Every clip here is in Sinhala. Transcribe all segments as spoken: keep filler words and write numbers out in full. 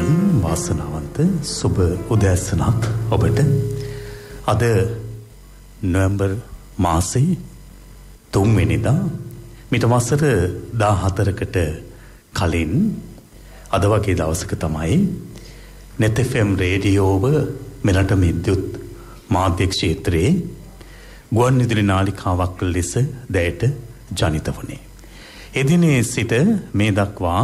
වාසනාවන්ත සුබ උදෑසනක් ඔබට. අද නොවැම්බර් මාසයේ තුන්වෙනිදා මිට වසර දාහතරකට කලින් අද වගේ දවසක තමයි net F M රේඩියෝව මෙරට විද්‍යුත් මාධ්‍ය ක්ෂේත්‍රයේ ගුවන් විදුලි නාලිකාවක් ලෙස දැයට ජනිත වුණේ. එදිනේ සිට මේ දක්වා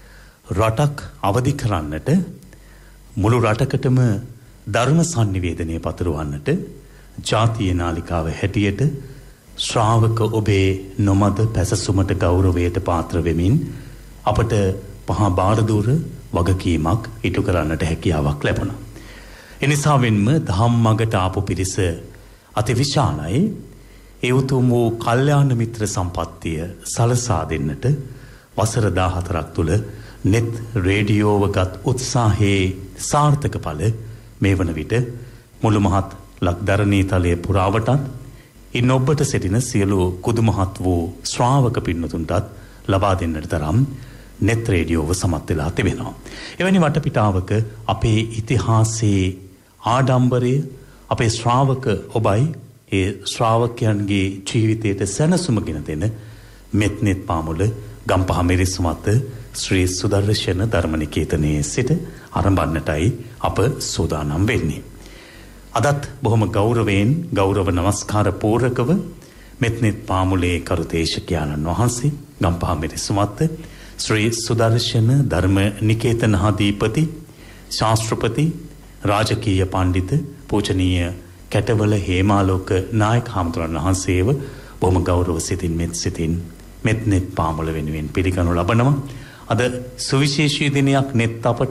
රටක් අවදි කරන්නට මුළු රටකටම ධර්ම sannivedanaya පතුරවන්නට ජාතිය නාලිකාව හැටියට ශ්‍රාවක ඔබේ නොමද පැසසුමට ගෞරවයට පාත්‍ර වෙමින් අපට මහා බාරදූර වගකීමක් ඉටු කරන්නට හැකියාවක් ලැබුණා. එනිසාවෙන්ම දහම් මගට ආපු පිරිස අති විශාලයි. ඒ උතුම් වූ කල්යාණ මිත්‍ර සම්පත්තිය සලසා දෙන්නට වසර දාහතරක් තුල net රේඩියෝව ගත් උත්සාහයේ සාර්ථක ඵල මේ වන විට මුළු මහත් ලක්දරණී තලයේ පුරාවටත් ඉන් ඔබට සිටින සියලු කුදුමහත් වූ ශ්‍රාවක පින්නතුන්ටත් ලබා දෙන්නට තරම් net රේඩියෝව සමත් වෙලා තිබෙනවා. එවැනි වටපිටාවක අපේ ඉතිහාසයේ ආඩම්බරය අපේ ශ්‍රාවක ඔබයි ඒ ශ්‍රාවකයන්ගේ ජීවිතයට සැනසුම ගෙන දෙන මෙත්නෙත් පාමුල ගම්පහ මිරිස්මත ශ්‍රී සුදර්ශන ධර්මනිකේතනයේ සිට ආරම්භන්නටයි අප සූදානම් වෙන්නේ. අදත් බොහොම ගෞරවයෙන් ගෞරව නමස්කාර පූර්වකව මෙත්නෙත් පාමුලේ කරුතේශකයන්න් වහන්සේ ගම්පහ මිරිස්මත ශ්‍රී සුදර්ශන ධර්මනිකේතනාධිපති ශාස්ත්‍රපති රාජකීය පඬිත පූජනීය කැටවල හේමාලෝක නායක හාමුදුරන් වහන්සේව බොහොම ගෞරව සිතින් මෙත් සිතින් මෙත්නෙත් පාමුල වෙනුවෙන් පිළිගනු ලබනවා. අද සුවිශේෂී දිනයක් නෙත් අපට.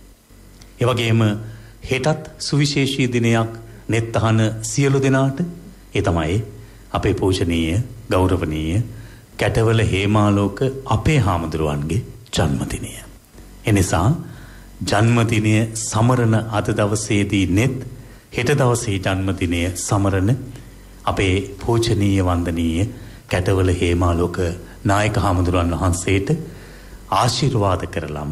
ඒ වගේම හෙටත් සුවිශේෂී දිනයක් නෙත් අහන සියලු දෙනාට. ඒ තමයි අපේ පූජනීය ගෞරවනීය කැටවල හේමාලෝක අපේ හාමුදුරුවන්ගේ ජන්මදිනය. එනිසා ජන්මදිනය සමරන අද දවසේදී නෙත් හෙට දවසේ ජන්මදිනය සමරන අපේ පූජනීය වන්දනීය කැටවල හේමාලෝක නායක හාමුදුරුවන් වහන්සේට ආශිර්වාද කරලම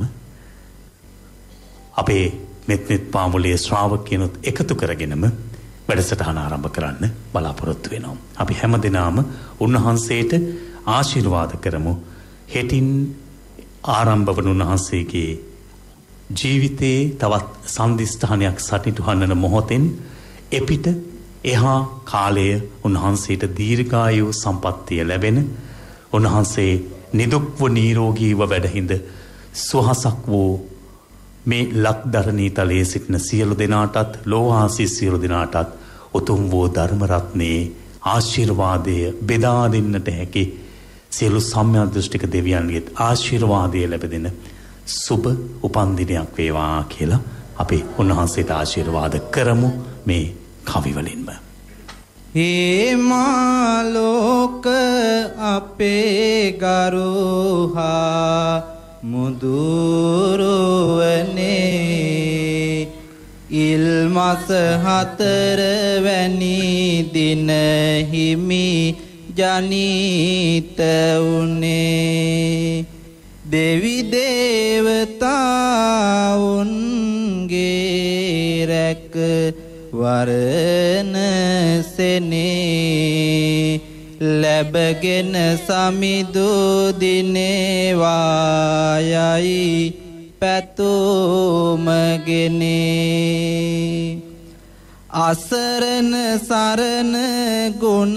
අපේ මෙත්නෙත් පාමුලේ ශ්‍රාවකයනුත් එකතු කරගෙනම වැඩසටහන ආරම්භ කරන්න බලාපොරොත්තු වෙනවා. අපි හැමදෙනාම උන්වහන්සේට ආශිර්වාද කරමු. හෙටින් ආරම්භ වන උන්වහන්සේගේ ජීවිතේ තවත් සම්දිස්ථානයක් සටිටුහන්නන මොහොතෙන් එපිට එහා කාලය උන්වහන්සේට දීර්ඝායු සම්පත්තිය ලැබෙන උන්වහන්සේ නිදුක්ව නිරෝගීව වැඩහිඳ සුවහසක් වූ මේ ලක්දරණී තලයේ සිටින සියලු දෙනාටත් ලෝවාසී සියලු දෙනාටත් උතුම් වූ ධර්ම රත්නයේ ආශිර්වාදය බෙදා දෙන්නට හැකි සියලු සම්‍යක් දෘෂ්ටික දෙවියන්ගේ ආශිර්වාදය ලැබෙන සුබ උපන්දිනයක් වේවා කියලා අපි උන්වහන්සේට ආශිර්වාද කරමු මේ කවි වලින්ම. හේමාලෝක අපේ ගරුහා මුදුරුවනේ ඉල්මස හතර වැනි දින හිමි ජනිත උනේ දෙවි දේවතාවුන්ගේ රැක වරණ සෙනේ ලැබගෙන සමිදු දිනේවායයි පැතුමගෙනේ අසරණ සරණ ගුණ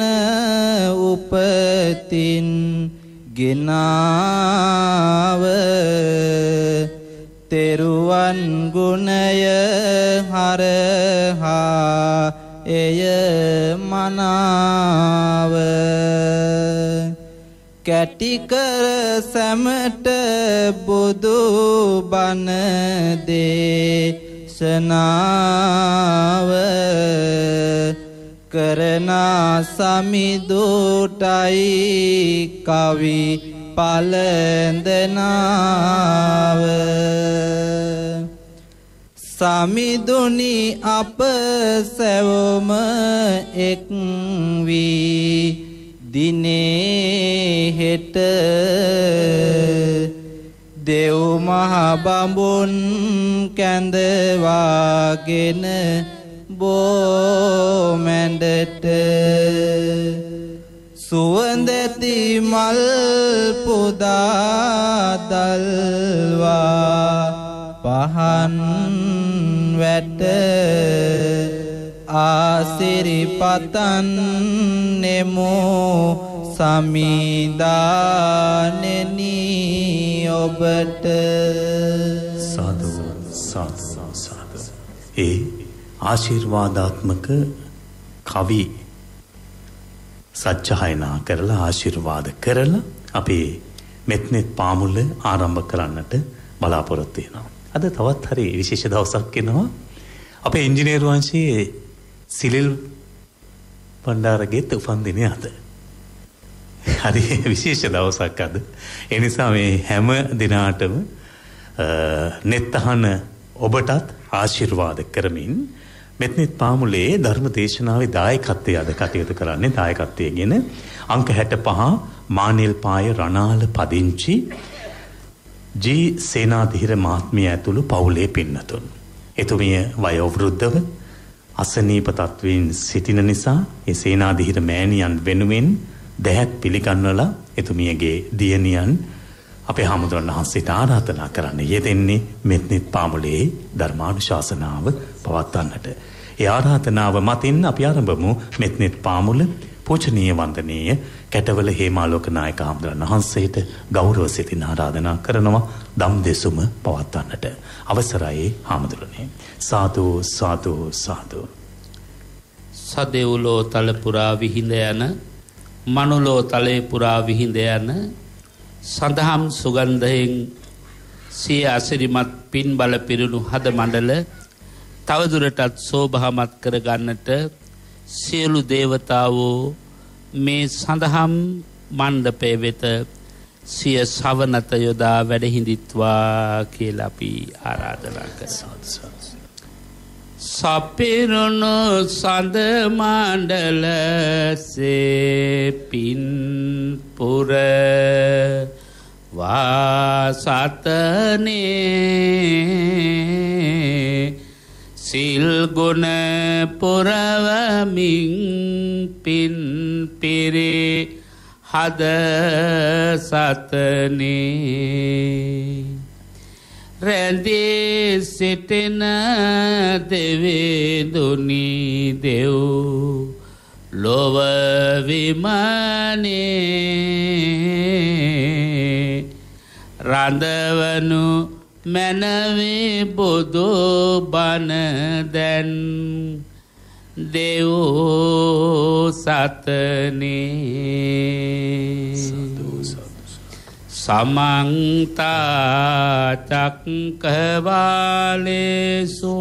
උපතින් ගෙනාව තෙරුවන් ගුණය හරහා එය මනාව කැටිකර සැමට බුදු බණ දේශනාව කරනා සමිදුටයි කවි පලඳනාව සමිදුනි අප සැවොම එක් වී දිනේ හෙට දෙව් මහ බඹුන් කැඳවාගෙන බෝමැඬට සුවඳැති මල් පුදා දල්වා පහන් වැට ආසිරිපතන් නෙමු සමිදානෙනි ඔබට සාදු සාදු සාදු. ඒ ආශිර්වාදාත්මක කවි සජ්ජායනා කරලා ආශිර්වාද කරලා අපේ මෙත්නෙත් පාමුල ආරම්භ කරන්නට බලාපොරොත්තු වෙනවා. අද තවත් හරි විශේෂ දවසක් වෙනවා. අපේ ඉංජිනේරු වංශයේ සිලිල් පණ්ඩාරගේත් උපන්දිනය අද. හරි විශේෂ දවසක් අද. ඒ නිසා මේ හැම දිනාටම නෙත් අහන ඔබටත් ආශිර්වාද කරමින් මෙත්නෙත් පාමුලේ ධර්ම දේශනාවේ දායකත්වය අද කටයුතු කරන්නේ දායකත්වයේගෙන අංක හැටපහ මානෙල් පාය රණාල පදිංචි ජී සේනාධීර මහත්මිය ඇතුළු පවුලේ පින්නතුන්. එතුමිය වයෝවෘද්ධව අසනීප තත්වයෙන් සිටින නිසා ඒ සේනාධීර මෑණියන් වෙනුවෙන් දැහැත් පිළිගන්වලා එතුමියගේ දියණියන් අපේ හාමුදුරන් වහන්සේට ආරාධනා කරන්න යෙදෙන්නේ මෙත්නෙත් පාමුලේ ධර්මානුශාසනාව පවත්වන්නට. ඒ ආරාධනාව මතින් අපි ආරම්භමු මෙත්නෙත් පාමුල පූජනීය වන්දනීය කැටවල හේමාලෝක නායක හාමුදුරන් වහන්සේට ගෞරව සිතින් ආරාධනා කරනවා දම් දෙසුම පවත්වන්නට. අවසරයි හාමුදුරනේ. සාදු සාදු සාදු. සදෙව්ලෝ තල පුරා විහිඳ යන මනුලෝ තලේ පුරා විහිඳ යන සඳහම් සුගන්ධයෙන් සිය අසිරිමත් පින් බල පිරුණු හද මණ්ඩල තවදුරටත් සෝභාමත් කර ගන්නට සියලු දේවතාවෝ මේ සඳහම් මණ්ඩපය වෙත සිය සවනත යොදා වැඩ හිඳිත්වා කියලා අපි ආරාධනා කරනවා. සපිරුණු සඳ මණ්ඩල සේ පින් පුර වාසතනේ සිල් ගුණ පුරවමින් පින් පිරේ හද සතනේ රැඳී සිටින දෙවිඳුනි දෙව් ලොව විමානේ රඳවනු මැනවේ බුදු බණ දැන් දෙව් සතනේ සමන්තා චක්කවාලේසු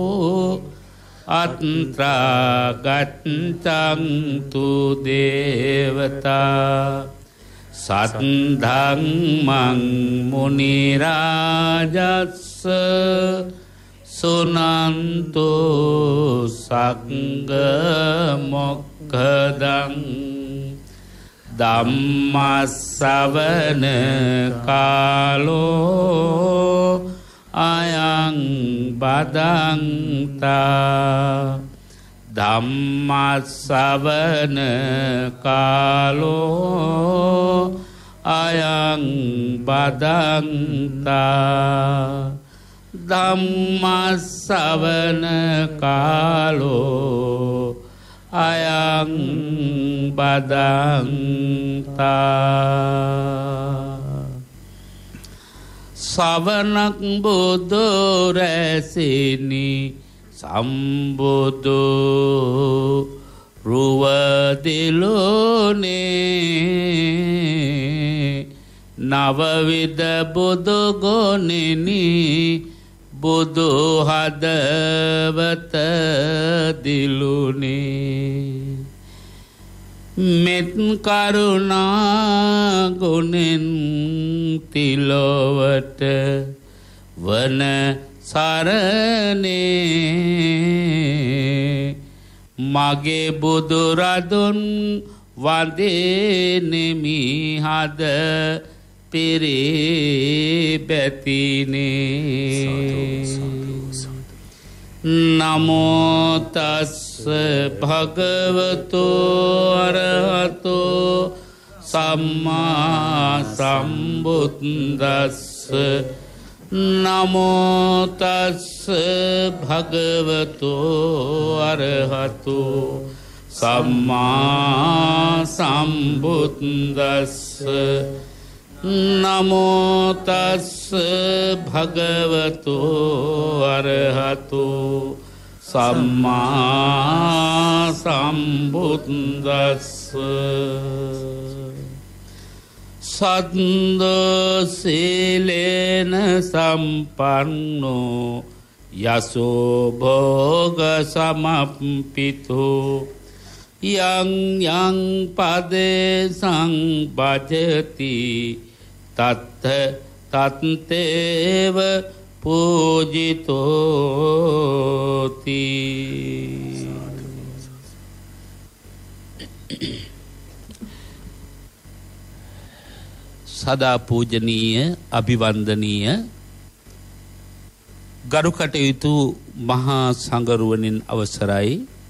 අත්‍රා ගච්ඡන්තු දේවතා සද්ධම්මං මුනි රාජස්ස සුනන්තෝ සංඝ මොක්ඛදං ධම්මස්සවන කාලෝ අයං බදන්තා ධම්මස්සවන කාලෝ අයං බදන්තා ධම්මස්සවන කාලෝ අයං බදන්තා සවනක් බුදු රැසිනි සම්බුදු රුවදිලුනේ නවවිද බුදු ගුණෙනි බුදු හදවත දිලුනේ මෙත් කරුණා ගුණෙන් තිලොවට වන සරණේ මගේ බුදු රදුන් වඳිනෙමි හද පිරී බැතිනේ නමෝ තස්ස භගවතු අරහතෝ සම්මා සම්බුද්දස්ස නමෝ තස්ස භගවතු අරහතෝ සම්මා සම්බුද්දස්ස නමෝ තස්ස භගවතු අරහතෝ සම්මා සම්බුද්දස්ස සද්දෝ සීලේන සම්පන්නෝ යසෝ භෝග සමප්පිතෝ යං යං පදේ සංභජති තත්ත තත්තේව පූජිතෝති සදා පූජනීය අභිවන්දනීය ගරු කටයුතු මහා සංඝරුවනින් අවසරයි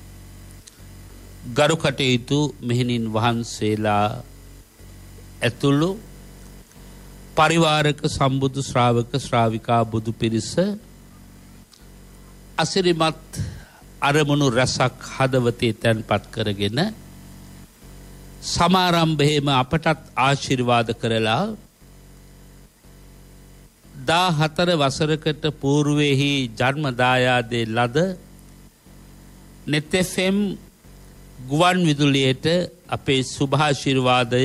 ගරු කටයුතු මෙහෙණින් වහන්සේලා ඇතුළු පරිවාරක සම්බුදු ශ්‍රාවක ශ්‍රාවිකා බුදු පිරිස අසිරිමත් අරමුණු රැසක් හදවතේ තැන්පත් කරගෙන සමාරම්භයේම අපටත් ආශිර්වාද කරලා දා හතර වසරකට పూర్වෙහි ජන්ම දායාදේ ලද net F M ගුවන් විදුලියට අපේ සුභාශිර්වාදය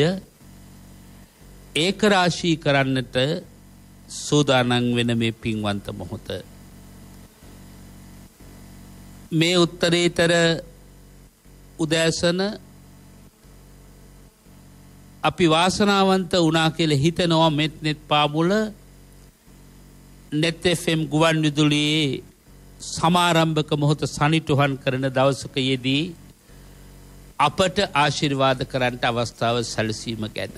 ඒකරාශී කරන්නට සූදානම් වෙන මේ පින්වන්ත මොහොත මේ උත්තරීතර උදෑසන අපි වාසනාවන්ත වුණා කියලා හිතනවා මෙත් net පාමුල net F M ගුවන් විදුලියේ සමාරම්භක මොහොත සනිටුහන් කරන දවසක යෙදී අපට ආශිර්වාද කරන්නට අවස්ථාව සැලසීම ගැන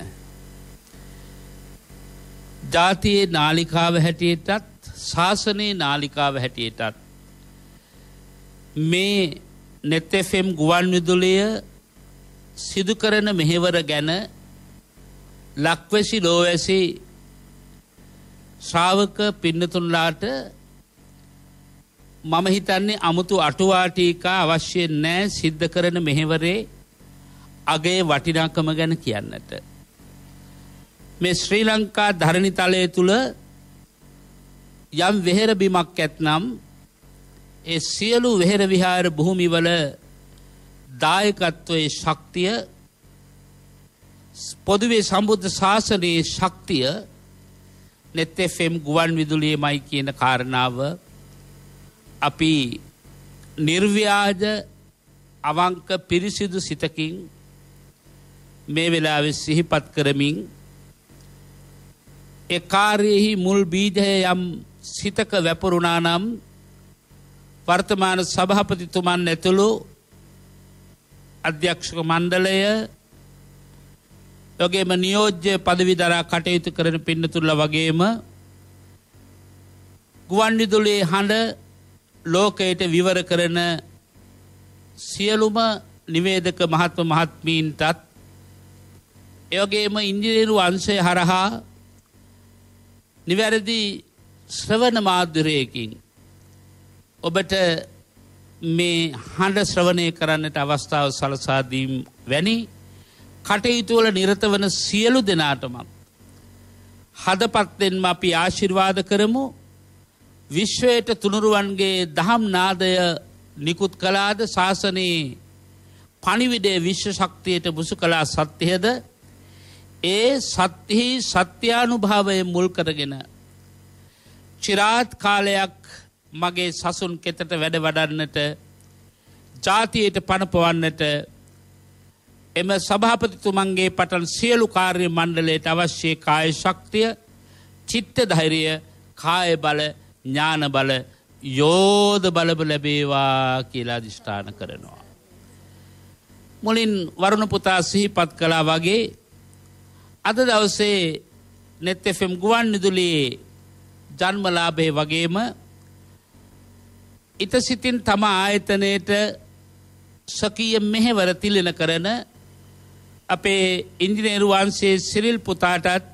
ජාතියේ නාලිකාව හැටියටත් ශාසනයේ නාලිකාව හැටියටත් මේ net F M ගුවන් විදුලිය සිදු කරන මෙහෙවර ගැන ලක්වැසි ලෝවැසි ශ්‍රාවක පින්නතුන්ලාට මම හිතන්නේ අමුතු අටුවා ටීකා අවශ්‍ය නැහැ සිද්ධ කරන මෙහෙවරේ අගේ වටිනාකම ගැන කියන්නට. මේ ශ්‍රී ලංකා ධරණිතලය තුල යම් වෙහෙර බිමක් ඇතනම් ඒ සියලු වෙහෙර විහාර භූමිවල දායකත්වයේ ශක්තිය පොදුවේ සම්බුද්ධ ශාසනයේ ශක්තිය net F M ගුවන් විදුලියේමයි කියන කාරණාව අපි නිර්ව්‍යාජ අවංක පිරිසිදු සිතකින් මේ වෙලාවේ සිහිපත් කරමින් ඒ කාර්යෙහි මුල් බීජය යම් සිතක වැපරුණා නම් වර්තමාන සභාපතිතුමන් ඇතුළු අධ්‍යක්ෂක මණ්ඩලය යෝගේම නියෝජ්‍ය පදවි දරා කටයුතු කරන පින්නතුල්ලා වගේම ගුවන් විදුලියේ හඬ ලෝකයට විවර කරන සියලුම නිවේදක මහත්ම මහත්මීන්ටත් එවැගේම ඉංජිනේරු අංශය හරහා නිවැරදි ශ්‍රවණ මාධ්‍යරයකින් ඔබට මේ හඬ ශ්‍රවණය කරන්නට අවස්ථාව සලසා දීම වැනි කටයුතු වල නිරත වන සියලු දෙනාටම හදපත්ෙන්ම අපි ආශිර්වාද කරමු. විශ්වයට තුනුරුවන්ගේ දහම් නාදය නිකුත් කළාද ශාසනයේ පණිවිඩය විශ්ව ශක්තියට මුසු කළා සත්‍යයද ඒ සත්‍යෙහි සත්‍යානුභාවය මුල් කරගෙන චිරාත් කාලයක් මගේ සසුන් කෙතට වැඩ වඩන්නට ජාතියට පණ පවන්නට එම සභාපතිතුමන්ගේ පටන් සියලු කාර්ය මණ්ඩලයට අවශ්‍ය කාය ශක්තිය චිත්ත ධෛර්යය කාය බල ඥාන බල යෝධ බලබ ලැබේවා කියලා අධිෂ්ඨාන කරනවා. මුලින් වරුණ පුතා සිහිපත් කළා වගේ අද දවසේ net F M ගුවන් විදුලියේ ජන්මලාභය වගේම ඊට සිටින් තම ආයතනයේට සකීය මෙහෙවර තිලන කරන අපේ ඉංජිනේරු වංශයේ සිරිල් පුතාටත්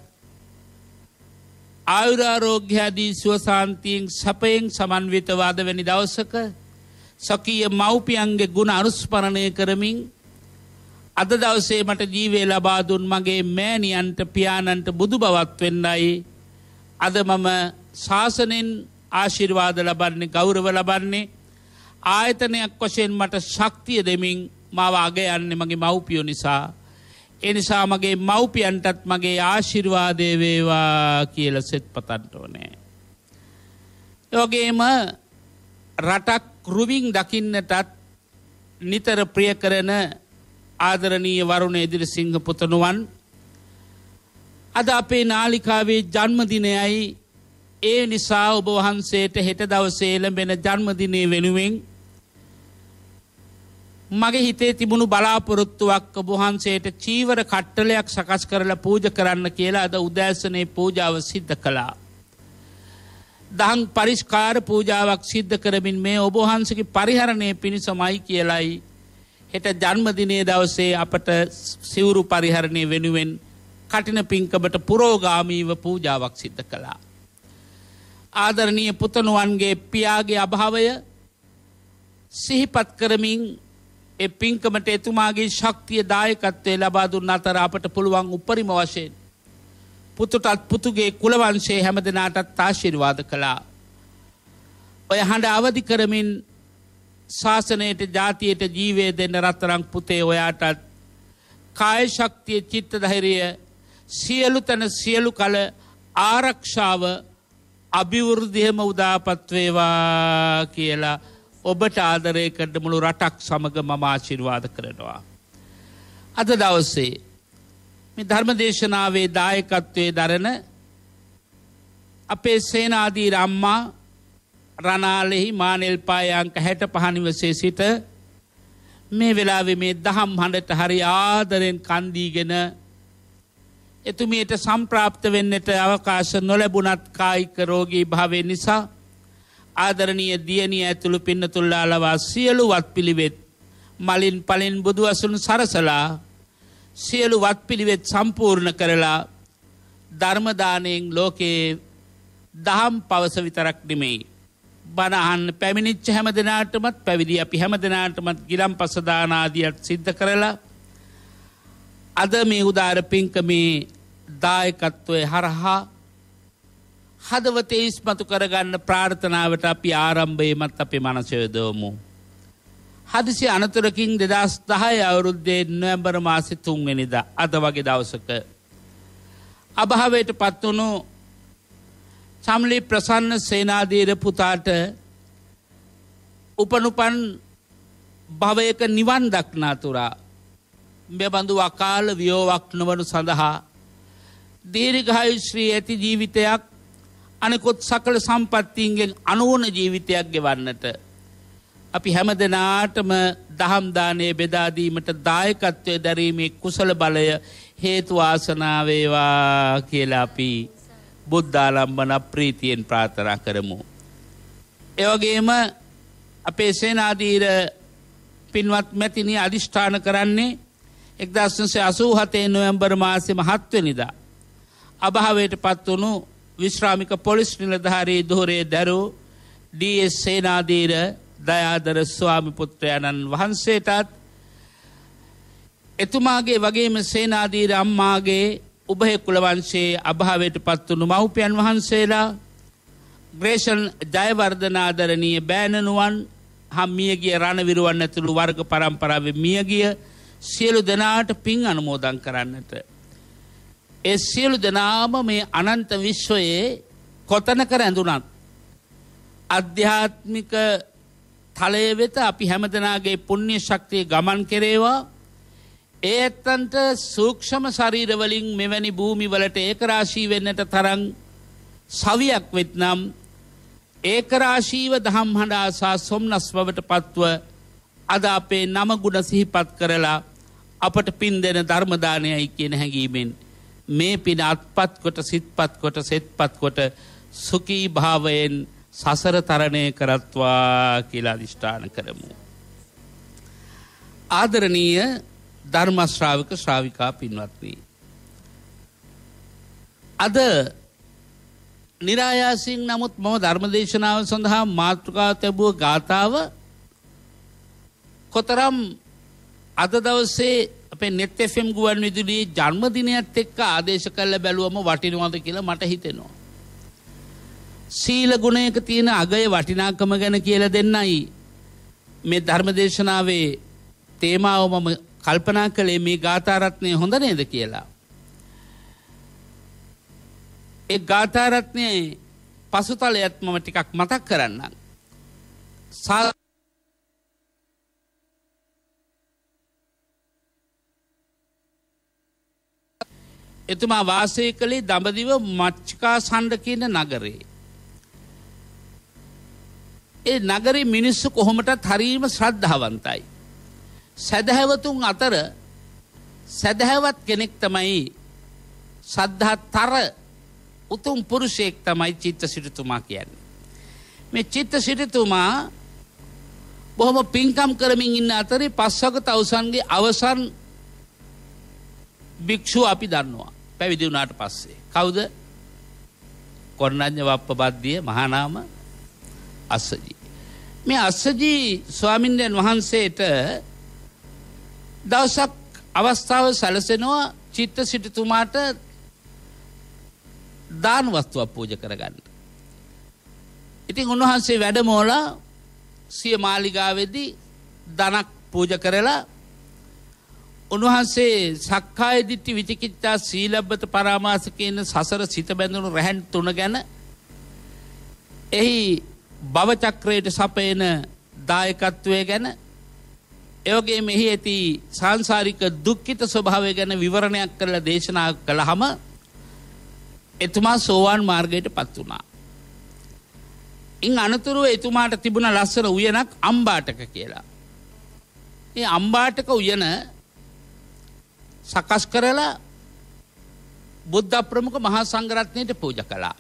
ආයුරාරෝග්‍ය ආදී සුව සාන්තියෙන් සපයෙන් සමන්විත වාදවැනි දවසක සකීය මව්පියන්ගේ ගුණ අනුස්මරණය කරමින් අද දවසේ මට ජීවය ලබා දුන් මගේ මෑණියන්ට පියාණන්ට බුදු බවත් වෙන්නයි අද මම ශාසනයෙන් ආශිර්වාද ලබන්නේ ගෞරව ලබන්නේ ආයතනයක් වශයෙන් මට ශක්තිය දෙමින් මාව අග යන්නේ මගේ මව්පියෝ නිසා ඒ නිසා මගේ මව්පියන්ටත් මගේ ආශිර්වාදය වේවා කියලා සෙත් පතන්න ඕනේ. ඒ වගේම රටක් රුවින් දකින්නටත් නිතර ප්‍රිය කරන ආදරණීය වරුණ එදිරිසිංහ පුතණුවන් අද අපේ නාලිකාවේ ජන්මදිනයයි ඒ නිසා ඔබ වහන්සේට හෙට දවසේ ලැබෙන ජන්මදිනය වෙනුවෙන් මගේ හිතේ තිබුණු බලාපොරොත්තුවක් ඔබ වහන්සේට චීවර කට්ටලයක් සකස් කරලා පූජා කරන්න කියලා අද උදෑසනේ පූජාව සිද්ධ කළා. දහම් පරිස්කාර පූජාවක් සිද්ධ කරමින් මේ ඔබ වහන්සේගේ පරිහරණය පිණිසමයි කියලයි හෙට ජන්මදිනයේ දවසේ අපට සිවුරු පරිහරණය වෙනුවෙන් කටින පින්කමට පුරෝගාමීව පූජාවක් සිද්ධ කළා. ආදරණීය පුතණුවන්ගේ පියාගේ අභාවය සිහිපත් කරමින් ඒ පින්කමට එතුමාගේ ශක්තිය දායකත්වය ලබා දුන්න අතර අපට පුළුවන් උපරිම වශයෙන් පුතුටත් පුතුගේ කුලවංශයේ හැමදෙනාටත් ආශිර්වාද කළා. ඔය හඬ අවදි කරමින් ශාසනයට ජාතියට ජීවය දෙන්න රත්තරන් පුතේ ඔයාටත් කාය ශක්තිය චිත්ත ධෛර්යය සියලු තන සියලු කල ආරක්ෂාව අභිවෘද්ධියම උදාපත් වේවා කියලා ඔබට ආදරය කරන මුළු රටක් සමග මම ආශිර්වාද කරනවා. අද දවසේ මේ ධර්ම දේශනාවේ දායකත්වයේ දරන අපේ සේනාධීර අම්මා රනාලෙහි මානෙල්පාය අංක හැටපහ නිවසේ සිට මේ වෙලාවේ මේ දහම් හඬට හරි ආදරෙන් කන් දීගෙන එතුමියට සම්ප්‍රාප්ත වෙන්නට අවකාශ නොලැබුණත් කායික රෝගී භාවය නිසා ආදරණීය දියණිය ඇතුළු පින්නතුල්ලාලවා සියලු වත්පිළිවෙත් මලින් පලින් බුදු අසුන් සරසලා සියලු වත්පිළිවෙත් සම්පූර්ණ කරලා ධර්ම දාණයෙන් ලෝකේ දහම් පවස විතරක් නෙමෙයි බණ අහන්න පැමිණිච්ච හැම දිනාටමත් පැවිදි අපි හැම දිනාටමත් ගිලම්පස දාන ආදියට සිද්ධ කරලා අද මේ උදාර පින්කමේ දායකත්වයේ හරහා හදවතේ ඉස්මතු කරගන්න ප්‍රාර්ථනාවට අපි ආරම්භයේමත් අපේ මනස යොදවමු. හදිසි අනතුරකින් දෙදහස් දහය අවුරුද්දේ නොවැම්බර් මාසේ තුන් වෙනිදා අද වගේ දවසක අභාවයට පත් වුණු චම්ලි ප්‍රසන්න සේනාධීර පුතාට උපනුපන් භවයක නිවන් දක්නාතුරා මෙබඳු අකාල වියෝවක් නොවනු සඳහා දීර්ඝායු ශ්‍රී ඇති ජීවිතයක් අනෙකුත් සකල සම්පත්තීන්ගෙන් අනුවන ජීවිතයක් ගෙවන්නට අපි හැම දෙනාටම දහම් දානය බෙදා දීමට දායකත්වයේ දැරීමේ කුසල බලය හේතු වාසනා වේවා කියලා අපි බුද්ධාලම්බන ප්‍රීතියෙන් ප්‍රාර්ථනා කරමු. ඒ වගේම අපේ සේනාධීර පින්වත් මැතිණිය අදිෂ්ඨාන කරන්නේ එක්දාස් නවසිය අසූ හතේ නොවැම්බර් මාසයේ හත් වෙනිදා අභාවයට පත් වුණු විශ්‍රාමික පොලිස් නිලධාරී ධුරේ දරු ඩී එස් සේනාධීර දයාදර ස්වාමි පුත්‍රයන්න් වහන්සේටත් එතුමාගේ වගේම සේනාධීර අම්මාගේ උභය කුල වංශයේ අභාවයට පත් වුණු මව්පියන් වහන්සේලා ග්‍රේෂන් ජයවර්ධන ආදරණීය බෑණනුවන් හම් මියගිය රණවිරුවන් ඇතුළු වර්ග පරම්පරාවේ මියගිය සියලු දෙනාට පින් අනුමෝදන් කරන්නට ඒ සියලු දෙනාම මේ අනන්ත විශ්වයේ කොතනක රැඳුණත් ආධ්‍යාත්මික තලයේ වෙත අපි හැමදෙනාගේ පුණ්‍ය ශක්තිය ගමන් කෙරේවා. ඒ ඇත්තන්ට සූක්ෂම ශරීර වලින් මෙවැනි භූමි වලට ඒකරාශී වෙන්නට තරම් සවියක් වෙත්නම් ඒකරාශීව දහම් හඬ ආසා සොම්නස් බවට පත්ව අද අපේ නම ගුණ සිහිපත් කරලා අපට පින් දෙන ධර්ම දානයයි කියන හැඟීමෙන් මේ පින අත්පත් කොට සිත්පත් කොට සෙත්පත් කොට සුඛී භාවයෙන් සසර තරණය කරත්වා කියලා අදිෂ්ඨාන කරමු. ආදරණීය ධර්ම ශ්‍රාවක ශ්‍රාවිකා පින්වත්නි, අද නිරායාසින් නමුත් මම ධර්මදේශනාව සඳහා මාතෘකාව තැබුව ගාථාව කොතරම් අද දවසේ අපේ නෙත් එෆ් එම් ගුවන් විදුලියේ ජන්මදිනයත් එක්ක ආදේශ කරලා බැලුවම වටිනවද කියලා මට හිතෙනවා. සීල ගුණයක තියෙන අගය වටිනාකම ගැන කියලා දෙන්නයි මේ ධර්මදේශනාවේ තේමාව මම කල්පනා කළේ මේ ගාථා රත්නය හොඳ නේද කියලා. ඒ ගාථා රත්නයේ පසුතලයත් මම ටිකක් මතක් කරන්නම්. එතුමා වාසය කළේ දඹදිව මච්චිකාසණ්ඩ කියන නගරේ. ඒ නගරේ මිනිස්සු කොහොමටත් හරීම ශ්‍රද්ධාවන්තයි. සදහැවතුන් අතර සදහැවත් කෙනෙක් තමයි සද්ධාතර උතුම් පුරුෂයෙක් තමයි චිත්තසිරිතුමා කියන්නේ. මේ චිත්තසිරිතුමා බොහොම පින්කම් කරමින් ඉන්න අතරේ පස්වග තවුසන්ගේ අවසන් භික්ෂුව අපි දන්නවා පැවිදි වුණාට පස්සේ. කවුද? කොණ්ණඤ්ඤ වප්පබද්දිය මහානාම අස්සජී. මේ අස්සජී ස්වාමින්වයන් වහන්සේට දවසක් අවස්ථාව සැලසෙනවා චිත්තසිරිතුමාට දාන වස්තුවක් පූජා කරගන්න. ඉතින් උන්වහන්සේ වැඩමවලා සිය මාලිගාවේදී ධනක් පූජා කරලා උන්වහන්සේ සක්කාය දිට්ඨි විචිකිච්ඡා සීලබ්බත පරාමාස කියන සසර සිත බැඳුණු රැහන් තුන ගැන එහි භව චක්‍රයට සපයන දායකත්වය ගැන එවැගේම මෙහි ඇති සාංශාරික දුක්ඛිත ස්වභාවය ගැන විවරණයක් කරලා දේශනා කළාම එතුමා සෝවාන් මාර්ගයට පත් වුණා. ඉන් අනතුරුව එතුමාට තිබුණ ලස්සන උයනක් අම්බාටක කියලා. ඒ අම්බාටක උයන සකස් කරලා බුද්ධ ප්‍රමුඛ මහා සංඝරත්නයට පූජා කළා.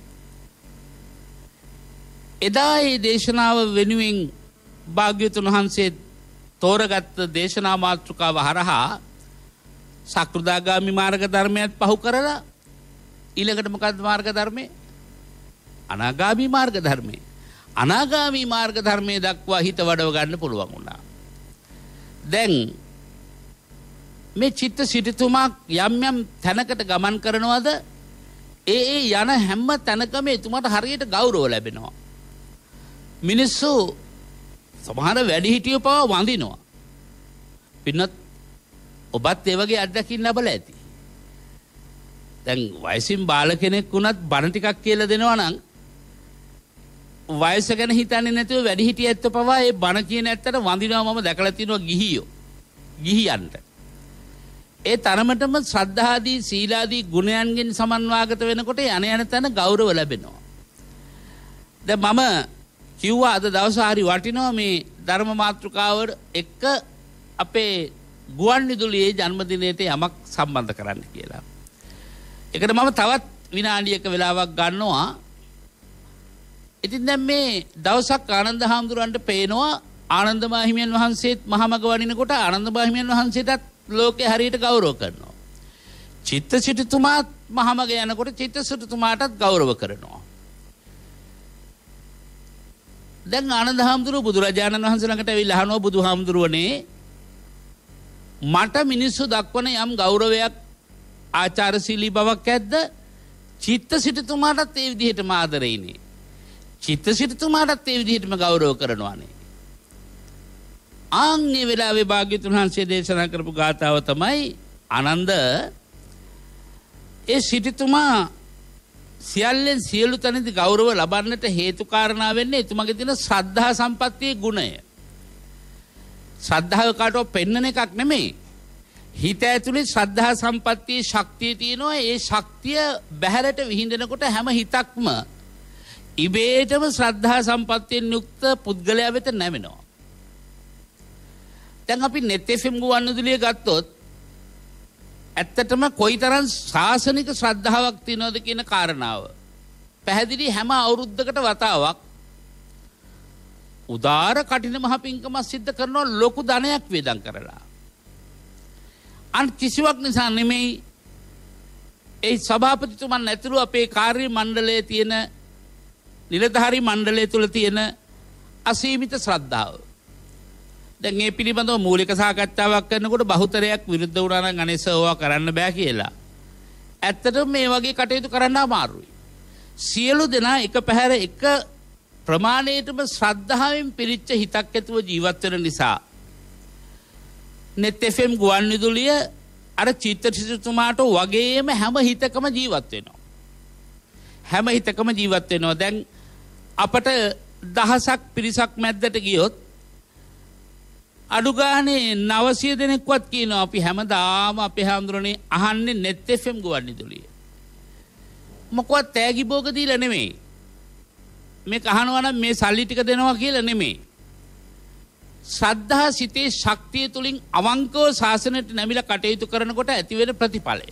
එදා ඒ දේශනාව වෙනුවෙන් භාග්‍යවතුන් වහන්සේ තෝරගත් දේශනා මාතෘකාව හරහා සක්‍රුදාගාමි මාර්ග ධර්මයක් පහු කරලා ඊළඟට මොකක්ද මාර්ග ධර්මයේ? අනාගාමි මාර්ග ධර්මයේ. අනාගාමි මාර්ග ධර්මයේ දක්වා හිත වඩව ගන්න පුළුවන් වුණා. දැන් මේ චිත්ත සිරිතුමා යම් යම් තැනකට ගමන් කරනවද ඒ ඒ යන හැම තැනකම එතුමාට හරියට ගෞරව ලැබෙනවා. මිනිස්සු සමහර වැඩිහිටියෝ පවා වඳිනවා. පින්නත් ඔබත් ඒ වගේ අත්දැකීම් ලැබලා ඇති. දැන් වයසින් බාල කෙනෙක් වුණත් බණ ටිකක් කියලා දෙනවා නම් වයස ගැන හිතන්නේ නැතුව වැඩිහිටිය ඇත්ත පවා ඒ බණ කියන ඇත්තට වඳිනවා. මම දැකලා තියෙනවා ගිහියෝ. ගිහියන්ට ඒ තරමටම ශ්‍රද්ධාදී සීලාදී ගුණයන්ගෙන් සමන්වාගත වෙනකොට යන යන තැන ගෞරව ලැබෙනවා. දැන් මම කිව්වා අද දවස හරි වටිනවා මේ ධර්ම මාතෘකාව එක්ක අපේ ගුවන් විදුලියේ ජන්මදිනයට යමක් සම්බන්ධ කරන්න කියලා. ඒකට මම තවත් විනාඩියක වෙලාවක් ගන්නවා. ඉතින් දැන් මේ දවසක් ආනන්ද හාමුදුරන්ට පේනවා ආනන්ද මාහිමියන් වහන්සේත් මහමග වඩිනකොට ආනන්ද මාහිමියන් වහන්සේටත් ලෝකේ හරියට ගෞරව කරනවා. චිත්තසිරිතුමාත් මහමග යනකොට චිත්තසිරිතුමාටත් ගෞරව කරනවා. දැන් ආනන්ද හාමුදුරුවෝ බුදුරජාණන් වහන්සේ ළඟට ඇවිල්ලා අහනවා බුදුහාමුදුරුවනේ මට මිනිස්සු දක්වන යම් ගෞරවයක් ආචාරශීලී බවක් ඇද්ද? චිත්තසිරිතුමාටත් ඒ විදිහටම ආදරෙයිනේ. චිත්තසිරිතුමාටත් ඒ විදිහටම ගෞරව කරනවානේ. ආන්ගේ වෙලාවේ භාග්‍යවතුන් වහන්සේ දේශනා කරපු ගාථාව තමයි ආනන්ද ඒ සිරිතුමා සියල්ලෙන් සියලු තැනදී ගෞරව ලබන්නට හේතු කාරණා වෙන්නේ එතුමාගේ තියෙන ශ්‍රද්ධා සම්පත්තියේ ගුණය. ශ්‍රද්ධාව කාටවත් පෙන්වන එකක් නෙමෙයි. හිත ඇතුලේ ශ්‍රද්ධා සම්පත්තියේ ශක්තිය තියෙනවා. ඒ ශක්තිය බහැරට විහිදෙනකොට හැම හිතක්ම ඉබේටම ශ්‍රද්ධා සම්පත්තියෙන් යුක්ත පුද්ගලයා වෙත නැවෙනවා. දැන් අපි නෙත් එෆ් එම් ගුවන් විදුලිය ගත්තොත් ඇත්තටම කොයිතරම් ශාසනික ශ්‍රද්ධාවක් තියෙනවද කියන කාරණාව පැහැදිලි. හැම අවුරුද්දකට වතාවක් උදාර කටින මහ පිංකමක් සිද්ධ කරනවා ලොකු ධනයක් වේදම් කරලා. අන් කිසිවක් නිසා නෙමෙයි ඒ සභාපතිතුමන් ඇතුළු අපේ කාර්ය මණ්ඩලයේ තියෙන නිලධාරී මණ්ඩලය තුළ තියෙන අසීමිත ශ්‍රද්ධාව. දැන් මේ පිළිබඳව මූලික සාකච්ඡාවක් කරනකොට බහුතරයක් විරුද්ධ වුණා නම් අනේ සෝවා කරන්න බෑ කියලා. ඇත්තටම මේ වගේ කටයුතු කරන්න අමාරුයි. සියලු දෙනා එක පැහැර එක ප්‍රමාණයටම ශ්‍රද්ධාවෙන් පිරිච්ච හිතක් ඇතුව ජීවත් වෙන නිසා net F M ගුවන් විදුලිය අර චිත්තසිතුමාට වගේම හැම හිතකම ජීවත් වෙනවා. හැම හිතකම ජීවත් වෙනවා. දැන් අපට දහසක් පිරිසක් මැද්දට ගියොත් අඩු ගානේ නවසිය දෙනෙක්වත් කියනවා අපි හැමදාම අපේ හාමුදුරනේ අහන්නේ net F M ගුවන් විදුලිය. මොකවත් තෑගි භෝග දීලා නෙමෙයි. මේක අහනවා නම් මේ සල්ලි ටික දෙනවා කියලා නෙමෙයි. ශ්‍රද්ධා සිතේ ශක්තිය තුලින් අවංකව ශාසනයට නැමිලා කටයුතු කරනකොට ඇති වෙන ප්‍රතිඵලය.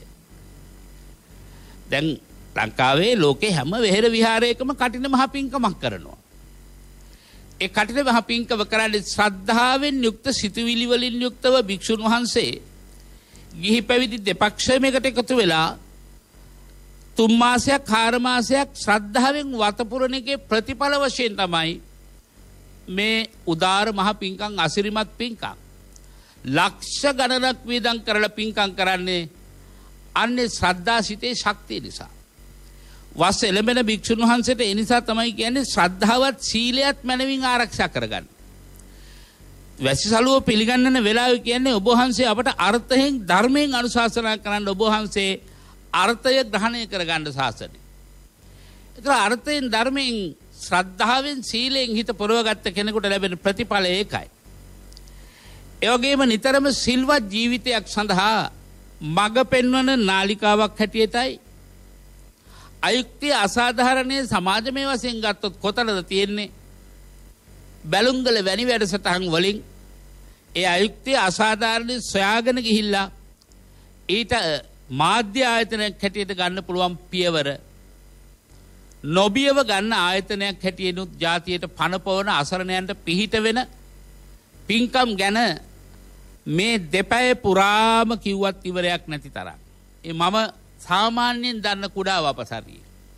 දැන් ලංකාවේ ලෝකේ හැම වෙහෙර විහාරයකම කටින මහ පිංකමක් කරනවා. ඒ කටින මහ පිංකම කරන්නේ ශ්‍රද්ධාවෙන් යුක්ත සිතුවිලි වලින් යුක්තව භික්ෂුන් වහන්සේ ගිහි පැවිදි දෙපක්ෂයම එකට එකතු වෙලා තුන් මාසයක් හාර මාසයක් ශ්‍රද්ධාවෙන් වතපුරන එකේ ප්‍රතිඵල වශයෙන් තමයි මේ උදාර මහ පිංකම් අසිරිමත් පිංකම්. ලක්ෂ ගණනක් වේදම් කරලා පිංකම් කරන්නේ අන්නේ ශ්‍රද්ධා සිතේ ශක්තිය නිසා. වස් එළඹෙන භික්ෂුන් වහන්සේට ඒ නිසා තමයි කියන්නේ ශ්‍රද්ධාවත් සීලයත් මනවින් ආරක්ෂා කරගන්න. වැසිසලුව පිළිගන්නන වෙලාව කියන්නේ ඔබ වහන්සේ අපට අර්ථයෙන් ධර්මයෙන් අනුශාසනා කරන්න ඔබ වහන්සේ අර්ථය ග්‍රහණය කරගන්න ශාසනය. ඒතර අර්ථයෙන් ධර්මයෙන් ශ්‍රද්ධාවෙන් සීලයෙන් හිත පුරවගත්ත කෙනෙකුට ලැබෙන ප්‍රතිඵල ඒකයි. ඒ වගේම නිතරම සිල්වත් ජීවිතයක් සඳහා මඟ පෙන්වන නාලිකාවක් හැටියටයි අයුක්තිය අසාධාරණයේ සමාජමය වශයෙන් ගත්තොත් කොතනද තියෙන්නේ? බැලුම්ගල වැනි වැඩසටහන් වලින් ඒ අයුක්තිය අසාධාරණේ සොයාගෙන ගිහිල්ලා ඊට මාධ්‍ය ආයතනයක් හැටියට ගන්න පුළුවන් පියවර නොබියව ගන්න ආයතනයක් හැටියෙනුත් ජාතියට පනපවන අසරණයන්ට පිහිට වෙන පින්කම් ගැන මේ දෙපැය පුරාම කිව්වත් ඉවරයක් නැති තරම්. ඒ මම සාමාන්‍යයෙන් දන්න කුඩා වපසරිය.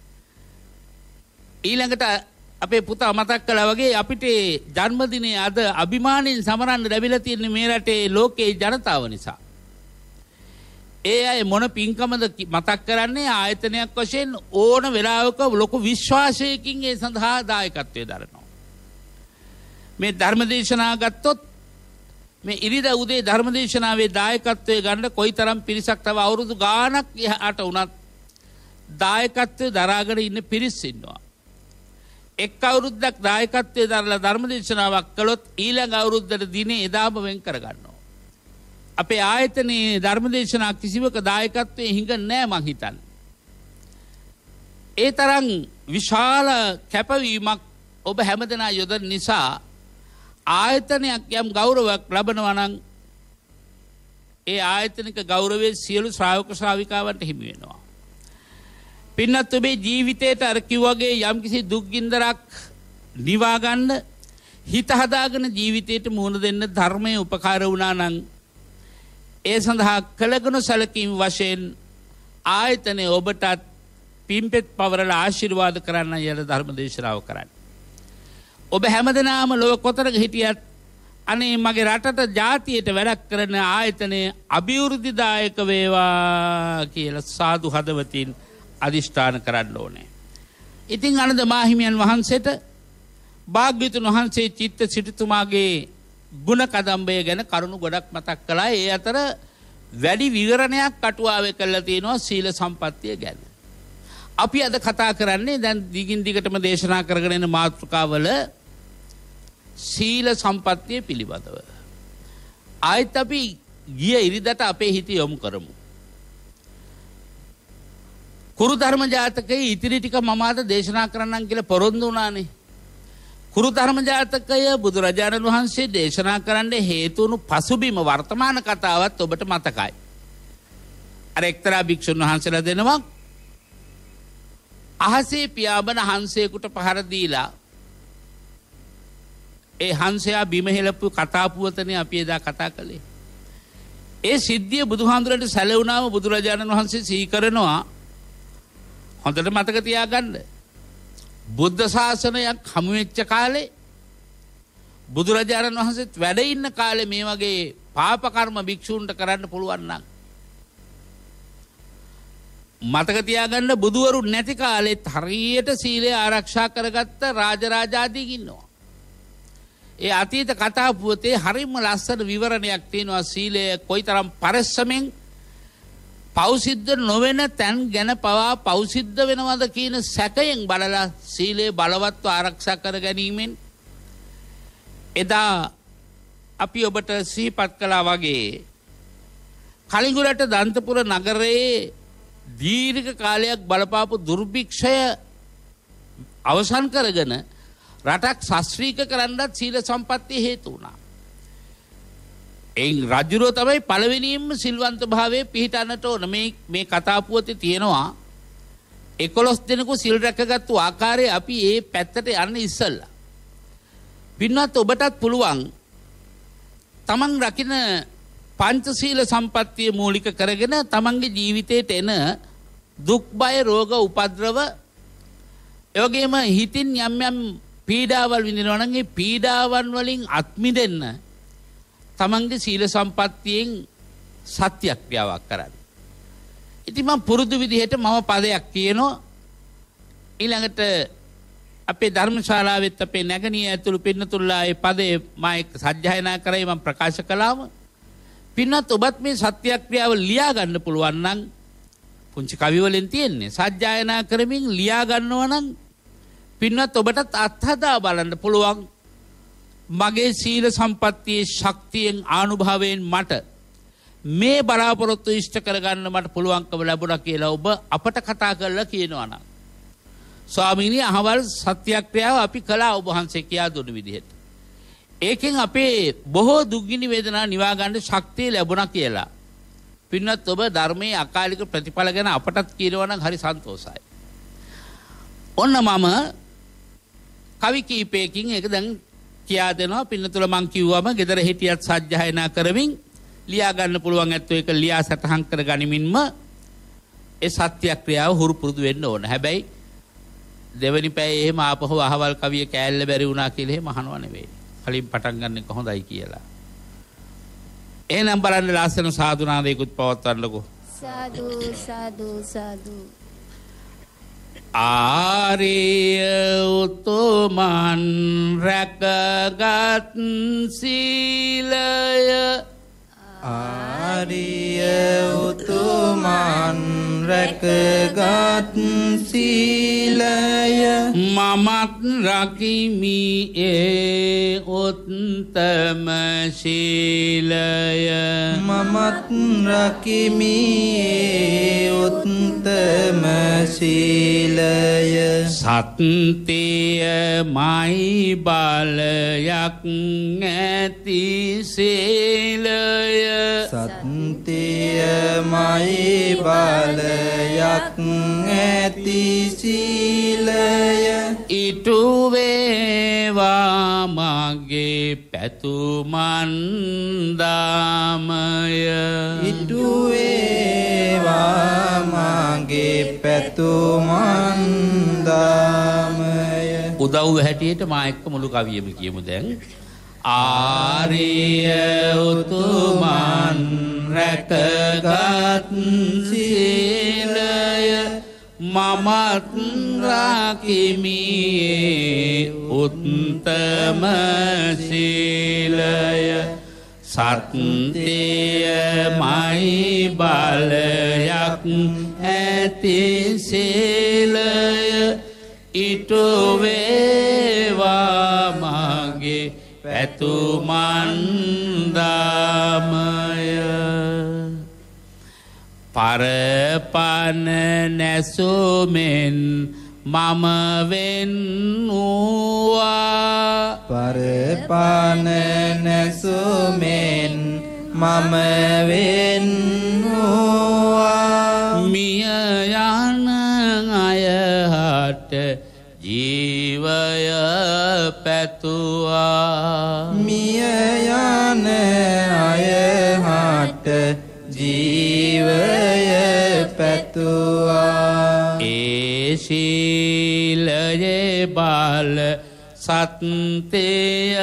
ඊළඟට අපේ පුතා මතක් කළා වගේ අපිට ජන්මදිනයේ අද අභිමාණයෙන් සමරන්න ලැබිලා තියෙන මේ රටේ ලෝකේ ජනතාව නිසා. ඒ අය මොන පින්කමද මතක් කරන්නේ ආයතනයක් වශයෙන් ඕන වෙලාවක ලොකු විශ්වාසයකින් ඒ සඳහා දායකත්වය දරනවා. මේ ධර්මදේශනා ගත්තොත් මේ ඉරිදා උදේ ධර්මදේශනාවේ දායකත්වය ගන්න කොයිතරම් පිරිසක් තව අවුරුදු ගාණක් එහාට වුණත් දායකත්වය දරාගෙන ඉන්න පිරිස් ඉන්නවා. එක් අවුරුද්දක් දායකත්වය දරලා ධර්මදේශනාවක් කළොත් ඊළඟ අවුරුද්දට දිනේ එදාම වෙන් කරගන්නවා. අපේ ආයතනයේ ධර්මදේශනා කිසිවක දායකත්වයේ හිඟ නෑ මං හිතන්නේ. ඒ තරම් විශාල කැපවීමක් ඔබ හැමදෙනා යොදන නිසා ආයතනයක් යම් ගෞරවයක් ලබනවා නම් ඒ ආයතනික ගෞරවයේ සියලු ශ්‍රාවක ශ්‍රාවිකාවන්ට හිමි වෙනවා. පින්නත් ඔබේ ජීවිතේට අර කිව්වාගේ යම්කිසි දුක් ගින්දරක් නිවා ගන්න හිත හදාගෙන ජීවිතේට මුහුණ දෙන්න ධර්මයේ උපකාර වුණා නම් ඒ සඳහා කළගුණ සැලකීම් වශයෙන් ආයතනයේ ඔබටත් පින්පෙත් පවරලා ආශිර්වාද කරන්න යන ධර්ම දේශනාව කරන්න. ඔබ හැමදෙනාම ලොව කොතනක හිටියත් අනේ මගේ රටට ජාතියට වැඩක් කරන ආයතනයේ අභිවෘද්ධිදායක වේවා කියලා සාදු හදවතින් අදිෂ්ඨාන කරන්න ඕනේ. ඉතින් අනද මාහිමියන් වහන්සේට භාග්‍යවතුන් වහන්සේ චිත්ත සිටුතුමාගේ ගුණ කදම්බය ගැන කරුණු ගොඩක් මතක් කළා. ඒ අතර වැඩි විවරණයක් අටුවාවේ කරලා තියෙනවා සීල සම්පත්තිය ගැන. අපි අද කතා කරන්නේ දැන් දිගින් දිගටම දේශනා කරගෙන යන මාතෘකාවල සීල සම්පත්තිය පිළිබඳව. ආයත් අපි ගිය ඉරිදට අපේ හිත යොමු කරමු. කුරු ධර්ම ජාතකයේ ඉතිරි ටික මම අද දේශනා කරන්නම් කියලා පොරොන්දු වුණානේ. කුරු ධර්ම ජාතකය බුදුරජාණන් වහන්සේ දේශනා කරන්න හේතු වුණු පසුබිම වර්තමාන කතාවත් ඔබට මතකයි. අර එක්තරා භික්ෂුන් වහන්සේලා දෙනවා අහසේ පියාඹන හංසයෙකුට පහර දීලා ඒ හංසයා බිම හෙලපු කතා පුවතනේ අපි එදා කතා කළේ. ඒ සිද්ධිය බුදුහාමුදුරන්ට සැලවුණාම බුදුරජාණන් වහන්සේ සිහි කරනවා හොඳට මතක තියාගන්න. බුද්ධ ශාසනයක් හමු වෙච්ච කාලේ බුදුරජාණන් වහන්සේත් වැඩ ඉන්න කාලේ මේ වගේ පාප කර්ම භික්ෂූන්ට කරන්න පුළුවන් නම් මතක තියාගන්න බුදුවරු නැති කාලෙත් හරියට සීලය ආරක්ෂා කරගත්ත රාජරාජාදීන් ඉන්නවා. ඒ අතීත කතා පුවතේ හරිම ලස්සන විවරණයක් තියෙනවා සීලය කොයිතරම් පරිස්සමෙන් පෞසිද්ධ නොවන තැන් ගැන පවා පෞසිද්ධ වෙනවද කියන සැකයෙන් බලලා සීලය බලවත්ව ආරක්ෂා කර ගැනීමෙන් එදා අපි ඔබට සිහිපත් කළා වගේ කලිඟුරට දන්තපුර නගරයේ දීර්ඝ කාලයක් බලපාපු දුර්භික්ෂය අවසන් කරගෙන රටක් ශාස්ත්‍රීය කරන්නත් සීල සම්පත්තිය හේතු වුණා. එයින් රජුරෝ තමයි පළවෙනියෙන්ම සිල්වන්ත භාවයේ පිහිටන්නට ඕන. මේ මේ කතා පුවතේ තියෙනවා එකොළොස් දෙනෙකු සිල් රැකගත්තු ආකාරය අපි ඒ පැත්තට යන්න ඉස්සෙල්ලා. පින්වත් ඔබටත් පුළුවන් තමන් රකින්න පංචශීල සම්පත්තිය මූලික කරගෙන තමන්ගේ ජීවිතයට එන දුක් බය රෝග උපද්‍රව එවැගේම හිතින් යම් යම් පීඩාවල් විඳිනවා නම් ඒ පීඩාවන් වලින් අත් මිදෙන්න තමන්ගේ සීල සම්පත්තියෙන් සත්‍යක්‍රියාවක් කරන්න. ඉතින් මම පුරුදු විදිහට මම පදයක් කියනවා ඊළඟට අපේ ධර්මශාලාවෙත් අපේ නැගණිය ඇතුළු පින්නතුල්ලා ඒ පදේ මම එක් සජ්ජායනා කරයි මම ප්‍රකාශ කළාම පින්නත් ඔබත් මේ සත්‍යක්‍රියාව ලියා ගන්න පුළුවන් නම් පුංචි කවි වලින් තියෙන්නේ සජ්ජායනා කරමින් ලියා ගන්නවා නම් පින්නත් ඔබටත් අත්හදා බලන්න පුළුවන් මගේ සීල සම්පත්තියේ ශක්තියෙන් ආනුභාවයෙන් මට මේ බලාපොරොත්තු ඉෂ්ට කරගන්න මට පුළුවන්කම ලැබුණා කියලා ඔබ අපට කතා කරලා කියනවා නම් ස්වාමීනි අහවල් සත්‍යක්‍රියාව අපි කළා ඔබ වහන්සේ කියා දුන්න විදිහට. ඒකෙන් අපේ බොහෝ දුක්ගිනි වේදනා නිවා ගන්න ශක්තිය ලැබුණා කියලා. පින්වත් ඔබ ධර්මයේ අකාලික ප්‍රතිඵල ගැන අපටත් කියනවා නම් හරි සන්තෝෂයි. ඔන්න මම කවි කීපයකින් ඒක දැන් කියා දෙනවා. පින්නතුල මං කිව්වම ගෙදර හිටියත් සජ්ජායනා කරමින් ලියා ගන්න පුළුවන් ඇත්තෝ ඒක ලියා සටහන් කර ගනිමින්ම ඒ සත්‍යක්‍රියාව හුරු පුරුදු වෙන්න ඕන. හැබැයි දෙවනි පැයේ එහෙම ආපහු අහවල් කවිය කෑල්ල බැරි වුණා කියලා එහෙම අහනව නෙවෙයි. කලින් පටන් ගන්න එක හොඳයි කියලා. එහෙනම් බලන්න ලස්සන සාදුනාදයකුත් පවත්වන්නකෝ. සාදු සාදු සාදු. ආරිය උතුමන් රැකගත් සීලය ආරිය උතුමන් රැකගත් සීලය මමත් රකිමි ඒ උත්තම ශීලය මමත් රකිමි ඒ උත්තම සීලය සත්‍යයමයි බලයක් ඇති සීලය සත්‍යයමයි බලයක් ඇති සීලය ඉටු වේවා මගේ පැතුමන් දාමය ඉටු වේවා මගේ පැතුමන් දාමය උදව් හැටියට මා එක්ක මුළු කවියම කියමු දැන් ආරිය උතුමන් රැකගත් සීලය මමත් රකිමි උත්තම සීලය සත්‍යයමයි බලයක් ඇති සීලය ඉටු වේවා මගේ පැතුමන් දාමය පරපන නැසුමෙන් මම වෙන්නවා පරපන නැසුමෙන් මම වෙන්නවා පැතුවා මිය යන අය හට ජීවය පැතුවා ඒ ශීලයේ බාල සත්‍යය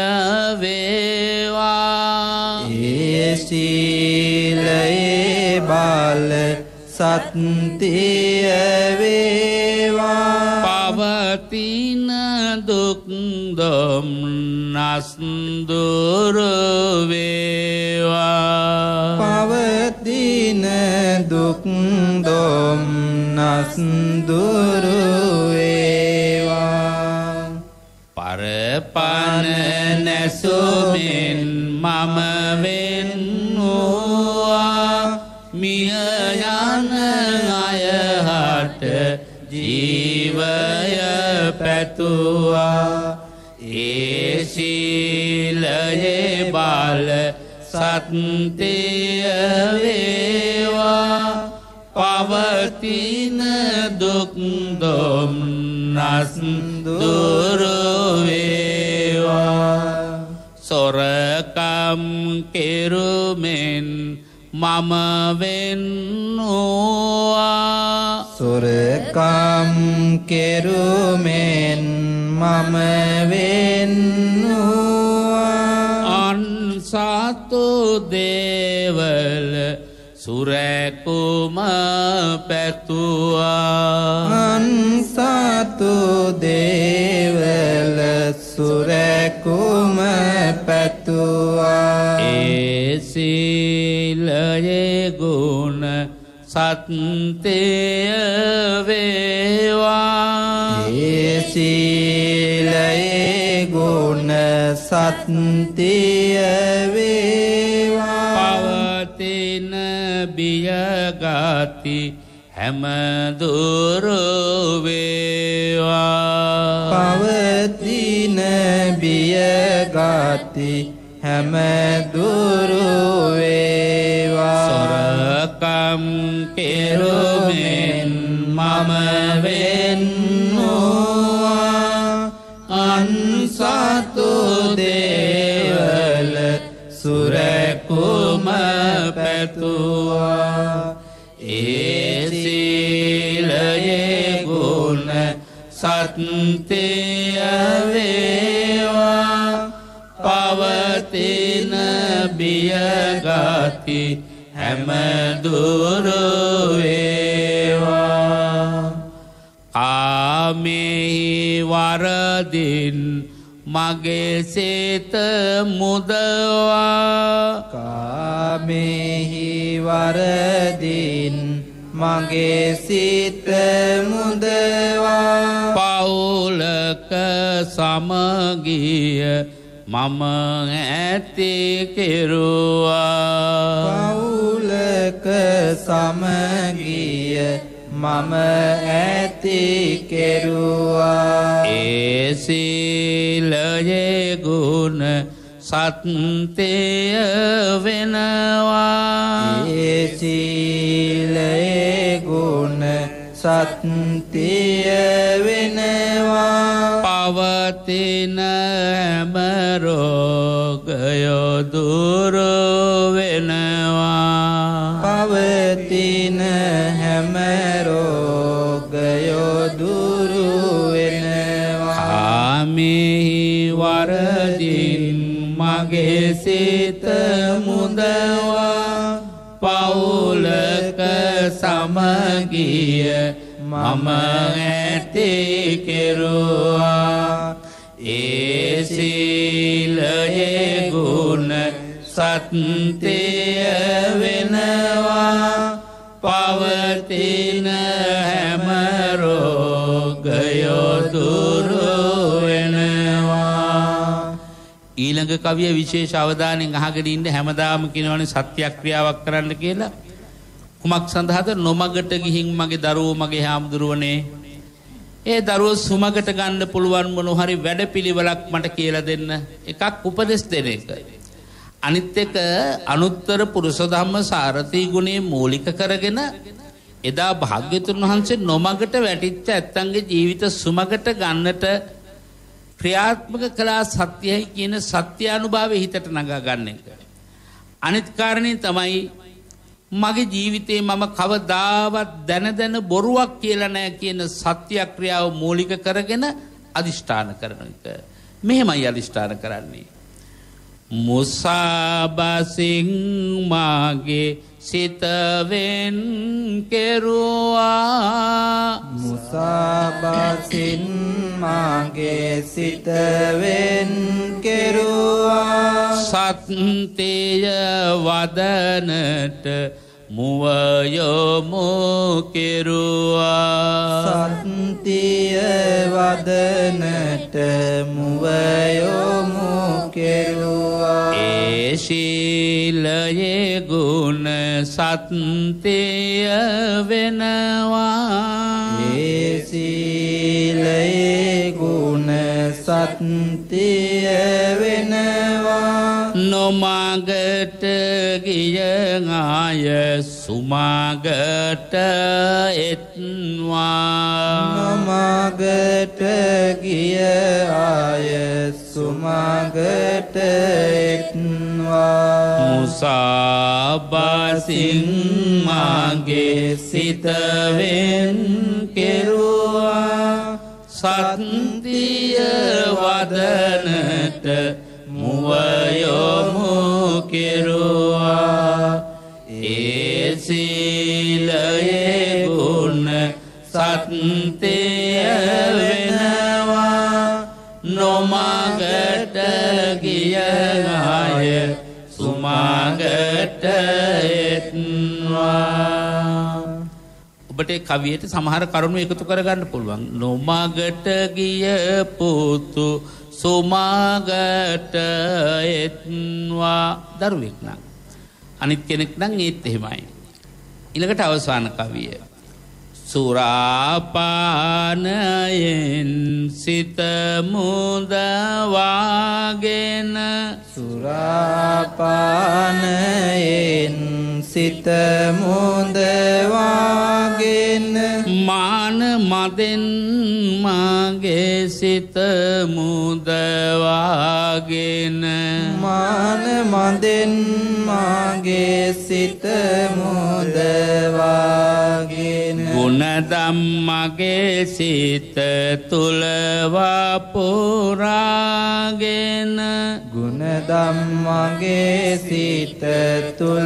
වේවා ඒ සීලයේ බාල සත්‍යය වේවා පවතින දුක් දුම්නස් දුරු වේවා පවතින දුක් දුම්නස් දුරු වේවා පරපන නැසුමින් මම වෙන්නවා මිය යන අය හට ජීවය පැතුවා ඒ ශීලයේ බාල සත්‍යය වේවා පවතින දුක් දුම්නස් දුරු වේවා සොරකම් කෙරුමෙන් මම වෙන්නවා සොරකම් කෙරුමෙන් මම වෙන්නවා අන්සතු දේවල සුරැකුම පැතුවා අන්සතු දේවල සුරැකුම පැතුවා ඒ සීලයේ ගුණ සත්‍යය වේවා ඒ සීලයේ ගුණ සත්‍යය වේවා පවතින බියගති හැම දුරු වේවා පවතින බියගති හැම දුරු වේවා සොරකම් කෙරුමෙන් මම වෙන්නවා අන්සතු දේවල සුරැකුම පැතුවා ඒ සීලයේ ගුණ සත්‍යය වේවා පවතින බියගති හැම දුරු වේවා කාමෙහි වරදින් මගේ සිත මුදවා කාමෙහි වරදින් මගේ සිත මුදවා පවුලක සමගිය මම ඇති කෙරුවා පවුලක සමගිය මම ඇති කෙරුවා ඒ සීලයේ ගුණ සත්‍යය වෙනවා ඒ සීලයේ ගුණ සත්‍යය වෙනවා පවතින හැම රෝගයෝ දුරු වෙනවා පවතින හැම රෝගයෝ දුරු වෙනවා කාමෙහි වරදින් මගේ සිත මුදවා පවුලක සමගිය මම ඇති කෙරුවා ඒ සීලයේ ගුණ සත්‍යය වෙනවා පවතින හැම රෝගයෝ දුරු වෙනවා ඊළඟ කවිය විශේෂ අවධානයෙන් අහගෙන ඉන්න හැමදාම කියනවනේ සත්‍යක්‍රියාවක් කරන්න කියලා කුමක් සඳහාද නොමගට ගිහින් මගේ දරුවෝ මගේ හාමුදුරුවනේ ඒ දරුවෝ සුමගට ගන්න පුළුවන් මොන හරි වැඩපිළිවෙලක් මට කියලා දෙන්න එකක් උපදෙස් දෙන එක අනිත් එක අනුත්තර පුරුෂ ධම්ම සාරථී ගුණේ මූලික කරගෙන එදා භාග්‍යතුන් වහන්සේ නොමගට වැටිච්ච ඇත්තන්ගේ ජීවිත සුමගට ගන්නට ක්‍රියාත්මක කළා සත්‍යයි කියන සත්‍යානුභවය හිතට නගා ගන්න එක. අනිත් කාරණේ තමයි මගේ ජීවිතේ මම කවදාවත් දැන දැන බොරුවක් කියලා නැහැ කියන සත්‍යක්‍රියාව මූලික කරගෙන අදිෂ්ඨාන කරන එක. මෙහෙමයි අදිෂ්ඨාන කරන්නේ. මුසාබසින් මාගේ සිතවෙන් කෙරුවා මුසාබසින් මාගේ සිතවෙන් කෙරුවා සත්‍යය වදනට මුව යොමු කෙරුවා සත්‍යය වදනට මුව යොමු කෙරුවා ඒ ශීලයේ ගුණ සත්‍යය වෙනවා ඒ සීලයේ ගුණ සත්‍යය වෙනවා නොමගට ගිය ආය සුමගට එත්වා නොමගට ගිය ආය සුමගට එත්වා මුසාබසින් මාගේ සිතවෙන් කෙරුවා සත්‍යය වදනට මුව යොමු කෙරුවා ඒ සීලයේ ගුණ සත්‍යය වෙනවා නොමගට ගිය අය සුමගට එත්වා ඔබට කවියට සමහර කරුණු එකතු කරගන්න පුළුවන් නොමගට ගිය පුතු සුමගට එත්වා දරුවෙක් නම් අනිත් කෙනෙක් නම් ඒත් එහෙමයි ඊළඟට අවසාන කවිය සුරාපානයෙන් සිත මුදවාගෙන සුරාපානයෙන් සිත මුදවාගෙන මාන මදෙන් මාගේ සිත මුදවාගෙන මාන මදෙන් මාගේ සිත මුදවාගෙන ගුණදම් මගේ සිත තුල වපුරාගෙන ගුණදම් මගේ සිත තුල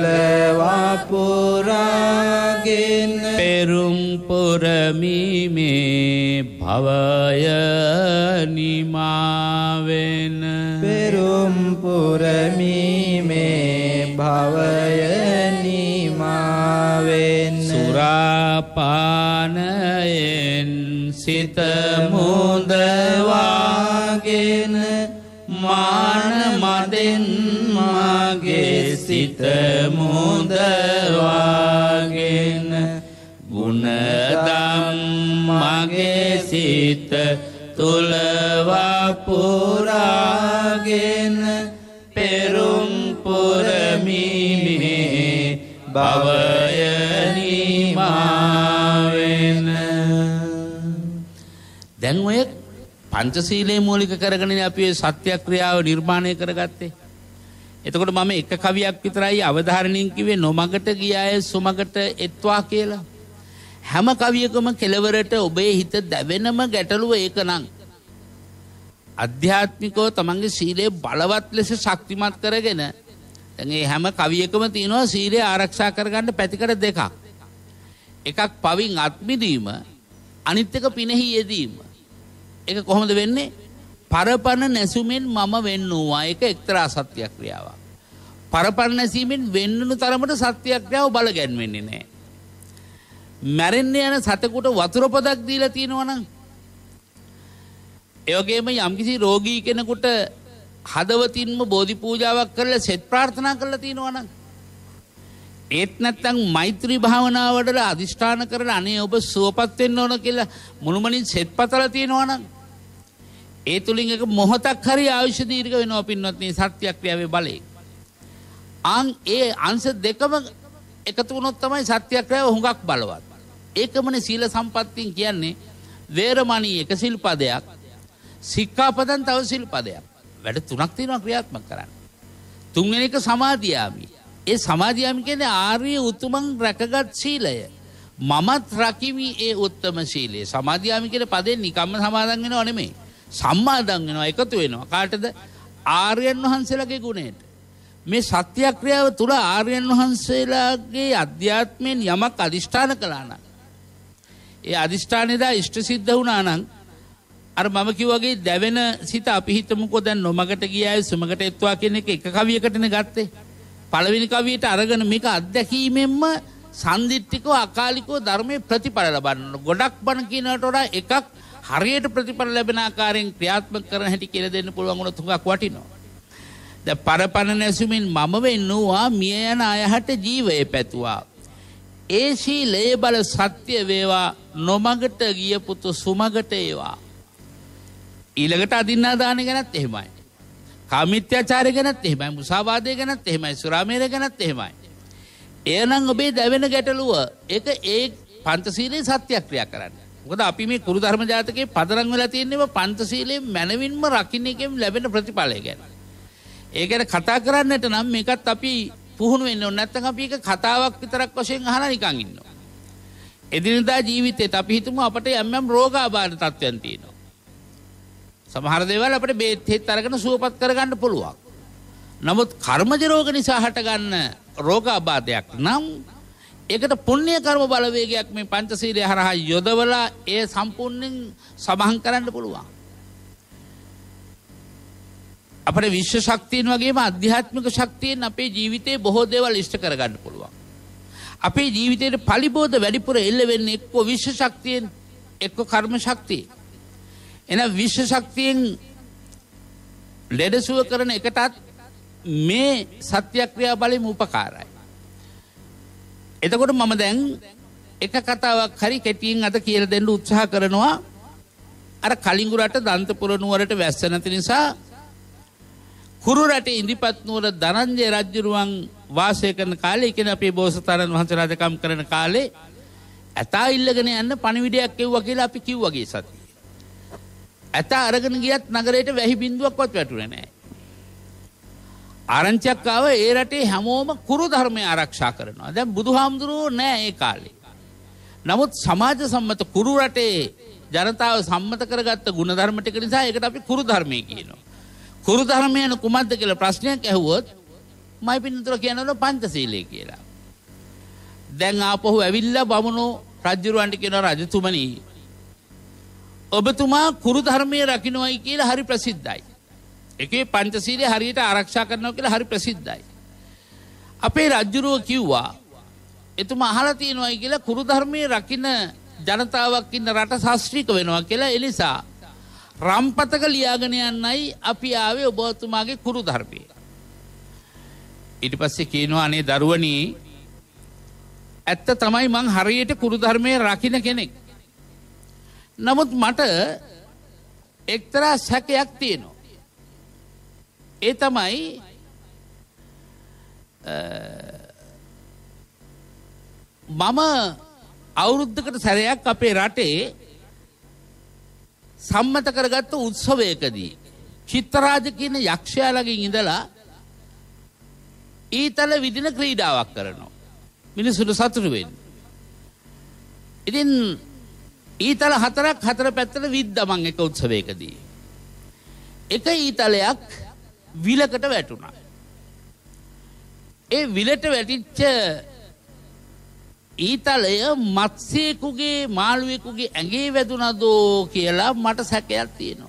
වපුරාගෙන පෙරුම් පුරමිමේ භවය නිමාවෙන පෙරුම් පුරමිමේ භවය නිමාවෙන සුරාපානයෙන් සිත මුදවාගෙන මාන මදෙන් මාගේ සිත මුදවාගෙන ගුණදම් මගේ සිත තුල වපුරාගෙන පෙරුම් පුරමිමේ භවය නිමාවෙන දැන් ඔය පංචශීලයේ මූලික කරගෙන අපි සත්‍යක්‍රියාව නිර්මාණය කරගත්තේ. එතකොට මම එක කවියක් විතරයි අවධාරණයෙන් කිව්වේ නොමගට ගියාය සුමගට එත්වා කියලා. හැම කවියකම කෙලවරට ඔබේ හිත දැවෙනම ගැටලුව ඒක නම්. අධ්‍යාත්මිකව තමන්ගේ සීලය බලවත් ලෙස ශක්තිමත් කරගෙන දැන් මේ හැම කවියකම තියෙනවා සීලය ආරක්ෂා කරගන්න පැතිකඩ දෙකක්. එකක් පවින් අත්මිදීම අනිත් එක පිනෙහි යෙදීම. ඒක කොහොමද වෙන්නේ? පරපණ නැසුමෙන් මම වෙන්නවා. ඒක එක්තරා සත්‍යක්‍රියාවක්. පරපණ නැසීමෙන් වෙන්නුණු තරමට සත්‍යක්‍රියාව බල ගැන්වෙන්නේ නැහැ. මැරෙන්න යන සතෙකුට වතුර පොදක් දීලා තියෙනවා නම් ඒ වගේම යම්කිසි රෝගී කෙනෙකුට හදවතින්ම බෝධි පූජාවක් කරලා සෙත් ප්‍රාර්ථනා කරලා තියෙනවා නම් ඒත් නැත්තම් මෛත්‍රී භාවනාව වඩලා අදිෂ්ඨාන කරලා අනේ ඔබ සුවපත් වෙන්න ඕන කියලා මුළුමනින් සෙත් පතලා තියෙනවා නම් ඒ තුලින් එක මොහොතක් හරි ආයුෂ දීර්ඝ වෙනවා පින්වත්නි සත්‍යක්‍රියාවේ බලයෙන්. ආන් ඒ අංශ දෙකම එකතු වුණොත් තමයි සත්‍යක්‍රියාව හුඟක් බලවත්. ඒකමනේ සීල සම්පත්තිය කියන්නේ. වේරමණී එක සිල්පදයක්, සික්ඛාපදං තව සිල්පදයක්. වැඩ තුනක් තියෙනවා ක්‍රියාත්මක කරන්න. තුන්වෙනි එක සමාදියාමි. ඒ සමාදියාමි කියන්නේ ආර්ය උතුමන් රැකගත් සීලය. මමත් රකිමි ඒ උත්තම සීලය. සමාදියාමි කියන පදයෙන් නිකම්ම සමාදන් වෙනව නෙමෙයි. සම්මාදන් වෙනවා, එකතු වෙනවා. කාටද? ආර්යයන් වහන්සේලාගේ ගුණයට. මේ සත්‍යක්‍රියාව තුළ ආර්යයන් වහන්සේලාගේ අධ්‍යාත්මයෙන් යමක් අදිෂ්ඨාන කළා නම් ඒ අදිෂ්ඨානයදා ඉෂ්ට සිද්ධ වුණා නම් අර මම කිව්වාගේ දැවෙන සිත අපි හිතමුකෝ දැන් නොමගට ගියාය සුමගට එත්වා කියන එක එක කවියකටනේ ගත්තේ. පළවෙනි කවියට අරගෙන මේක අත්දැකීමෙන්ම සම්දිත්තිකව අකාලිකව ධර්මයේ ප්‍රතිඵල ලබන්න. ගොඩක් බණ කියනකට වඩා එකක් හරියට ප්‍රතිඵල ලැබෙන ආකාරයෙන් ක්‍රියාත්මක කරන හැටි කියලා දෙන්න පුළුවන් වුණොත් හුඟක් වටිනවා. දැන් පරපණ නැසුමින් මම වෙන්නවා මිය යන අයහට ජීවය පැතුවා. ඒ සීලේ බල සත්‍ය වේවා නොමගට ගිය පුතු සුමගට ඒවා. ඊළඟට අදින්නා දාන ගැනත් එහෙමයි. කාමිත්‍යාචාරය ගැනත් එහෙමයි. මුසාවාදය ගැනත් එහෙමයි. සුරාමේරය ගැනත් එහෙමයි. එනං ඔබේ දැවෙන ගැටලුව ඒක ඒ පංචශීලයේ සත්‍යක්‍රියා කරන්න. මොකද අපි මේ කුරු ධර්ම ජාතකයේ පදරම් වෙලා තියෙන්නේ පංචශීලයේ මනවින්ම රකින්න එකෙන් ලැබෙන ප්‍රතිඵලය ගැන. ඒ ගැන කතා කරන්නට නම් මේකත් අපි පුහුණු වෙන්න ඕනේ. නැත්නම් අපි ඒක කතාවක් විතරක් වශයෙන් අහලා නිකන් ඉන්නවා. එදිනදා ජීවිතේත් අපි හිතමු අපට යම් යම් රෝගාබාධ තත්ත්වයන් තියෙනවා. සමහර දේවල් අපිට බේත් හේත් අරගෙන සුවපත් කරගන්න පුළුවන්. නමුත් කර්මජ රෝග නිසා හටගන්න රෝගාබාධයක් නම් ඒකට පුණ්‍ය කර්ම බලවේගයක් මේ පංචශීලය හරහා යොදවලා ඒ සම්පූර්ණයෙන් සමහන් කරන්න පුළුවන්. අපේ විශ්ව ශක්තියන් වගේම අධ්‍යාත්මික ශක්තියෙන් අපේ ජීවිතේ බොහෝ දේවල් ඉෂ්ට කරගන්න පුළුවන්. අපේ ජීවිතේට පලිබෝධ වැඩිපුර එල්ල වෙන්නේ එක්ක විශ්ව ශක්තියෙන් එක්ක කර්ම ශක්තිය. එන විශ්ව ශක්තියෙන් ලෙඩසුව කරන එකටත් මේ සත්‍යක්‍රියා බලයෙන් උපකාරයි. එතකොට මම දැන් එක කතාවක් හරි කෙටියෙන් අද කියලා දෙන්න උත්සාහ කරනවා. අර කලිඟු රට දන්තපුර නුවරට වැස්ස නැති නිසා කුරු රටේ ඉදිපත් නුවර ධනංජය රජුරුවන් වාසය කරන කාලේ, ඒ කියන්නේ අපේ බෝසතාණන් වහන්සේ රජකම් කරන කාලේ ඇතා ඉල්ලගෙන යන්න පණිවිඩයක් එව්වා කියලා අපි කිව්වා ගිය සතියේ. ඇතා අරගෙන ගියත් නගරයට වැහි බින්දුවක්වත් වැටුනේ නැහැ. ආරංචියක් ආව ඒ රටේ හැමෝම කුරු ධර්මය ආරක්ෂා කරනවා. දැන් බුදුහාමුදුරුවෝ නෑ ඒ කාලේ. නමුත් සමාජ සම්මත කුරු රටේ ජනතාව සම්මත කරගත්ත ගුණ ධර්ම ටික නිසා ඒකට අපි කුරු ධර්මය කියනවා. කුරු ධර්මය යන කුමක්ද කියලා ප්‍රශ්නයක් ඇහුවොත් මයි පින්නතර කියනවා පංචශීලය කියලා. දැන් ආපහු ඇවිල්ලා බමුණෝ රජුරවන්ට කියනවා රජතුමනි ඔබතුමා කුරු ධර්මයේ රකින්නයි කියලා හරි ප්‍රසිද්ධයි. ඒකේ පංචශීලය හරියට ආරක්ෂා කරනවා කියලා හරි ප්‍රසිද්ධයි. අපේ රජුරෝ කිව්වා එතුමා අහලා තියෙනවායි කියලා කුරු ධර්මයේ රකින්න ජනතාවක් ඉන්න රට ශාස්ත්‍රීක වෙනවා කියලා. ඒ නිසා රම්පතක ලියාගෙන යන්නයි අපි ආවේ ඔබතුමාගේ කුරු ධර්මයේ. ඊට පස්සේ කියනවා අනේ දරුවනි ඇත්ත තමයි මං හරියට කුරු ධර්මයේ රකින්න කෙනෙක්. නමුත් මට එක්තරා සැකයක් තියෙනවා. ඒ තමයි මම අවුරුද්දකට සැරයක් අපේ රටේ සම්මත කරගත්ත උත්සවයකදී චිත්‍රරාජ කියන යක්ෂයාලගෙන් ඉඳලා ඊතල විදින ක්‍රීඩාවක් කරනවා. මිනිස්සුන්ට සතුටු වෙන්න. ඉතින් ඊතල හතරක් හතර පැත්තට විද්දා මං එක උත්සවයකදී. එක ඊතලයක් විලකට වැටුණා. ඒ විලට වැටිච්ච ඊතලය මත්ස්‍යයෙකුගේ මාළුවෙකුගේ ඇඟේ වැදුනදෝ කියලා මට සැකයක් තියෙනවා.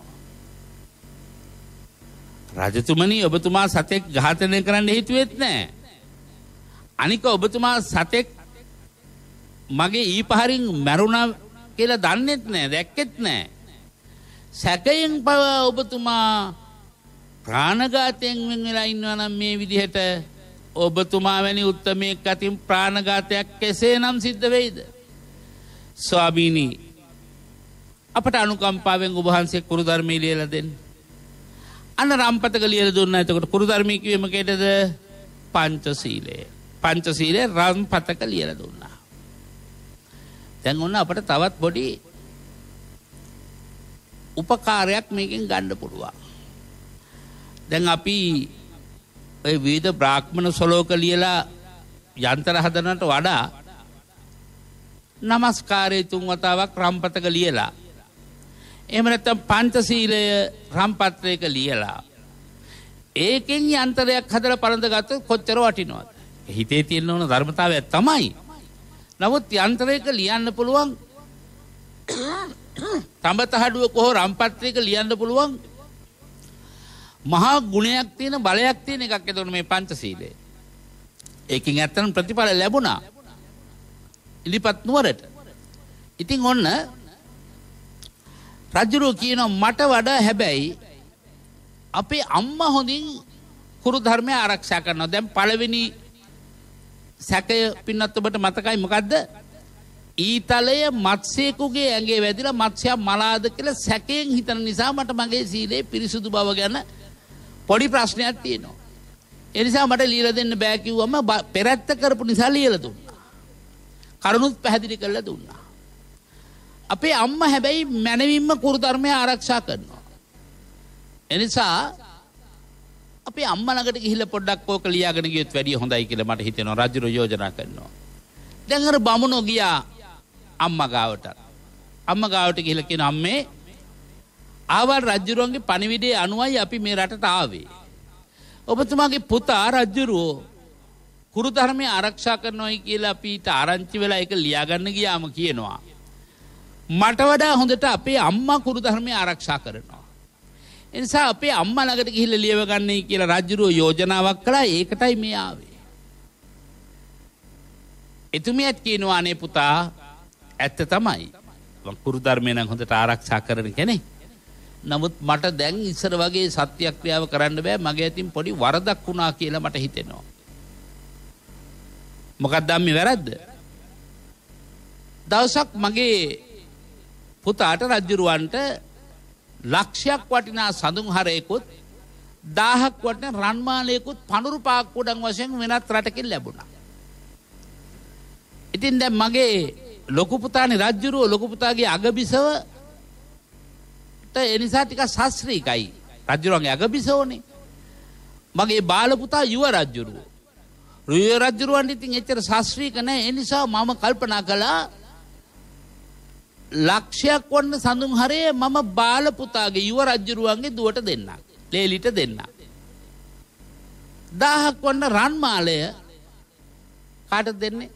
රජතුමනි ඔබතුමා සතෙක් ඝාතනය කරන්න හිතුවෙත් නැහැ. අනික ඔබතුමා සතෙක් මගේ ඊපහරින් මැරුණා කියලා දන්නෙත් නැහැ, දැක්කෙත් නැහැ. සැකයෙන් පවා ඔබතුමා ප්‍රාණඝාතයෙන් වෙන් වෙලා ඉන්නවා නම් මේ විදිහට ඔබතුමා වැනි උත්තමයෙක් අතින් ප්‍රාණඝාතයක් කෙසේනම් සිද්ධ වෙයිද? ස්වාමීනි අපට අනුකම්පාවෙන් ඔබ වහන්සේ කුරු ධර්මයේ ලියලා දෙන්න. අන්න රම්පතක ලියලා දුන්නා. එතකොට කුරු ධර්මයේ කිව්වේ මොකේදද? පංචශීලය. පංචශීලය රම්පතක ලියලා දුන්නා. දැන් ඔන්න අපට තවත් පොඩි උපකාරයක් මේකෙන් ගන්න පුළුවන්. දැන් අපි ඔය විවිධ බ්‍රාහ්මණ ශ්ලෝක ලියලා යන්ත්‍ර හදනට වඩා නමස්කාරය තුන් වතාවක් රම්පතක ලියලා එහෙම නැත්නම් පංචශීලය රම්පත්‍රයක ලියලා ඒකෙන් යන්ත්‍රයක් හදලා පරඳ ගත්තොත් කොච්චර වටිනවද? හිතේ තියෙන ඕන ධර්මතාවය තමයි. නමුත් යන්ත්‍රයක ලියන්න පුළුවන් තඹතහඩුවක හෝ රම්පත්‍රයක ලියන්න පුළුවන් මහා ගුණයක් තියෙන බලයක් තියෙන එකක්. එතකොට මේ පංචශීලය. ඒකෙන් ඇත්තටම ප්‍රතිඵල ලැබුණා. ඉලිපත් නුවරට. ඉතින් ඔන්න රජුරෝ කියනවා මට වඩා හැබැයි අපේ අම්මා හොඳින් කුරු ධර්මය ආරක්ෂා කරනවා. දැන් පළවෙනි සැකය පින්නත් ඔබට මතකයි මොකද්ද? ඊතලය මත්ස්‍යයෙකුගේ ඇඟේ වැදිලා මත්ස්‍යයා මලාද කියලා සැකයෙන් හිතන නිසා මට මගේ සීලේ පිරිසුදු බව ගැන පොඩි ප්‍රශ්නයක් තියෙනවා. ඒ නිසා මට ලියලා දෙන්න බෑ කිව්වම පෙරැත්ත කරපු නිසා ලියලා දුන්නා. කරුණුත් පැහැදිලි කරලා දුන්නා. අපේ අම්මා හැබැයි මනවින්ම කුරු ධර්මය ආරක්ෂා කරනවා. එනිසා අපේ අම්මා ළඟට ගිහිල්ලා පොඩ්ඩක් ඕක ලියාගෙන ගියොත් වැඩිය හොඳයි කියලා මට හිතෙනවා. රජුරෝ යෝජනා කරනවා. දැන් අර බමුණෝ ගියා අම්මා ගාවට. අම්මා ගාවට ගිහිල්ලා කියන අම්මේ ආවල් රජුරෝන්ගේ පණිවිඩයේ අනුවයි අපි මේ රටට ආවේ. ඔබතුමාගේ පුතා රජුරෝ කුරු ධර්මය ආරක්ෂා කරනවායි කියලා අපිට ආරංචි වෙලා ඒක ලියාගන්න ගියාම කියනවා මට වඩා හොඳට අපේ අම්මා කුරු ධර්මය ආරක්ෂා කරනවා. ඒ නිසා අපේ අම්මා ළඟට ගිහිල්ලා ලියව ගන්නයි කියලා රජුරෝ යෝජනාවක් කළා. ඒකටයි මේ ආවේ. එතුමියත් කියනවා අනේ පුතා ඇත්ත තමයි. මම කුරු ධර්මය නම් හොඳට ආරක්ෂා කරන කෙනෙක්. නමුත් මට දැන් ඉස්සර වගේ සත්‍යක්‍රියාව කරන්න බෑ. මගේ අතින් පොඩි වරදක් වුණා කියලා මට හිතෙනවා. මොකක්ද මේ වැරද්ද? දවසක් මගේ පුතාට රජුරවන්ට ලක්ෂයක් වටිනා සඳුන් හරයකුත් දහයක් වටිනා රන්මාලයකුත් පඳුරු පාක් කුඩන් වශයෙන් වෙනත් රටකින් ලැබුණා. ඉතින් දැන් මගේ ලොකු පුතානේ රජුරව ලොකු පුතාගේ අගබිසව ඒ නිසා ටිකක් ශාස්ත්‍රීයයි. රජුරන්ගේ අගබිසවනේ. මගේ බාල පුතා යුව රජුරව. රුය රජුරවන්ට ඉතින් එච්චර ශාස්ත්‍රීය නැහැ. ඒ නිසා මම කල්පනා කළා ලක්ෂයක් වන්න සඳුන් හරේ මම බාල පුතාගේ යුව රජුරවන්ගේ දුවට දෙන්නම්. ලේලිට දෙන්නම්. දහයක් වන්න රන්මාලය කාටද දෙන්නේ?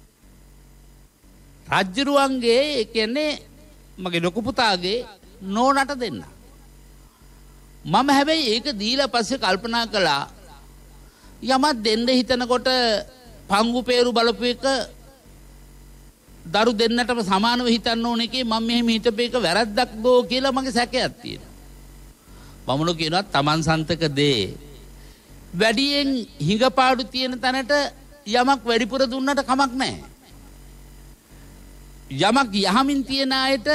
රජුරවන්ගේ ඒ කියන්නේ මගේ ලොකු පුතාගේ නෝනට දෙන්න. මම හැබැයි ඒක දීලා පස්සේ කල්පනා කළා යමක් දෙන්න හිතනකොට පංගු peeru බලපු එක දරු දෙන්නටම සමානව හිතන්න ඕන එකේ මම මෙහෙම හිතපේක වැරද්දක් දෝ කියලා මගේ සැකයක් තියෙනවා. බමුණු කියනවා තමන් සන්තක දේ වැඩියෙන් හිඟපාඩු තියෙන තැනට යමක් වැඩිපුර දුන්නට කමක් නැහැ. යමක් යහමින් තියෙන අයට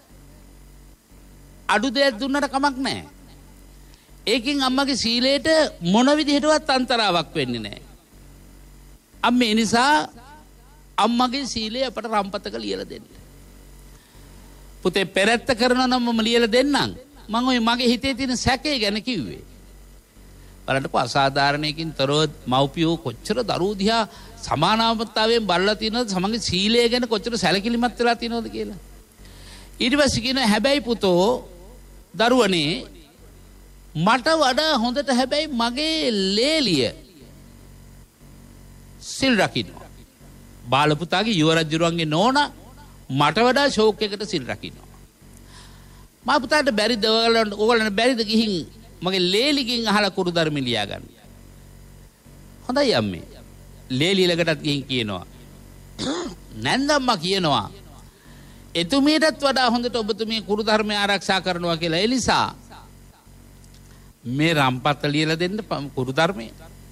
අඩු දෙයක් දුන්නට කමක් නැහැ. ඒකෙන් අම්මගේ සීලයට මොන විදිහටවත් අන්තරාවක් වෙන්නේ නැහැ. අම්මේ නිසා අම්මගේ සීලය අපට රම්පතක ලියලා දෙන්න. පුතේ පෙරත්ත කරනවා නම් මම ලියලා දෙන්නම්. මම ඔය මගේ හිතේ තියෙන සැකේ ගැන කිව්වේ. බලන්නකෝ අසාධාරණයකින් තරව මව්පියෝ කොච්චර දරුවෝ දිහා සමානාත්මතාවයෙන් බලලා තියෙනවද? සමගි සීලය ගැන කොච්චර සැලකිලිමත් වෙලා තියෙනවද කියලා. ඊට පස්සේ කියන හැබැයි පුතෝ දරුවනේ මට වඩා හොඳට හැබැයි මගේ ලේලිය සිල් රකින්නවා. බාල පුතාගේ යුව රජුරන්ගේ නෝනා මට වඩා ෂෝක් එකකට සිල් රකින්නවා. මා පුතාට බැරිද ඔයගොල්ලන්ට බැරිද ගිහින් මගේ ලේලිගෙන් අහලා කුරු ධර්ම ලියා ගන්න. හොඳයි අම්මේ. ලේලි ළඟටත් ගිහින් කියනවා. නැන්දම්මා කියනවා එතුමියටත් වඩා හොඳට ඔබතුමිය කුරු ධර්මය ආරක්ෂා කරනවා කියලා. ඒ නිසා මේ රම්පත ලියලා දෙන්න කුරු ධර්මය.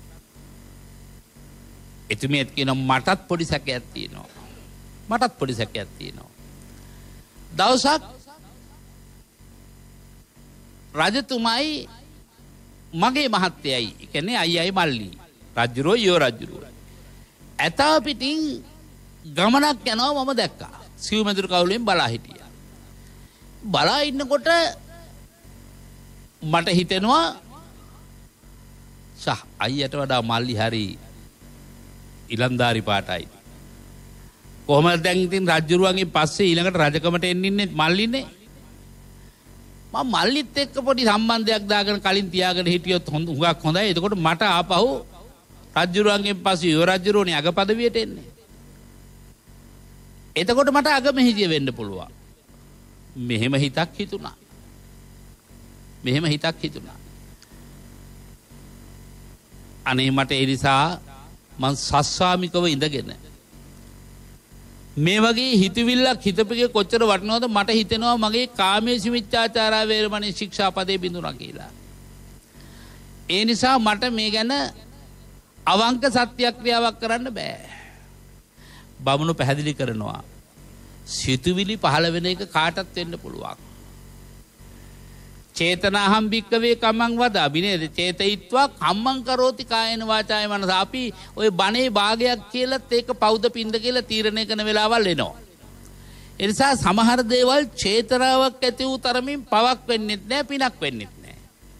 එතුමියත් කියනවා මටත් පොඩි සැකයක් තියෙනවා. මටත් පොඩි සැකයක් තියෙනවා. දවසක් රජතුමයි මගේ මහත්තයයි කියන්නේ අයියයි මල්ලි රජුරෝ යෝ රජුරෝ ඇතා පිටින් ගමනක් යනවා මම දැක්කා. සිව්මැදුරු කවුලෙන් බලා හිටියා. බලා ඉන්නකොට මට හිතෙනවා සහ අයියට වඩා මල්ලි හරි ඉලන්දාරි පාටයි. කොහොමද දැන් ඉතින් රජුරුවන්ගේ පස්සේ ඊළඟට රජකමට එන්න ඉන්නේ මල්ලිනේ. මම මල්ලිත් එක්ක පොඩි සම්බන්ධයක් දාගෙන කලින් තියාගෙන හිටියොත් හොඳ හුඟක් හොඳයි. එතකොට මට ආපහු රජුරුවන්ගෙන් පස්සේ යෝ රජුරුවනේ අග පදවියට එන්නේ. එතකොට මට අගමැහිදිය වෙන්න පුළුවන්. මෙහෙම හිතක් හිතුණා. මෙහෙම හිතක් හිතුණා. අනේ මට ඒ නිසා මං සස්වාමිකව ඉඳගෙන මේ වගේ හිතවිල්ලක් හිතපිගේ කොච්චර වටිනවද මට හිතෙනවා මගේ කාමේසු මිච්ඡාචාරා වේරමණී ශික්ෂාපදේ බිඳුණා කියලා. ඒ නිසා මට මේ ගැන අවංක සත්‍යක්‍රියාවක් කරන්න බෑ. බමුණු පැහැදිලි කරනවා සිතුවිලි පහළ වෙන එක කාටත් වෙන්න පුළුවන්. චේතනාහම් භික්කවේ කම්මං වදාමි නේද? චේතයිත්වා කම්මං කරෝති කායන වාචාය මනස. අපි ওই බණේ භාගයක් කියලාත් ඒක පෞද පින්ද කියලා තීරණය කරන වෙලාවල් එනවා. ඒ නිසා සමහර දේවල් චේතනාවක් ඇති වූ තරමින් පවක් වෙන්නෙත් නෑ පිනක් වෙන්නෙත් නෑ.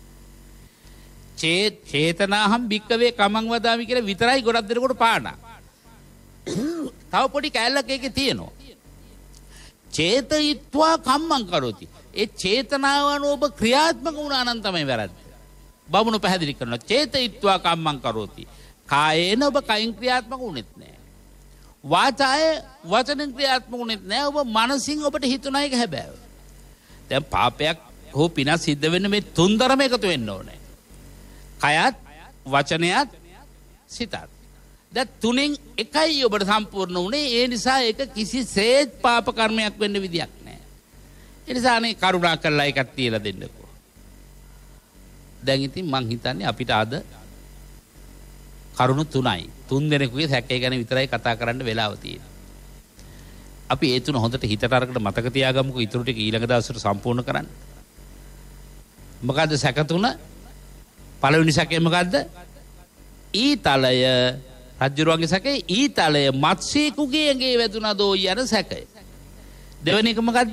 චේ චේතනාහම් භික්කවේ කම්මං වදාමි කියලා විතරයි ගොඩක් දෙනකොට පාඩම්. තව පොඩි කැලලක් ඒකේ තියෙනවා. චේතයිත්වා කම්මං කරෝති. ඒ චේතනාව අනුව ඔබ ක්‍රියාත්මක වුණා නම් තමයි වැරද්ද. බමුණු පැහැදිලි කරනවා චේතයිත්වා කම්මං කරෝති. කායේන ඔබ කයින් ක්‍රියාත්මක වුණෙත් නෑ. වාචාය වචනෙන් ක්‍රියාත්මක වුණෙත් නෑ. ඔබ මනසින් ඔබට හිතුණ එක හැබෑව. දැන් පාපයක් හෝ පිනක් සිද්ධ වෙන්න මේ තුන්දරම එකතු වෙන්න ඕනේ. කයත් වචනයත් සිතත්. දැන් තුනෙන් එකයි ඔබට සම්පූර්ණ වුණේ. ඒ නිසා ඒක කිසිසේත් පාප කර්මයක් වෙන්න විදියක් නෑ. ඒ නිසා අනේ කරුණා කරලා එකක් තියලා දෙන්නකෝ. දැන් ඉතින් මං හිතන්නේ අපිට අද කරුණු තුනයි. තුන් දෙනෙකුගේ සැකේ ගැන විතරයි කතා කරන්න වෙලාව තියෙන්නේ. අපි ඒ තුන හොඳට හිතට අරගෙන මතක තියාගමුකෝ. ඊටු ටික ඊළඟ දවසට සම්පූර්ණ කරන්න. මොකද්ද සැක තුන? පළවෙනි සැකේ මොකද්ද? ඊතලය රජුරුවන්ගේ සැකේ ඊතලය මත්සේකුගේ ඇඟේ වැදුනදෝ යන සැකය. දෙවෙනි එක මොකද්ද?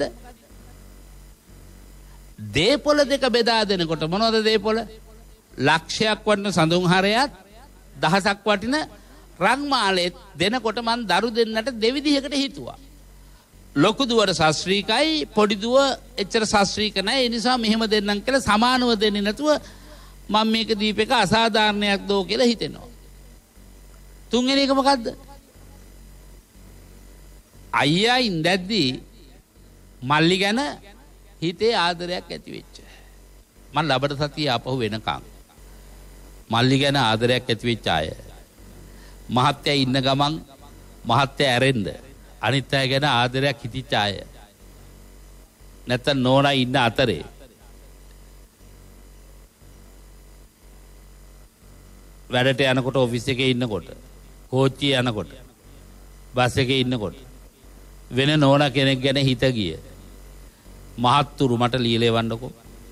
දේපොළ දෙක බෙදා දෙනකොට මොනවද දේපොළ? ලක්ෂයක් වටින සඳුන් හරයත් දහසක් වටින රන්මාලෙත් දෙනකොට මං දරු දෙන්නට දෙවිදිහකට හිතුවා. ලොකු දුවට ශාස්ත්‍රීකයි පොඩි දුව එච්චර ශාස්ත්‍රීක නැහැ. ඒ නිසා මෙහෙම දෙන්නම් කියලා සමානව දෙන්නේ නැතුව මම මේක දීපේක අසාධාරණයක් දෝ කියලා හිතෙනවා. තුන්වෙනි එක මොකද්ද? අයියා ඉඳද්දී මල්ලි ගැන හිතේ ආදරයක් ඇති වෙච්ච. මම ලබන සතිය ආපහු වෙනකන් මල්ලි ගැන ආදරයක් ඇති වෙච්ච අය. මහත්තයා ඉන්න ගමන් මහත්තයා ඇරෙන්න අනිත් අය ගැන ආදරයක් හිතිච්ච අය. නැත්තම් නෝනා ඉන්න අතරේ වැඩට යනකොට ඔෆිස් එකේ ඉන්නකොට කෝච්චියේ යනකොට බස් එකේ ඉන්නකොට වෙන නෝනා කෙනෙක් ගැන හිත ගිය මහත්තුරු මට ලියලා එවන්නකෝ.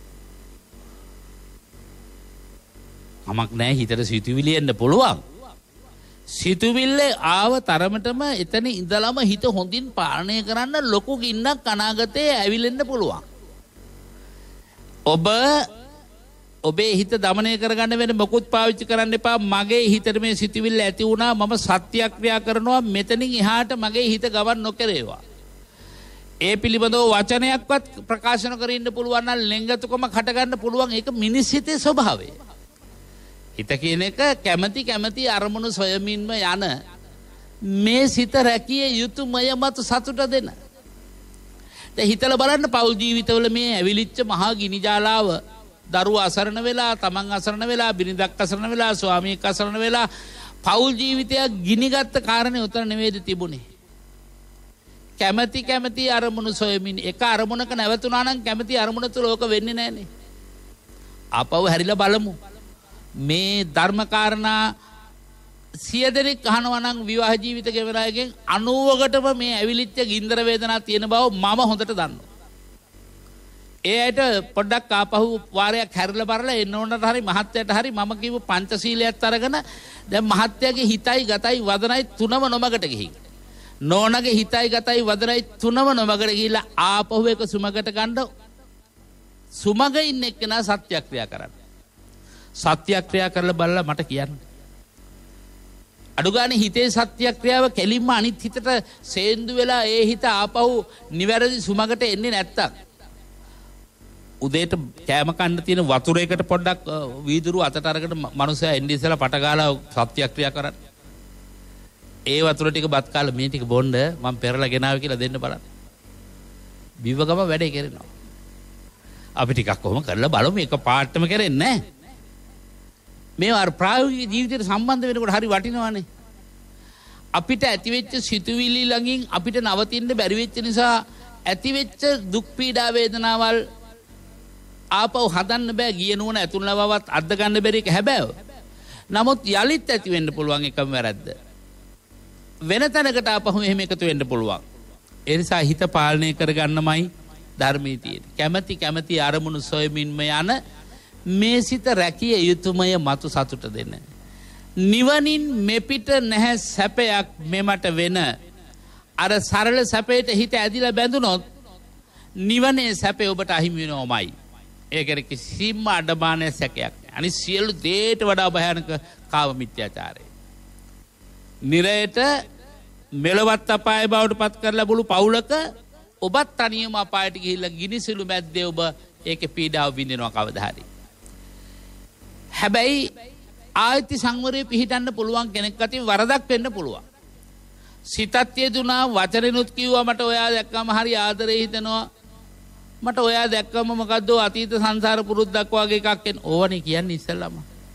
අමක් නැහැ හිතට සිතුවිලි එන්න පුළුවන්. සිතුවිල්ල ආව තරමටම එතන ඉඳලම හිත හොඳින් පාලනය කරන්න ලොකු ගින්නක් අනාගතේ ඇවිලෙන්න පුළුවන්. ඔබ ඔබේ හිත දමනය කරගන්න වෙන මොකුත් පාවිච්චි කරන්න එපා. මගේ හිතට මේ සිතුවිල්ල ඇති වුණා මම සත්‍යක්‍රියා කරනවා මෙතනින් එහාට මගේ හිත ගමන් නොකරේවා. ඒ පිළිබඳව වචනයක්වත් ප්‍රකාශන කර ඉන්න පුළුවන් නම් ලෙන්ගතුකම කට ගන්න පුළුවන්. ඒක මිනිස් හිතේ ස්වභාවය. හිත කියන එක කැමැති කැමැති අරමුණු සොයමින්ම යන මේ සිත රැකිය යුතු මය මත සතුට දෙන. දැන් හිතලා බලන්න පෞල් ජීවිතවල මේ ඇවිලිච්ච මහා ගිනි ජාලාව දරුවා අසරණ වෙලා තමන් අසරණ වෙලා බිරිඳක් අසරණ වෙලා ස්වාමියෙක් අසරණ වෙලා පෞල් ජීවිතයක් ගිනිගත්ත කාරණේ උතර නෙවෙයිද තිබුණේ. කැමැති කැමැති අරමුණු සොයමින් එක අරමුණක නැවතුණා නම් කැමැති අරමුණ තුල ඕක වෙන්නේ නැහනේ. ආපහු හැරිලා බලමු. මේ ධර්ම කාරණා සිය දෙනෙක් අහනවා නම් විවාහ ජීවිත ගෙවන අයගෙන් අනූවකටම මේ ඇවිලිච්ච ගින්දර වේදනා තියෙන බව මම හොඳට දන්නවා. ඒ ඇයට පොඩ්ඩක් ආපහු වාරයක් හැරිලා බලලා එන්න ඕනට හරි මහත්යට හරි මම කිව්ව පංචශීලයක් අරගෙන දැන් මහත්යගේ හිතයි ගතයි වදනයි තුනම නොමගට ගිහින් නෝනගේ හිතයි ගතයි වදරයි තුනම නොමගට ගිහිල්ලා ආපහු එක සුමගට ගන්න සුමග ඉන්න එක්කෙනා සත්‍යක්‍රියා කරන්න. සත්‍යක්‍රියා කරලා බලලා මට කියන්න. අඩුගානේ හිතේ සත්‍යක්‍රියාව කෙලින්ම අනිත් හිතට සේන්දු වෙලා ඒ හිත ආපහු නිවැරදි සුමගට එන්නේ නැත්තම් උදේට කෑම කන්න තියෙන වතුරයකට පොඩ්ඩක් වීදුරු අතට අරගෙන මනුස්සයා එන්නේ ඉස්සලා පට ගාලා සත්‍යක්‍රියා කරන්න. ඒ වතුර ටික බත් කාලා මේ ටික බොන්න මම පෙරලා ගෙනාවේ කියලා දෙන්න බලන්න. බිව්ව ගම වැඩේ කරනවා. අපි ටිකක් කොහොම කරලා බලමු මේක පාටම කරෙන්නේ නැහැ. මේ අර ප්‍රායෝගික ජීවිතයට සම්බන්ධ වෙනකොට හරි වටිනවානේ. අපිට ඇතිවෙච්ච සිතුවිලි ළඟින් අපිට නවතින්න බැරි වෙච්ච නිසා ඇතිවෙච්ච දුක් පීඩා වේදනාවල් ආපහු හදන්න බෑ. ගිය නුවණ ඇතුළවවත් අද්ද ගන්න බැරි එක හැබෑව. නමුත් යලිත් ඇති වෙන්න පුළුවන් එකම වැරද්ද. වෙන තැනකට ආපහු එහෙම එකතු වෙන්න පුළුවන්. ඒ නිසා හිත පාලනය කරගන්නමයි ධර්මයේ තියෙන්නේ. කැමැති කැමැති අරමුණු සොයමින්ම යන මේ සිත රැකිය යුතුමය මතු සතුට දෙන්න. නිවනින් මෙපිට නැහැ සැපයක් මෙමට වෙන. අර සරල සැපයට හිත ඇදිලා බැඳුනොත් නිවනේ සැපේ ඔබට අහිමි වෙනවමයි. ඒකට කිසිම අඩමානයක් සැකයක් නැහැ. අනිත් සියලු දේට වඩා භයානක කාම මිත්‍යාචාරය. නිරයට මෙලවත් අපාය බවට පත් කරලා බුළු පවුලක ඔබත් තනියම අපායට ගිහිල්ලා ගිනිසිලු මැද්දේ ඔබ ඒකේ පීඩාව විඳිනවා කවදා හරි. හැබැයි ආයති සංවරයේ පිහිටන්න පුළුවන් කෙනෙක් අතින් වරදක් වෙන්න පුළුවන්. සිතත් යෙදුනා වචනෙනුත් කිව්වා මට ඔයා දැක්කම හරි ආදරේ හිතෙනවා. මට ඔයා දැක්කම මොකද්ද අතීත සංසාර පුරුද්දක් වගේ එකක් එන ඕවනේ කියන්නේ ඉස්සෙල්ලාම.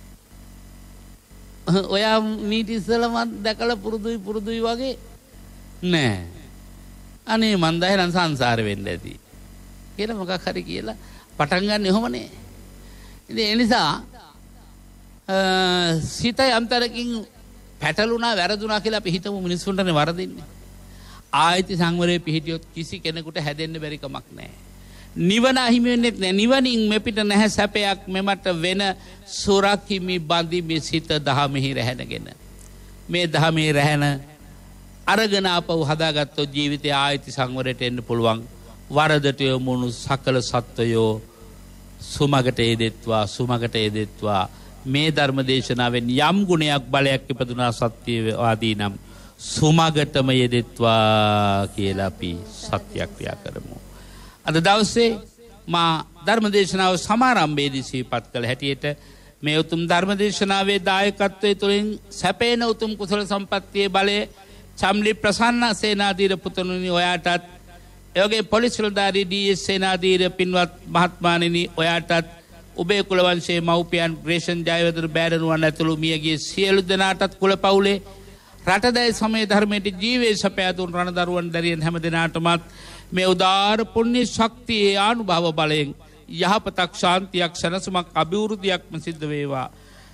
ඔයා මීට ඉස්සෙල්ලාම දැකලා පුරුදුයි පුරුදුයි වගේ නෑ. අනේ මන් දැන් සංසාර වෙන්න ඇති. කියලා මොකක් හරි කියලා පටන් ගන්න එහෙමනේ. ඉතින් ඒ නිසා සිත යම්තරකින් පැටලුණා වැරදුනා කියලා අපි හිතමු මිනිස්සුන්ටනේ වරදින්නේ. ආයති සංවරයේ පිහිටියොත් කිසි කෙනෙකුට හැදෙන්න බැරි කමක් නැහැ. නිවන අහිමි වෙන්නේ නැහැ. නිවනින් මෙපිට නැහැ සැපයක් මෙමට වෙන සුරකිමි බඳිමි සිත දහමෙහි රැහැනගෙන. මේ දහමෙහි රැහැන අරගෙන ආපහු හදාගත්තොත් ජීවිතය ආයති සංවරයට එන්න පුළුවන්. වරදට යොමුණු සකල සත්වයෝ සුමගට යෙදෙත්වා සුමගට යෙදෙත්වා. මේ ධර්ම දේශනාවෙන් යම් ගුණයක් බලයක් ඉපදුනා සත්‍යවාදී නම් සුමගටම යෙදෙත්වා කියලා අපි සත්‍යක්‍රියා කරමු. අද දවසේ මා ධර්ම දේශනාව සමාරම්භයේදී සිහිපත් කළ හැටියට මේ උතුම් ධර්ම දේශනාවේ දායකත්වයේ තුලින් සැපේන උතුම් කුසල සම්පත්තියේ බලය චම්ලි ප්‍රසන්න සේනාධීර පුතුණනි ඔයාටත් එවගේ පොලිස් නිලධාරී ඩී.එස්. සේනාධීර පින්වත් මහත්මයාණෙනි ඔයාටත් ඔබේ කුල වංශයේ මව්පියන් ග්‍රේෂන් ජයවර්ධන බෑරණුවන් ඇතුළු මියගිය සියලු දෙනාටත් කුල පවුලේ රටදැයි සමය ධර්මයට ජීවේ සපයා දුන් රණදරුවන් දැරියන් හැම දෙනාටමත් මේ උදාර පුණ්‍ය ශක්තියේ ආනුභාව බලයෙන් යහපතක් ශාන්තියක් සැනසීමක් අභිවෘද්ධියක්ම සිද්ධ වේවා.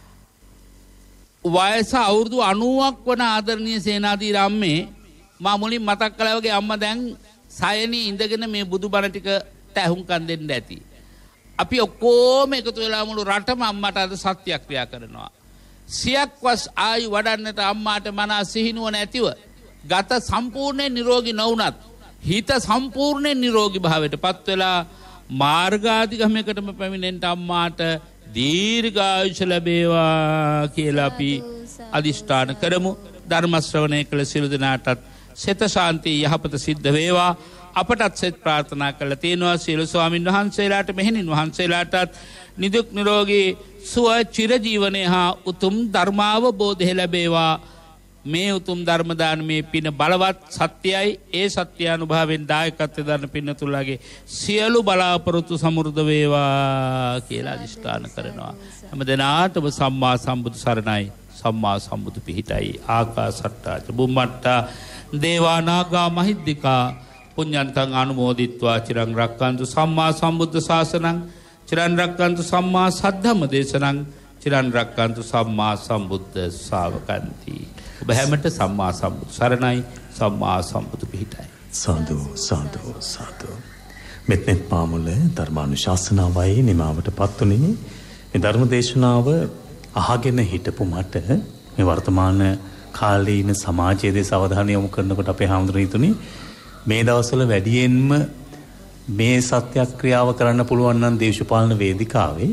වයස අවුරුදු අනූවක් වන ආදරණීය සේනාධීර අම්මේ මා මුලින් මතක් කළා වගේ අම්මා දැන් සයනේ ඉඳගෙන මේ බුදුබණ ටිකට ඇහුම්කන් දෙන්න ඇති. අපි ඔක්කොම එකතු වෙලා මුළු රටම අම්මට අද සත්‍යක්‍රියා කරනවා. සියක්වස් ආයු වඩන්නට අම්මාට මනා සිහිනුවන ඇතිව ගත සම්පූර්ණයෙන් නිරෝගී නොවුනත් හිත සම්පූර්ණයෙන් නිරෝගී භාවයට පත් වෙලා මාර්ගාධිගමයකටම පැමිණෙන්න අම්මාට දීර්ඝායුෂ ලැබේවා කියලා අපි අදිෂ්ඨාන කරමු. ධර්ම ශ්‍රවණය කළ සියලු දෙනාටත් සිත ශාන්තිය යහපත සිද්ධ වේවා. අපටත් සෙත් ප්‍රාර්ථනා කළ තියෙනවා. සියලු ස්වාමින් වහන්සේලාට මෙහෙණින් වහන්සේලාටත් නිදුක් නිරෝගී සුව චිරජීවනයේ හා උතුම් ධර්මාවබෝධය ලැබේවා. මේ උතුම් ධර්ම දානමේ පින බලවත් සත්‍යයි. ඒ සත්‍ය අනුභවයෙන් දායකත්වයෙන් දරන පින්නතුලාගේ සියලු බලාපොරොත්තු සමෘද්ධ වේවා කියලා අදිෂ්ඨාන කරනවා. හැම දිනාටම සම්මා සම්බුදු සරණයි. සම්මා සම්බුදු පිහිටයි. ආකාසට්ටා චුම්මට්ටා දේවා නාග මහිද්దికා පුඤ්ඤන්තං අනුමෝදිත්වා චිරං රක්칸තු සම්මා සම්බුද්ධ ශාසනං චිරං රක්칸තු සම්මා සද්ධම්ම දේශනං චිරං රක්칸තු සම්මා සම්බුද්ධ ශාවකන්ති. ඔබ හැමත සම්මා සම්බුදු සරණයි. සම්මා සම්බුදු පිහිටයි. සාදු සාදු සාදු. මෙත්නෙත් පාමුල ධර්මානුශාසනාවයි නිමාවට පත්ුනේ. මේ ධර්ම දේශනාව අහගෙන හිටපු මට මේ වර්තමාන කාලේ ඉන්න සමාජයේ දේශ අවධානය යොමු කරනකොට අපේ හාමුදුරුවෝ හිතුනේ මේ දවස්වල වැඩියෙන්ම මේ සත්‍යක්‍රියාව කරන්න පුළුවන් නම් දේශපාලන වේදිකාවේ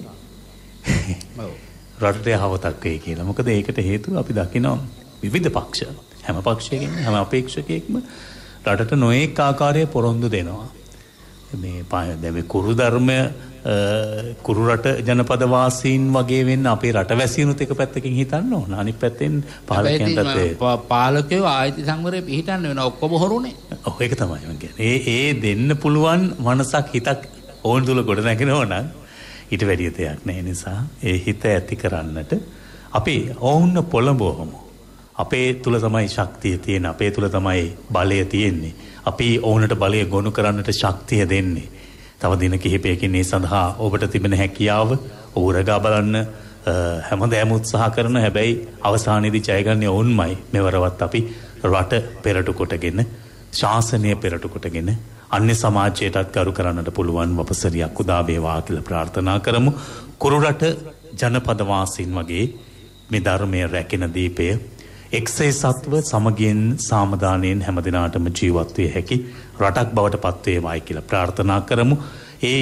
රටේ හවතක් වෙයි කියලා. මොකද ඒකට හේතුව අපි දකිනවා විවිධ පක්ෂ හැම පක්ෂයකින් හැම අපේක්ෂකයෙක්ම රටට නොඑක ආකාරයේ පොරොන්දු දෙනවා. මේ දැන් මේ කුරු ධර්ම කුරු රට ජනපද වාසීන් වගේ වෙන්න අපේ රටවැසියනුත් එක පැත්තකින් හිතන්න ඕන. අනිත් පැත්තෙන් පාලකයන්ටත් පාලකයෝ ආයති සංවරය පිළිහිටන්න වෙන ඔක්කොම හොරුනේ. ඔව් ඒක තමයි මම කියන්නේ. ඒ ඒ දෙන්න පුළුවන් මනසක් හිතක් ඕන් තුල ගොඩ නැගෙනව නම් ඊට වැඩිය දෙයක් නැහැ. නිසා ඒ හිත ඇති කරන්නට අපි ඕන්න පොළඹවමු. අපේ තුල තමයි ශක්තිය තියෙන්නේ. අපේ තුල තමයි බලය තියෙන්නේ. අපි ඕනට බලය ගොනු කරන්නට ශක්තිය දෙන්නේ. තව දින කිහිපයකින් මේ සඳහා ඔබට තිබෙන හැකියාව උරගා බලන්න හැමදේම උත්සාහ කරන හැබැයි අවසානයේදී ජයගන්නේ වුන්මයි. මෙවරවත් අපි රට පෙරට කොටගෙන ශාසනය පෙරට කොටගෙන අන්‍ය සමාජයටත් කරු කරන්නට පුළුවන් වපසරියක් උදා වේවා කියලා ප්‍රාර්ථනා කරමු. කුරුරට ජනපද වාසීන් වගේ මේ ධර්මයේ රැකෙන දීපය එක්සේ සත්ව සමගියෙන් සාමදානයෙන් හැම දිනාටම ජීවත් විය හැකි රටක් බවට පත් වේවායි කියලා ප්‍රාර්ථනා කරමු. ඒ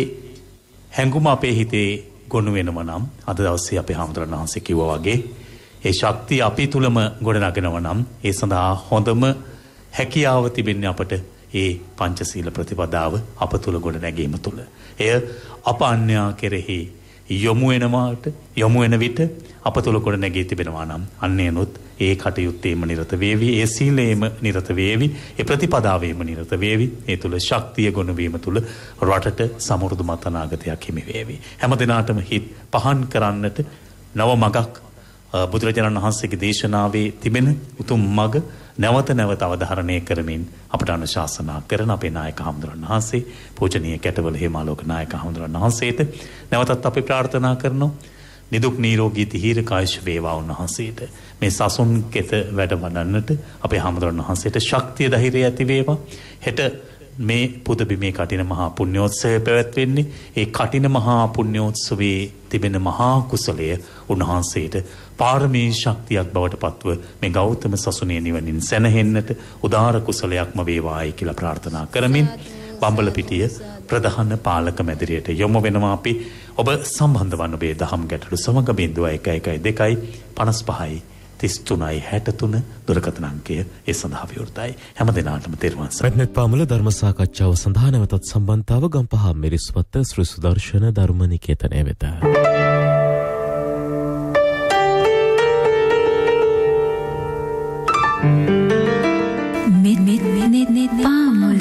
හැඟුම අපේ හිතේ ගොනු වෙනව නම් අද දවසේ අපේ හාමුදුරන් වහන්සේ කිව්වා වගේ ඒ ශක්තිය අපි තුලම ගොඩනගෙනව නම් ඒ සඳහා හොඳම හැකියාව තිබෙන්නේ අපට ඒ පංචශීල ප්‍රතිපදාව අප තුල ගොඩ නැගීම තුල. එය අප අන්‍යා කෙරෙහි යොමු වෙනවාට යොමු වෙන විට අප තුල ගොඩ නැගී තිබෙනවා නම් අන්නේනොත් ඒ කටයුත්තේම නිරත වේවි, ඒ සීලේම නිරත වේවි, ඒ ප්‍රතිපදාවේම නිරත වේවි. ඒ තුල ශක්තිය ගොනු වීම තුල රටට සමෘද්ධිමත් අනාගතයක් හිමි වේවි. හැම දිනාටම හිත් පහන් කරන්නට නව මගක් බුදුරජාණන් වහන්සේගේ දේශනාවේ තිබෙන උතුම් මග නැවත නැවත අවධාරණය කරමින් අපට අනුශාසනා කරන අපේ නායක හාමුදුරන් වහන්සේ පූජනීය කැටවල හේමාලෝක නායක හාමුදුරන් වහන්සේට නැවතත් අපි ප්‍රාර්ථනා කරනවා නිදුක් නිරෝගී දීර්ඝායුෂ වේවා උන්වහන්සේට. මේ සසුන් කෙත වැඩ වඩන්නට අපේ හාමුදුරන් වහන්සේට ශක්තිය ධෛර්යය ඇති වේවා. හෙට මේ පුදබිමේ කටින මහා පුණ්‍යෝත්සවය පැවැත්වෙන්නේ. ඒ කටින මහා පුණ්‍යෝත්සවයේ තිබෙන මහා කුසලය උන්වහන්සේට පාරමී ශක්තියක් බවට පත්ව මේ ගෞතම සසුනේ නිවනින් සැනහෙන්නට උදාර කුසලයක්ම වේවායි කියලා ප්‍රාර්ථනා කරමින් බම්බලපිටිය ප්‍රධාන පාලක මැදිරියට යොමු වෙනවා අපි. ඔබ සම්බන්ධ වන්න ඔබේ දහම් ගැටළු සමග බිංදුව එක එකයි දෙකයි පනස් පහයි තිස් තුනයි හැට තුන දුරකථන අංකය ඒ සඳහා විවෘතයි. හැම දිනාටම තෙරුවන් සරණයි. පැට්නෙත් පාමුල ධර්ම සාකච්ඡාව සඳහා නැවතත් සම්බන්ධතාව ගම්පහ මිරිස්වත්ත ශ්‍රී සුදර්ශන ධර්ම නිකේතනය වෙත. මෙත් මෙත් මෙත් පාමුල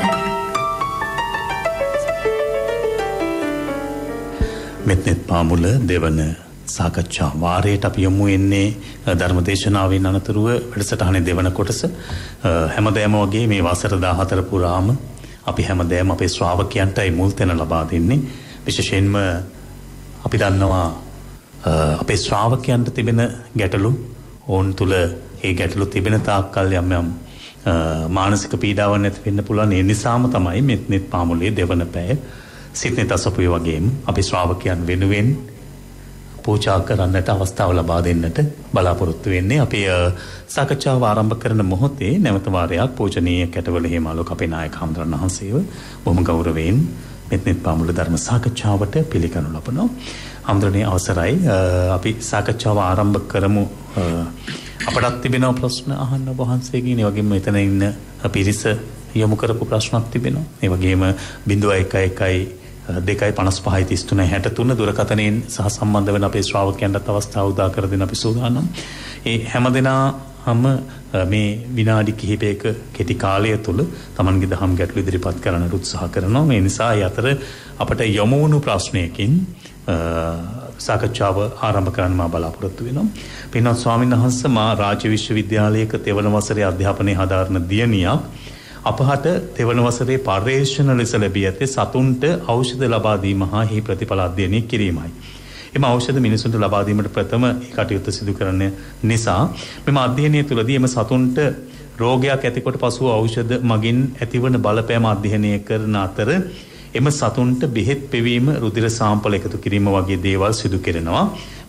මෙත්නෙත් පාමුල දෙවන සාකච්ඡා වාරයට අපි යමු එන්නේ ධර්මදේශනාවෙන් අනතුරුව වැඩසටහනේ දෙවන කොටස. හැමදෑම වගේ මේ වසර දාහතර පුරාම අපි හැමදෑම අපේ ශ්‍රාවකයන්ටයි මුල් තැන ලබා දෙන්නේ. විශේෂයෙන්ම අපි දන්නවා අපේ ශ්‍රාවකයන්ට තිබෙන ගැටලු ඕන් තුල ඒ ගැටලු තිබෙන තාක්කල් යම් යම් මානසික පීඩාවක් නැති වෙන්න පුළුවන්. ඒ නිසාම තමයි මෙත්නෙත් පාමුලේ දෙවන පැය සිත්නෙත් අසපුවේ වගේම අපි ශ්‍රාවකයන් වෙනුවෙන් පූජා කරන්නට අවස්ථාව ලබා දෙන්නට බලාපොරොත්තු වෙන්නේ. අපි සාකච්ඡාව ආරම්භ කරන මොහොතේ නැවත වාරයක් පූජනීය කැටවල හේමාලෝක අපේ නායක හාමුදුරන් වහන්සේව බොහොම ගෞරවයෙන් මෙත්නෙත් පාමුල ධර්ම සාකච්ඡාවට පිළිගනු ලබනවා. හාමුදුරනේ අවසරයි අපි සාකච්ඡාව ආරම්භ කරමු. අපටත් තිබෙනවා ප්‍රශ්න අහන්න ඔබ වහන්සේගෙන්. ඒ වගේම මෙතන ඉන්න පිරිස යොමු කරපු ප්‍රශ්නක් තිබෙනවා. ඒ වගේම බිංදුව එක එකයි දෙකයි පනස් පහයි තිස් තුනයි හැට තුන දුරකථනයෙන් සහ සම්බන්ධ වෙන අපේ ශ්‍රාවකයන්ට අවස්ථාව උදා කර දෙන අපි සූදානම්. ඒ හැමදෙනාම මේ විනාඩි කිහිපයක කෙටි කාලය තුල Tamanගේ දහම් ගැටළු ඉදිරිපත් කරන්නට උත්සාහ කරනවා. මේ නිසා ඒ අතර අපට යොමු වුණු ප්‍රශ්නයකින් සාකච්ඡාව ආරම්භ කරන්න මා බලාපොරොත්තු වෙනවා. පින්වත් ස්වාමීන් වහන්සේ මා රාජ්‍ය විශ්වවිද්‍යාලයක තෙවන වසරේ අධ්‍යාපනය හදාරන දියණියක් අපහට තෙවන වසරේ පර්යේෂණ ලෙස ලැබී ඇත්තේ සතුන්ට ඖෂධ ලබා දීම හා එහි ප්‍රතිඵල අධ්‍යයනය කිරීමයි. එම ඖෂධ මිනිසුන්ට ලබා දීමට ප්‍රථම කටයුත්ත සිදු කරන නිසා මෙම අධ්‍යයනය තුළදී එම සතුන්ට රෝගයක් ඇතිකොට පසුව ඖෂධ මගින් ඇතිවන බලපෑම අධ්‍යයනය කරන අතර එම සතුන්ට බෙහෙත් පෙවීම රුධිර සාම්පල එකතු කිරීම වගේ දේවල් සිදු කෙරෙනවා.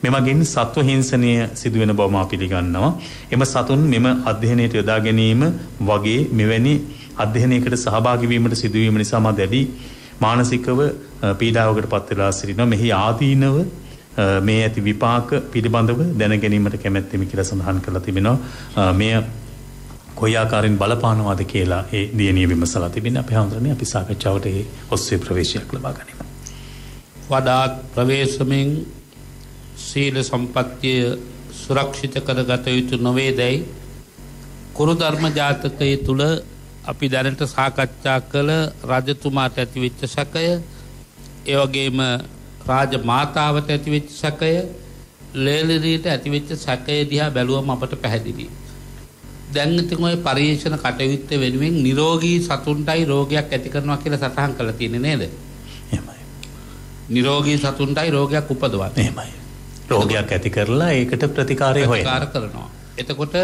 මෙමගින් සත්ව හිංසනය සිදුවෙන බව මා පිළිගන්නවා. එම සතුන් මෙම අධ්‍යයනයට යොදා ගැනීම වගේ මෙවැනි අධ්‍යයනයකට සහභාගී වීමට සිදුවීම නිසා මා දැඩි මානසිකව පීඩාවකට පත් වෙලා සිටිනවා. මෙහි ආදීනව මේ ඇති විපාක පිළිබඳව දැන ගැනීමට කැමැත්තෙමි කියලා සඳහන් කරලා තිබෙනවා. මෙය කොයි ආකාරයෙන් බලපානවාද කියලා ඒ දියණිය විමසලා තිබෙන අපේ හැඳුනනේ අපි සාකච්ඡාවට ඒ ඔස්සේ ප්‍රවේශයක් ලබා ගනිමු. වඩාත් ප්‍රවේශමෙන් සීල සම්පත්තිය සුරක්ෂිත කරගත යුතු නොවේදයි කුරු ධර්ම ජාතකයේ තුල අපි දැනට සාකච්ඡා කළ රජතුමාට ඇතිවෙච්ච සැකය, ඒ වගේම රාජ මාතාවට ඇතිවෙච්ච සැකය, ලේලිරීට ඇතිවෙච්ච සැකය දිහා බැලුවම අපට පැහැදිලි. දැන් ඉතින් ඔය පරිේශන කටයුත්ත වෙනුවෙන් නිරෝගී සතුන්ටයි රෝගයක් ඇති කරනවා කියලා සටහන් කරලා තියෙන්නේ නේද? එහෙමයි. නිරෝගී සතුන්ටයි රෝගයක් උපදවන්නේ. එහෙමයි. රෝගයක් ඇති කරලා ඒකට ප්‍රතිකාරය හොයනවා. ප්‍රතිකාර කරනවා. එතකොට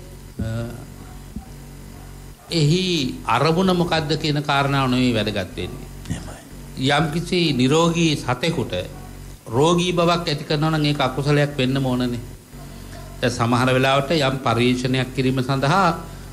එහි අරමුණ මොකද්ද කියන කාරණාව නෙවෙයි වැදගත් වෙන්නේ. එහෙමයි. යම් කිසි නිරෝගී සතෙකුට රෝගී බවක් ඇති කරනවා නම් ඒක අකුසලයක් වෙන්න ඕනනේ. දැන් සමහර වෙලාවට යම් පරීක්ෂණයක් කිරීම සඳහා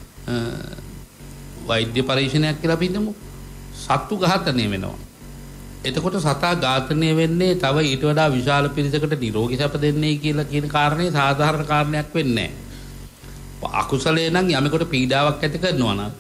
වෛද්‍ය පරීක්ෂණයක් කියලා අපි හිතමු. සත්තු ඝාතනය වෙනවා. එතකොට සතා ඝාතනය වෙන්නේ තව ඊට වඩා විශාල පිරිසකට නිරෝගී සැප දෙන්නේ කියලා කියන කාරණේ සාධාරණ කාරණයක් වෙන්නේ නැහැ. අකුසලේ නම් යමෙකුට පීඩාවක් ඇති කරනවා නම්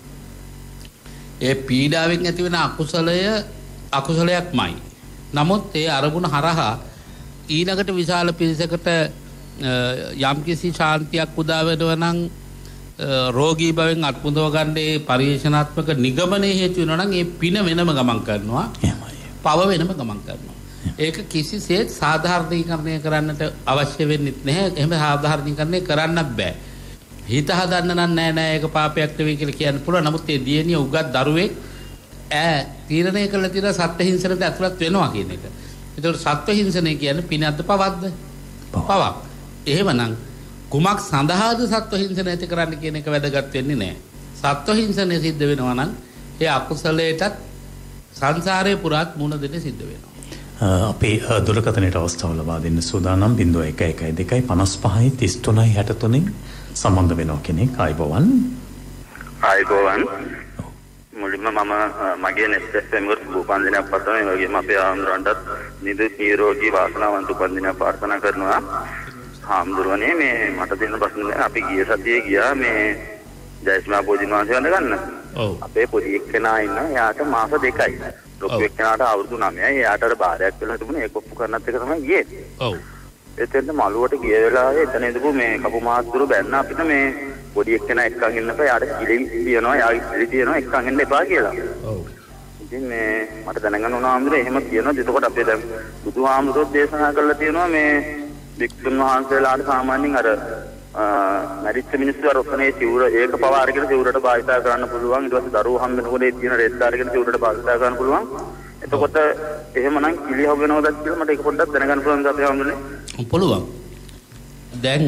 ඒ පීඩාවෙන් ඇති වෙන අකුසලය අකුසලයක්මයි. නමුත් ඒ අරමුණ හරහා ඊළඟට විශාල පිරිසකට යම්කිසි ශාන්තියක් උදා වෙනවා නම් රෝගී බවෙන් අත්මුදව ගන්න ඒ පරිේශනාත්මක නිගමනයේ හේතු වෙනවා නම් ඒ පින වෙනම ගමන් කරනවා. එහෙමයි. පව වෙනම ගමන් කරනවා. ඒක කිසිසේත් සාධාරණීකරණය කරන්නට අවශ්‍ය වෙන්නේ නැහැ. එහෙම සාධාරණීකරණය කරන්නත් බෑ. හිත හදන්න නම් නෑ නෑ ඒක පාපයක් නෙවෙයි කියලා කියන්න පුළුවන්. නමුත් ඒ දියණිය උගත් දරුවෙක් ඈ තීරණය කළ තියෙන සත්ත්ව හිංසනට ඇතුළත් වෙනවා කියන එක. ඒතකොට සත්ත්ව හිංසනය කියන්නේ පිනක්ද පවක්ද? පවක්. එහෙමනම් කුමක් සඳහාද සත්ත්ව හිංසන ඇති කරන්න කියන එක වැදගත් වෙන්නේ නැහැ. සත්ත්ව හිංසනය සිද්ධ වෙනවා නම් ඒ අකුසලයටත් සංසාරේ පුරාත් මුණ දෙන්න සිද්ධ වෙනවා. අපේ දුරකථනයට අවස්ථාව ලබා දෙන්න සූදානම් zero one one one two five five three three six three සම්බන්ධ වෙනවා කෙනෙක්. ආයිබෝවන්. ආයිබෝවන්. මුලින්ම මම මගේ නෙස්ට් එමුත් උපන්දිනයක් පතන ඒ වගේම අපේ ආම්රන්ටත් නිදුක් නිරෝගී වාසනාවන්ත උපන්දිනයක් ප්‍රාර්ථනා කරනවා. ආම්දුරනේ මේ මට දෙන්න ප්‍රශ්නේ අපි ගිය සතියේ ගියා මේ ජයස්මා පොඩි මාසෙ වඳ ගන්න. ඔව්. අපේ පොඩි එක්කෙනා ඉන්න එයාට මාස දෙකයි. ලොකු එක්කෙනාට අවුරුදු නවයයි. එයාට අර බාරයක් වෙලා තිබුණේ ඒක ඔප්පු කරන්නත් එක තමයි ගියේ. ඔව්. එතෙන්ද මළුවට ගිය වෙලාවේ එතන ඉඳපු මේ කපු මාත්තුරු බැන්න අපිට මේ පොඩි එක්කෙනා එක්කන් ඉන්නකෝ යාට කිලි තියනවා යාගේ කිලි තියනවා එක්කන් ඉන්න එපා කියලා. ඔව්. ඉතින් මේ මට දැනගන්න උනා ආම්දුර එහෙම කියනවා. එතකොට අපේ දැන් බුදුහාමුදුරුවෝ දේශනා කරලා තියෙනවා මේ වික්තුන් වහන්සේලාට සාමාන්‍යයෙන් අර මරිච්ච මිනිස්සු අර ඔතනේ සිවුර ඒක පව අරගෙන සිවුරට භාවිතා කරන්න පුළුවන්. ඊට පස්සේ දරුවෝ හම්බෙනකොට ඒ තියෙන රෙද්ද අරගෙන සිවුරට භාවිතා කරන්න පුළුවන්. එතකොට එහෙමනම් කිලි හො වෙනවද කියලා මට ඒක පොඩ්ඩක් දැනගන්න පුළුවන් අපේ ආම්දුරනේ. පුළුවන්. දැන්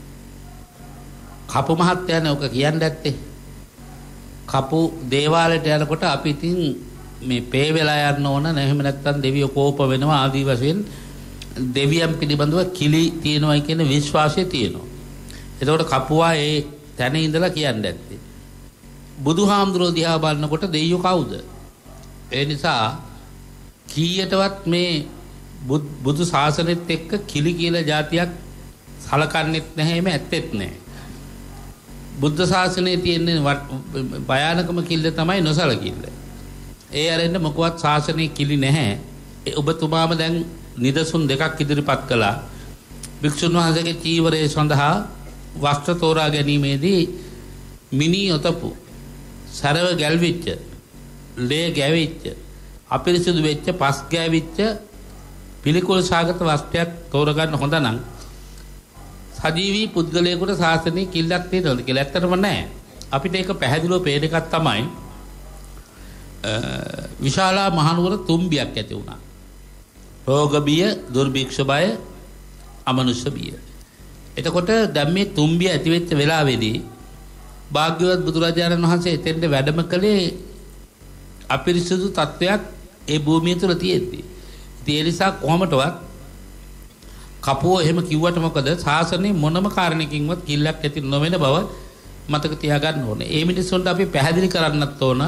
කපු මහත්තයානේ ඔක කියන්න ඇත්තේ. කපු දේවාලයට යනකොට අපි ඉතින් මේ පේ වෙලා යන්න ඕන නැහැ. එහෙම නැත්නම් දෙවියෝ කෝප වෙනවා ආදී වශයෙන් දෙවියන් පිළිබඳව කිලි තියෙනවා කියන විශ්වාසය තියෙනවා. එතකොට කපුවා ඒ තැන ඉඳලා කියන්න ඇත්තේ. බුදුහාමුදුරුවෝ දිහා බලනකොට දෙයියෝ කවුද? ඒ නිසා කීයටවත් මේ බුදු ශාසනෙත් එක්ක කිලි කියලා જાතියක් සලකන්නෙත් නැහැ. එමෙ ඇත්තෙත් නැහැ. බුද්ධ ශාසනයේ තියෙන භයානකම කිල්ල තමයි නොසලකිල්ල. ඒ අරින්න මොකවත් ශාසනයේ කිලි නැහැ. ඒ ඔබතුමාම දැන් නිදසුන් දෙකක් ඉදිරිපත් කළා. භික්ෂුන් වහන්සේගේ චීවරය සඳහා වස්ත්‍ර තෝරා ගැනීමේදී මිනි ඔතපු සරව ගැල්විච්ච ලේ ගැවිච්ච අපිරිසිදු වෙච්ච පස් ගෑවිච්ච පිළිකුල් සාගත වස්ත්‍රයක් තෝරගන්න හොඳ නම් සජීවී පුද්ගලයෙකුට ශාසනයේ කිල්ලක් තියෙනවද කියලා ඇත්තටම නැහැ. අපිට ඒක පැහැදිලිව පේන එකක් තමයි විශාලා මහනුවර තුම්බියක් ඇති වුණා. රෝග බිය, දුර්භික්ෂ බය, අමනුෂ්‍ය බිය. එතකොට දැන් මේ තුම්බිය ඇති වෙච්ච වෙලාවේදී භාග්‍යවත් බුදුරජාණන් වහන්සේ එතෙන්ට වැඩම කළේ අපිරිසුදු තත්වයක් ඒ භූමිය තුල තියෙද්දි. ඒ නිසා කොහොමදවත් කපුව එහෙම කිව්වට මොකද සාසනේ මොනම කාරණයකින්වත් කිල්ලක් ඇති නොවන බව මතක තියාගන්න ඕනේ. ඒ මිනිස්සුන්ට අපි පැහැදිලි කරන්නත් ඕන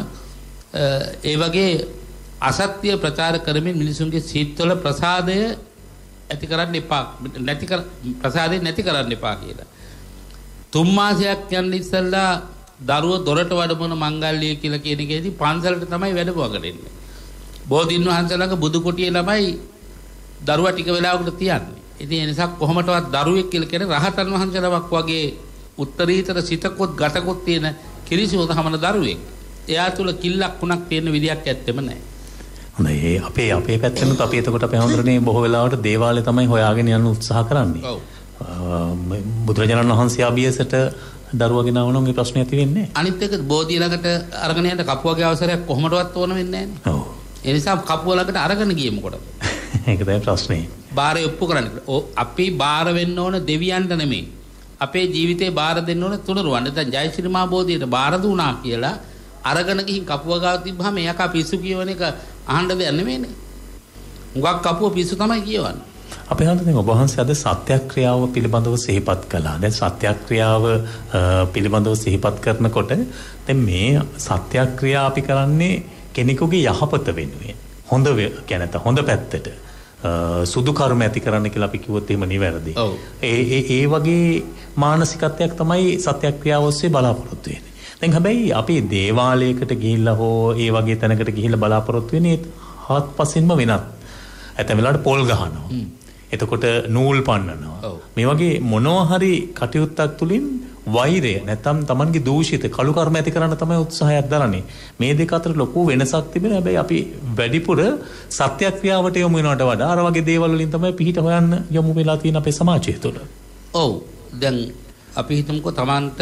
ඒ වගේ අසත්‍ය ප්‍රචාර කරමින් මිනිසුන්ගේ සිත්වල ප්‍රසාදය ඇති කරන්න එපා. නැති කර ප්‍රසාදය නැති කරන්න එපා කියලා. තුන් මාසයක් යන ඉස්සෙල්ලා දරුව දොරට වඩමන මංගල්‍ය කියලා කියන එකේදී පන්සලට තමයි වැඩමවකට එන්නේ. බෝධින් වහන්සේලාගේ බුදු කොටියේ ළමයි දරුවා ටික වෙලාවකට තියන්නේ. ඉතින් ඒ නිසා කොහොමටවත් දරුවෙක් කියලා කියන්නේ රහතන් වහන්සේලාවක් වගේ උත්තරීතර සිතකොත් ගතකොත් තියෙන කිරිසිවත හමන දරුවෙක්. එයා තුල කිල්ලක් කුණක් තියෙන විදියක් ඇත්තෙම නැහැ. හොඳයි අපේ අපේ පැත්තෙනුත් අපි එතකොට අපේ හඳුරන්නේ බොහෝ වෙලාවට දේවාලය තමයි හොයාගෙන යන්න උත්සාහ කරන්නේ. ඔව්. බුදුරජාණන් වහන්සේ අභියසට දරුවා ගෙනවනම් මේ ප්‍රශ්නේ ඇති වෙන්නේ නැහැ. අනිත් එක බෝධිය ළඟට අරගෙන යන්න කපුවගේ අවසරයක් කොහොමදවත් ඕන වෙන්නේ නැහැ. ඔව්. ඒ නිසා කපුව ළඟට අරගෙන ගියේ මොකටද? ඒක තමයි ප්‍රශ්නේ. බාරය ඔප්පු කරන්න. අපි බාර වෙන්න ඕන දෙවියන්ට නෙමෙයි. අපේ ජීවිතේ බාර දෙන්න ඕන තුනරුවන්ට. දැන් ජයශ්‍රී මහ බෝධියට බාර දුනා කියලා අරගෙන ගිහින් කපුව ගාව තිබ්බහම එයාක පිස්සු කියවන එක අහන්න දෙයක් නෙමෙයිනේ. උගක් කපුව පිස්සු තමයි කියවන්නේ. අපේ හන්දනේ ඔබ වහන්සේ අද සත්‍යක්‍රියාව පිළිබඳව සිහිපත් කළා. දැන් සත්‍යක්‍රියාව පිළිබඳව සිහිපත් කරනකොට දැන් මේ සත්‍යක්‍රියා අපි කරන්නේ කෙනෙකුගේ යහපත වෙනුවෙන්. හොඳ කියන්නේ හොඳ පැත්තට සුදු කර්ම ඇති කරන්න කියලා අපි කිව්වොත් එහෙම නිවැරදි. ඒ ඒ ඒ වගේ මානසිකත්වයක් තමයි සත්‍යක්‍රියාව ඔස්සේ බලාපොරොත්තු වෙන්නේ. දැන් හැබැයි අපි දේවාලයකට ගිහිල්ලා හෝ ඒ වගේ තැනකට ගිහිල්ලා බලාපොරොත්තු වෙන්නේ හත්පසින්ම වෙනත්. ඇතැම් වෙලාවට පොල් ගහනවා. එතකොට නූල් පන්නනවා. මේ වගේ මොනවා හරි කටයුත්තක් තුලින් වෛරය නැත්නම් Tamanගේ දූෂිත කළු කර්ම ඇති කරන්න තමයි උත්සාහයක් දරන්නේ. මේ දෙක අතර ලොකු වෙනසක් තිබෙනවා. හැබැයි අපි වැඩිපුර සත්‍යක්‍රියාවට යොමු වෙනවට වඩා අර වගේ දේවල් වලින් තමයි පිහිට හොයන්න යොමු වෙලා තියෙන අපේ සමාජය තුළ. ඔව්. දැන් අපි හිතමුකෝ Tamanට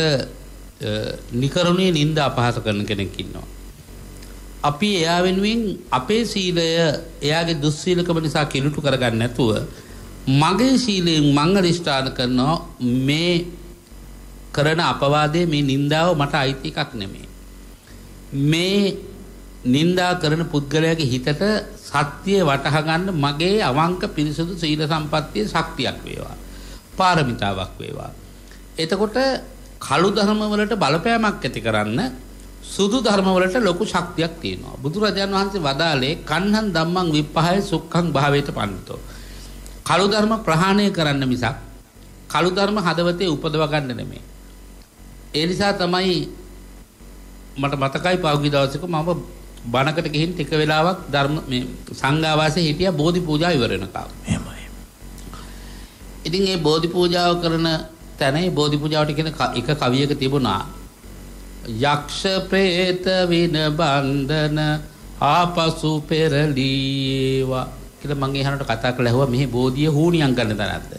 නිකරුණේ නිନ୍ଦා අපහාස කරන කෙනෙක් ඉන්නවා. අපි එයා වෙනුවෙන් අපේ සීලය එයාගේ දුස්සීලකම නිසා කිලුටු කරගන්න නැතුව මගේ සීලයෙන් මං අදිෂ්ඨාන කරනවා මේ කරන අපවාදයේ මේ නින්දාව මට අයිති එකක් නෙමෙයි. මේ නින්දා කරන පුද්ගලයාගේ හිතට සත්‍ය වටහා ගන්න මගේ අවංක පිරිසුදු සීල සම්පත්තියේ ශක්තියක් වේවා. පාරමිතාවක් වේවා. එතකොට කළු ධර්ම වලට බලපෑමක් ඇති කරන්න සුදු ධර්ම වලට ලොකු ශක්තියක් තියෙනවා. බුදුරජාණන් වහන්සේ වදාළේ කන්හං ධම්මං විප්පහය සුඛං භාවේත පණිතෝ. කළු ධර්ම ප්‍රහාණය කරන්න මිසක් කළු ධර්ම හදවතේ උපදව ගන්න නෙමෙයි. ඒ නිසා තමයි මට මතකයි පහුගිය දවසක මම බණකට ගිහින් ටික වෙලාවක් ධර්ම මේ සංඝාවාසයේ හිටියා බෝධි පූජා ඉවර වෙනකම්. එහෙමයි. ඉතින් මේ බෝධි පූජාව කරන තැනේ බෝධි පූජාවට කියන එක කවියක තිබුණා යක්ෂ ප්‍රේත වින බන්ධන ආපසු පෙරලීවා කියලා මම එහනට කතා කරලා ඇහුවා මෙහි බෝධිය හුණියම් ගන්න තැනක්ද?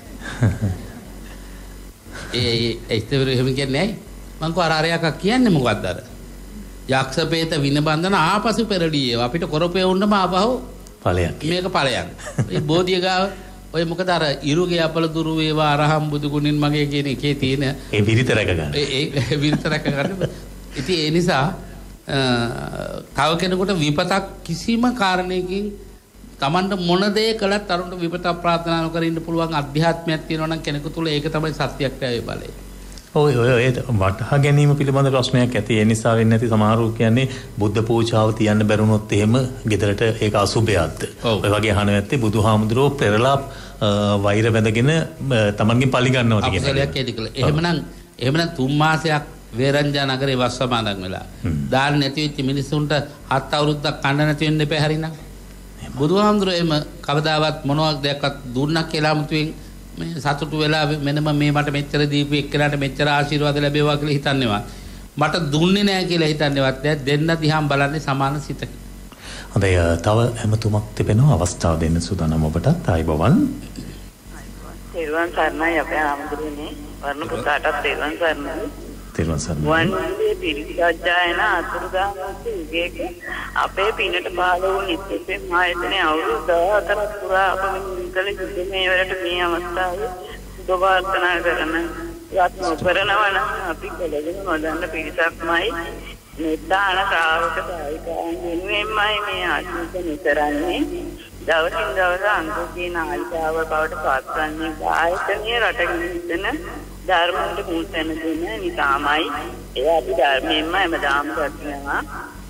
ඒ ඒස්තර එහෙම කියන්නේ ඇයි? මං කෝ අර අරයක් කියන්නේ මොකක්ද අර? යක්ෂ ප්‍රේත වින බන්ධන ආපසු පෙරලීවා අපිට කරපේ වුණම ආපහු ඵලයක්. මේක ඵලයක්. ඒ බෝධිය ගාව ඔය මොකද අර ඉරුගේ අපල දුරු වේවා අරහම් බුදු ගුණින් මගේ කියන එකේ තියෙන ඒ විරිත රැක ගන්න. ඒ ඒ විරිත රැක ගන්න. ඉතින් ඒ නිසා තව කෙනෙකුට විපතක් කිසිම කාරණයකින් Tamanට මොන දේ කළත් අරුන්ට විපතක් ප්‍රාර්ථනා නොකර ඉන්න පුළුවන් අධ්‍යාත්මයක් තියෙනවා නම් කෙනෙකු තුල ඒක තමයි සත්‍යක්‍රියාවේ බලය. ඔය ඔය ඒ වටහා ගැනීම පිළිබඳ ප්‍රශ්නයක් ඇති. ඒ නිසා වෙන්නේ නැති සමහරව කියන්නේ බුද්ධ පූජාව තියන්න බැරුණොත් එහෙම ගෙදරට ඒක අසුබයක්ද? ඔය වගේ අහන නැත්තේ බුදුහාමුදුරුවෝ පෙරලා වෛර බැඳගෙන Tamanගෙන් පලි ගන්නවා කියන එක. අපසලයක් ඇති කළා. එහෙමනම් එහෙමනම් තුන් මාසයක් වේරංජා නගරේ වස් සමාදන් වෙලා දාන්න නැති වෙච්ච මිනිස්සුන්ට හත් අවුරුද්දක් කන්න නැති වෙන්න එපා හරිනම්. බුදුහාමුදුරුවෝ එම කවදාවත් මොනවක් දෙයක්වත් දුන්නක් කියලා 아무තුවෙන් මේ සතුටු වෙලා මෙන්නම මේ මට මෙච්චර දීපු එක්කනට මෙච්චර ආශිර්වාද ලැබේවා කියලා හිතන්නේවත් මට දුන්නේ නැහැ කියලා හිතන්නේවත් දැන් දෙන්න දිහාම බලන්නේ සමාන සිතක. හොඳයි තව හැමතුමක් තිබෙනවා අවස්ථාව දෙන්න සූදානම් ඔබටත් ආයිබෝවන්. තෙරුවන් සරණයි අපේ ආමතුරුනේ වර්ණ පුතාටත් තෙරුවන් සරණයි. තෙරුවන් සරණයි. වන්දේ පිරිසජ්ජායන අතුරුදාමත් යුගයක අපේ පිනට පහළ වූ නිත්‍යපෙම් ආයතනයේ අවුරුදු දහහතරක් පුරා අප කළ යුතු මේ වලට මේ අවස්ථාවේ සුභාර්ථනා කරන යත්න උපරණවන අපි කළගෙන නොදන්න පිරිසක්මයි නිදාන ශ්‍රාවක සායිකාන් වෙනුවෙන්මයි මේ ආශිර්වාද කරන්නේ. දවසින් දවස අංගුගේ නාලිකාව බවට පත්වන්නේ ආයතනීය රටකින් හිතන ධර්මයට මුල් තැන දෙන නිසාමයි. ඒ අපි ධර්මයෙන්ම හැමදාම කරනවා.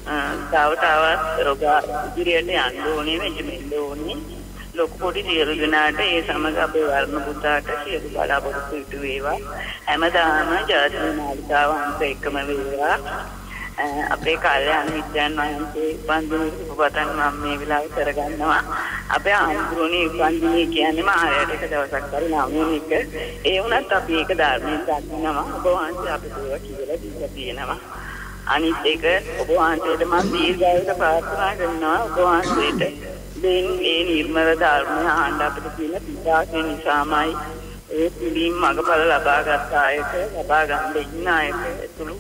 තව තවත් රෝග ඉදිරියට යන්න ඕනේ මෙච්චෙන්න ඕනේ. ලොකු පොඩි සියලු දෙනාට ඒ සමග අපේ වර්ණ පුතාට සියලු බලාපොරොත්තු ඉටු වේවා. හැමදාම ජාතික නාලිකාව අංක එකම වේවා. අපේ කල්යාණ මිත්‍රයන් වහන්සේ වන්දන උපවතන් මම මේ වෙලාවේ කරගන්නවා. අපේ ආන්දරෝණී වන්දනය කියන්නේ මාරයට එක දවසක් හරි නම් එක. ඒ වුණත් අපි ඒක ධර්මයෙන් දකිනවා. ඔබ වහන්සේ අපිට ඒවා කියලා දීලා තියෙනවා. අනිත් එක ඔබ වහන්සේට මම දීර්ඝායුෂ ප්‍රාර්ථනා කරනවා. ඔබ වහන්සේට දෙන් ඒ නිර්මල ධර්මය ආණ්ඩ අපිට තියෙන පිටාසේ නිසාමයි ඒ පිළිම මගපල ලබා ගන්න ආයක ලබා ගන්න ඉන්න ආයක ඇතුළු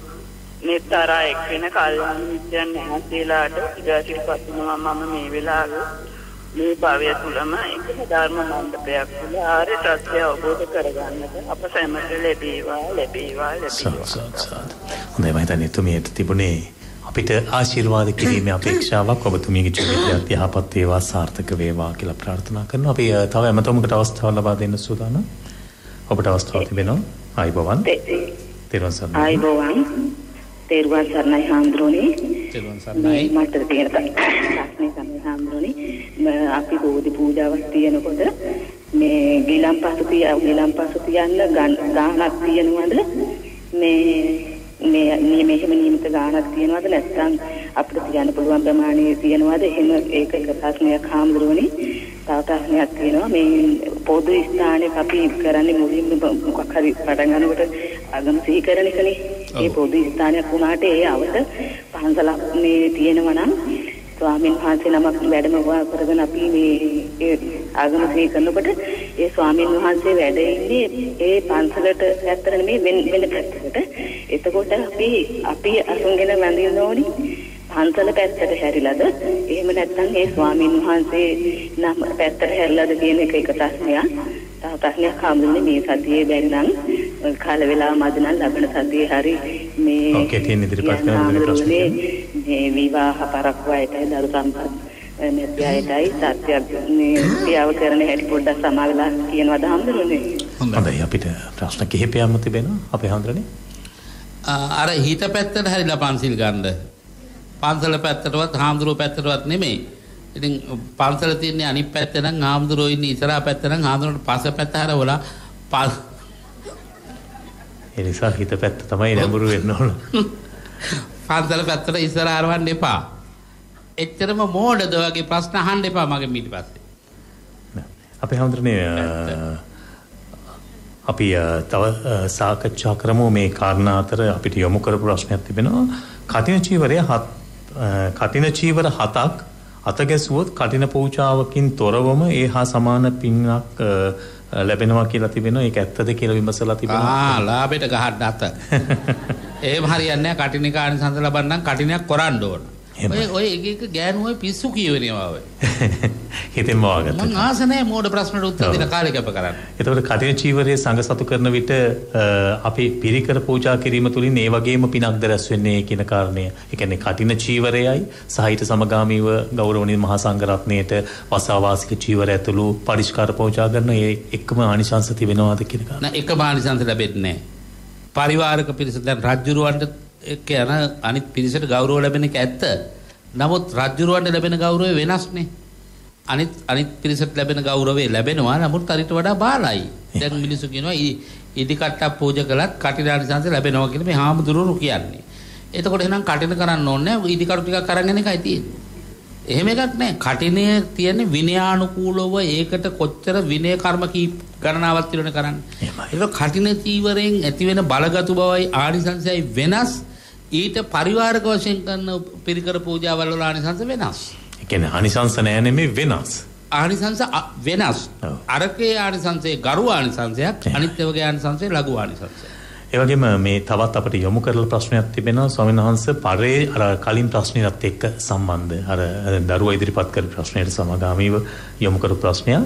नेतारा एक වෙන කල්යාණ මිත්‍රයන් වහන්සේලාට ඉගාසිරිපත් වෙනවා. මම මේ වෙලාවේ මේ භවය තුලම එකම ධර්ම මණ්ඩපයක් තුල ආර්ය සත්‍ය අවබෝධ කරගන්නට අප සැමට ලැබේවා ලැබේවා ලැබේවා. හොඳයි මම හිතන්නේ තුමියට තිබුණේ අපිට ආශිර්වාද කිරීමේ අපේක්ෂාවක් ඔබතුමියගේ ජීවිතයත් යහපත් වේවා සාර්ථක වේවා කියලා ප්‍රාර්ථනා කරනවා. අපි තව හැමතෙමකට අවස්ථාවක් ලබා දෙන්න සූදානම්. ඔබට අවස්ථාවක් තිබෙනවා. ආයිබෝවන්. තෙරුවන් සරණයි. ආයිබෝවන්. තෙරුවන් සරණයි හාමුදුරනේ. තෙරුවන් සරණයි. මට තියෙන ප්‍රශ්නේ තමයි හාමුදුරනේ. අපි බෝධි පූජාවක් තියනකොට මේ ගිලම්පස තිය ගිලම්පස තියන්න ගානක් තියනවද? මේ මේ මේ මෙහෙම නියමිත ගානක් තියනවද නැත්නම් අපිට තියන්න පුළුවන් ප්‍රමාණය තියනවද? එහෙම ඒක එක ප්‍රශ්නයක් හාමුදුරනේ. තව ප්‍රශ්නයක් තියෙනවා. මේ පොදු ස්ථානයක අපි කරන්නේ මුලින්ම මොකක් හරි පටන් ගන්නකොට අගම සිහි කරන එකනේ. ඒ පොදු ස්ථානයක් වුණාට ඒ අවත පන්සලක් මේ තියෙනවා නම් ස්වාමීන් වහන්සේ නමක් වැඩම කරගෙන අපි මේ ආගම සිහි කරනකොට ඒ ස්වාමීන් වහන්සේ වැඩ ඉන්නේ ඒ පන්සලට පැත්තට නෙමෙයි වෙන වෙන පැත්තකට. එතකොට අපි අපි අසුන්ගෙන වැඳින්න ඕනි පන්සල පැත්තට හැරිලාද? එහෙම නැත්නම් ඒ ස්වාමීන් වහන්සේ නම් පැත්තට හැරිලාද කියන එක එක ප්‍රශ්නයක්. තව ප්‍රශ්නයක් හම්බුනේ මේ සතියේ බැරි නම් කාල වේලාව මැද නම් ලබන සතියේ හරි මේ ඔකේ තියෙන ඉදිරිපත් කරන මේ ප්‍රශ්නේ මේ විවාහ පරක්කු අයටයි දරු සම්පත් මෙත්‍යයටයි සත්‍ය මේ ක්‍රියාව කරන හැටි පොඩ්ඩක් සමාවෙලා කියනවාද හම්බුනේ? හොඳයි අපිට ප්‍රශ්න කිහිපයක්ම තිබෙනවා අපේ හඳුරන්නේ. අර හිත පැත්තට හැරිලා පන්සිල් ගන්න. පන්සල පැත්තටවත් හාමුදුරුවෝ පැත්තටවත් නෙමෙයි. ඉතින් පන්සල තියන්නේ අනිත් පැත්තේ නම් හාමුදුරුවෝ ඉන්නේ ඉස්සරහා පැත්තේ නම් හාමුදුරුවෝට පස පැත්ත හරවලා ඒ නිසා හිත පැත්ත තමයි නැඹුරු වෙන්න ඕන. පන්සල පැත්තට ඉස්සරහා හරවන්න එපා. එච්චරම මෝඩද වගේ ප්‍රශ්න අහන්න එපා මගෙන් ඊට පස්සේ. අපේ හාමුදුරනේ අපි තව සාකච්ඡා කරමු මේ කාරණා අතර අපිට යොමු කරපු ප්‍රශ්නයක් තිබෙනවා. කටින චීවරය හත් කටින චීවර හතක් අත ගැසුවොත් කටින පූජාවකින් තොරවම ඒ හා සමාන පින්නක් ලැබෙනවා කියලා තිබෙනවා. ඒක ඇත්තද කියලා විමසලා තිබෙනවා. ආ ලාභයට ගහන්න අත. එහෙම හරියන්නේ නැහැ. කටින කාණිසංස ලබන්න කටිනයක් කරන්න ඕන. ඔය ඔය එක එක ගෑනු ඔය පිස්සු කියවෙනවා ඔය. හිතෙන්ම වාගත්තා. මං ආස නැහැ මෝඩ ප්‍රශ්නට උත්තර දෙන කාලේ කැප කරන්න. එතකොට කටින චීවරයේ සංඝ සතු කරන විට අපි පිරිකර පූජා කිරීම තුලින් ඒ වගේම පිනක්ද රැස් වෙන්නේ කියන කාරණය. ඒ කියන්නේ කටින චීවරයයි සහිත සමගාමීව ගෞරවනීය මහා සංඝ රත්නයේට වසාවාසික චීවර ඇතුළු පරිස්කාර පූජා කරන ඒ එකම ආනිසංස තිබෙනවාද කියන කාරණා. නෑ එකම ආනිසංස ලැබෙන්නේ නැහැ. පරිවාරක පිරිස දැන් රජුරවන්ට එක්ක යන අනිත් පිරිසට ගෞරව ලැබෙන එක ඇත්ත. නමුත් රජුරවන්ට ලැබෙන ගෞරවය වෙනස්නේ. අනිත් අනිත් පිරිසට ලැබෙන ගෞරවය ලැබෙනවා. නමුත් අරිට වඩා බාලයි. දැන් මිනිස්සු කියනවා ඉදි කට්ටක් පූජා කළත් කටිනානිසංස ලැබෙනවා කියලා මේ හාමුදුරුවෝ කියන්නේ. එතකොට එහෙනම් කටින කරන්න ඕනේ නැහැ. ඉදි කටු ටිකක් අරන් යන එකයි තියෙන්නේ. එහෙම එකක් නැහැ. කටිනේ තියෙන්නේ විනයානුකූලව ඒකට කොච්චර විනය කර්ම කී ගණනාවක් තිරණ කරන්නේ. ඒක කටින චීවරයෙන් ඇති වෙන බලගතු බවයි ආනිසංසයයි වෙනස්. ඊට පරිවාරක වශයෙන් කරන පිරිකර පූජාවල් වල ආනිසංස වෙනස්. ඒ කියන්නේ ආනිසංස නෑ නෙමෙයි වෙනස්. ආනිසංස වෙනස්. අරකේ ආනිසංසයේ ගරු ආනිසංසයක් අනිත් වගේ ආනිසංසයේ ලඝු ආනිසංසයක්. ඒ වගේම මේ තවත් අපිට යොමු කරලා ප්‍රශ්නයක් තිබෙනවා ස්වාමීන් වහන්සේ පරේ අර කලින් ප්‍රශ්නෙත් එක්ක සම්බන්ධ අර දරුවා ඉදිරිපත් කරපු ප්‍රශ්නයට සමගාමීව යොමු කරපු ප්‍රශ්නයක්.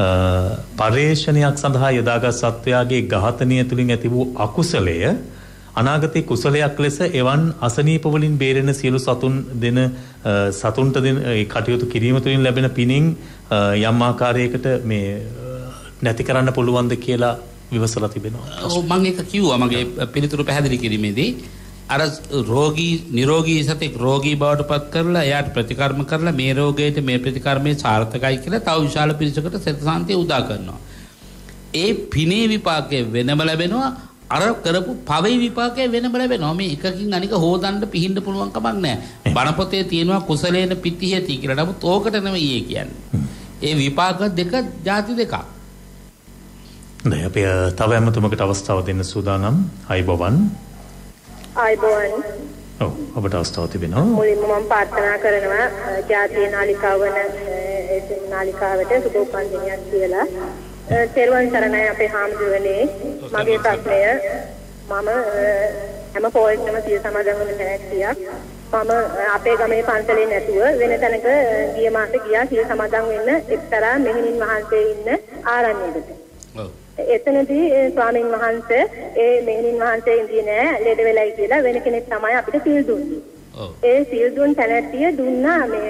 පරේෂණයක් සඳහා යොදාගත් සත්වයාගේ ඝාතනය තුලින් ඇති වූ අකුසලය අනාගතයේ කුසලයක් ලෙස එවන් අසනීප වලින් බේරෙන සියලු සතුන් දෙන සතුන්ට දෙන ඒ කටයුතු කිරීම තුළින් ලැබෙන පිනින් යම් ආකාරයකට මේ නැති කරන්න පුළුවන්ද කියලා විමසලා තිබෙනවා. ඔව් මම ඒක කිව්වා මගේ පිළිතුරු පැහැදිලි කිරීමේදී අර රෝගී නිරෝගී සතෙක් රෝගී බවට පත් කරලා එයාට ප්‍රතිකර්ම කරලා මේ රෝගයට මේ ප්‍රතිකර්මයේ සාර්ථකයි කියලා තව විශාල පිරිසකට සත්‍සාන්තිය උදා කරනවා. ඒ පිනේ විපාකයේ වෙනම ලැබෙනවා අර කරපු පවේ විපාකයේ වෙනම ලැබෙනවා. මේ එකකින් අනික හොදන්න පිහින්න පුළුවන් කමක් නැහැ. බණ පොතේ තියෙනවා කුසලේන පිටිහෙති කියලා. නමුත් ඕකට නෙමෙයි ඒ කියන්නේ. ඒ විපාක දෙක ಜಾති දෙකක්. දැන් අපි තව හැමතුමකට අවස්ථාව දෙන්න සූදානම්. අයිබෝවන්. අයිබෝවන්. ඔව් ඔබට අවස්ථාව තිබෙනවා. මුලින්ම මම ප්‍රාර්ථනා කරනවා ජාතිය නාලිකාව වන ඒ නාලිකාවට සුබ උපන්දිනයක් කියලා. තෙරුවන් සරණයි අපේ හාමුදුරනේ. මගේ ප්‍රශ්නය මම හැම පොයෙක්ම සිය සමාදන් වන තැනැත්තියක්. මම අපේ ගමේ පන්සලේ නැතුව වෙන තැනක ගිය මාසේ ගියා සිය සමාදන් වෙන්න එක්තරා මෙහෙණින් වහන්සේ ඉන්න ආරණ්‍යයකට. ඔව්. එතනදී ස්වාමීන් වහන්සේ ඒ මෙහෙණින් වහන්සේ ඉඳී නෑ ලෙඩ වෙලයි කියලා වෙන කෙනෙක් තමයි අපිට සිල් දුන්නේ. ඔව්. ඒ සිල් දුන් තැනැත්තිය දුන්නා මේ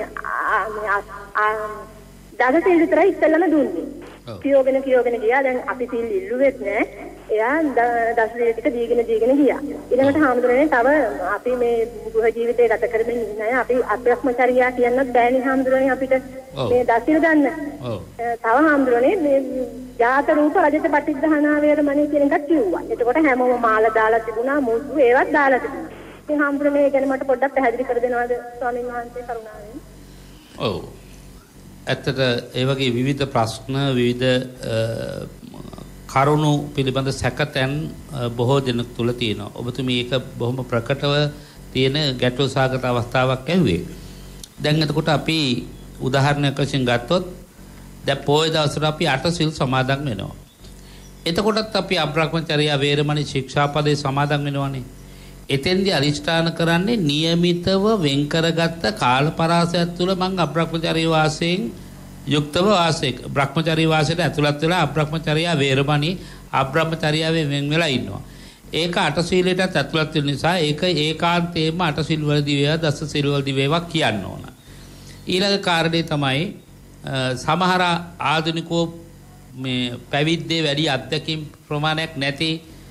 දස සිල් විතරයි ඉස්සෙල්ලම දුන්නේ. කියෝගෙන කියෝගෙන ගියා. දැන් අපි සිල් ඉල්ලුවෙත් නෑ. එයා දස සිල් ටික දීගෙන දීගෙන ගියා. ඊළඟට හාමුදුරනේ තව අපි මේ ගෘහ ජීවිතේ ගත කරමින් ඉන්න අය අපි අබ්‍රහ්මචර්යා කියන්නත් බෑනේ හාමුදුරනේ අපිට මේ දස සිල් ගන්න. ඔව්. තව හාමුදුරනේ මේ ජාත රූප රජත පටිඝානා වේරමණී කියන එකක් කිව්වා. එතකොට හැමෝම මාල දාලා තිබුණා මුදු ඒවත් දාලා තිබුණා. ඉතින් හාමුදුරනේ ගැන මට පොඩ්ඩක් පැහැදිලි කර දෙනවද ස්වාමීන් වහන්සේ කරුණාවෙන්? ඔව්. ඇත්තට ඒ වගේ විවිධ ප්‍රශ්න විවිධ කරුණු පිළිබඳ සැකතැන් බොහෝ දෙනෙක් තුල තියෙනවා. ඔබතුමී ඒක බොහොම ප්‍රකටව තියෙන ගැටලු සාගත අවස්ථාවක් ඇහුවේ. දැන් එතකොට අපි උදාහරණයක් වශයෙන් ගත්තොත් දැන් පොය දවසට අපි අට සිල් සමාදන් වෙනවා. එතකොටත් අපි අබ්‍රහ්මචර්යා වේරමණී ශික්ෂාපදේ සමාදන් වෙනවානේ. එතෙන්දී අරිෂ්ඨාන කරන්නේ નિયમિતව වෙන් කරගත්ත කාල පරාසයක් තුල මං අබ්‍රහ්මචර්ය වාසයෙන් යුක්තව වාසය බ්‍රහ්මචර්ය වාසයට ඇතුළත් වෙලා අබ්‍රහ්මචර්යා වේරමණී අබ්‍රහ්මචර්යාවේ වෙන් වෙලා ඉන්නවා. ඒක අට සීලයටත් ඇතුළත් වෙන නිසා ඒක ඒකාන්තයෙන්ම අට සිල් වලදී වේවා දස සිල් වලදී වේවා කියන්න ඕන. ඊළඟ කාරණේ තමයි සමහර ආධුනිකෝ මේ පැවිද්දේ වැඩි අත්දැකීම් ප්‍රමාණයක් නැති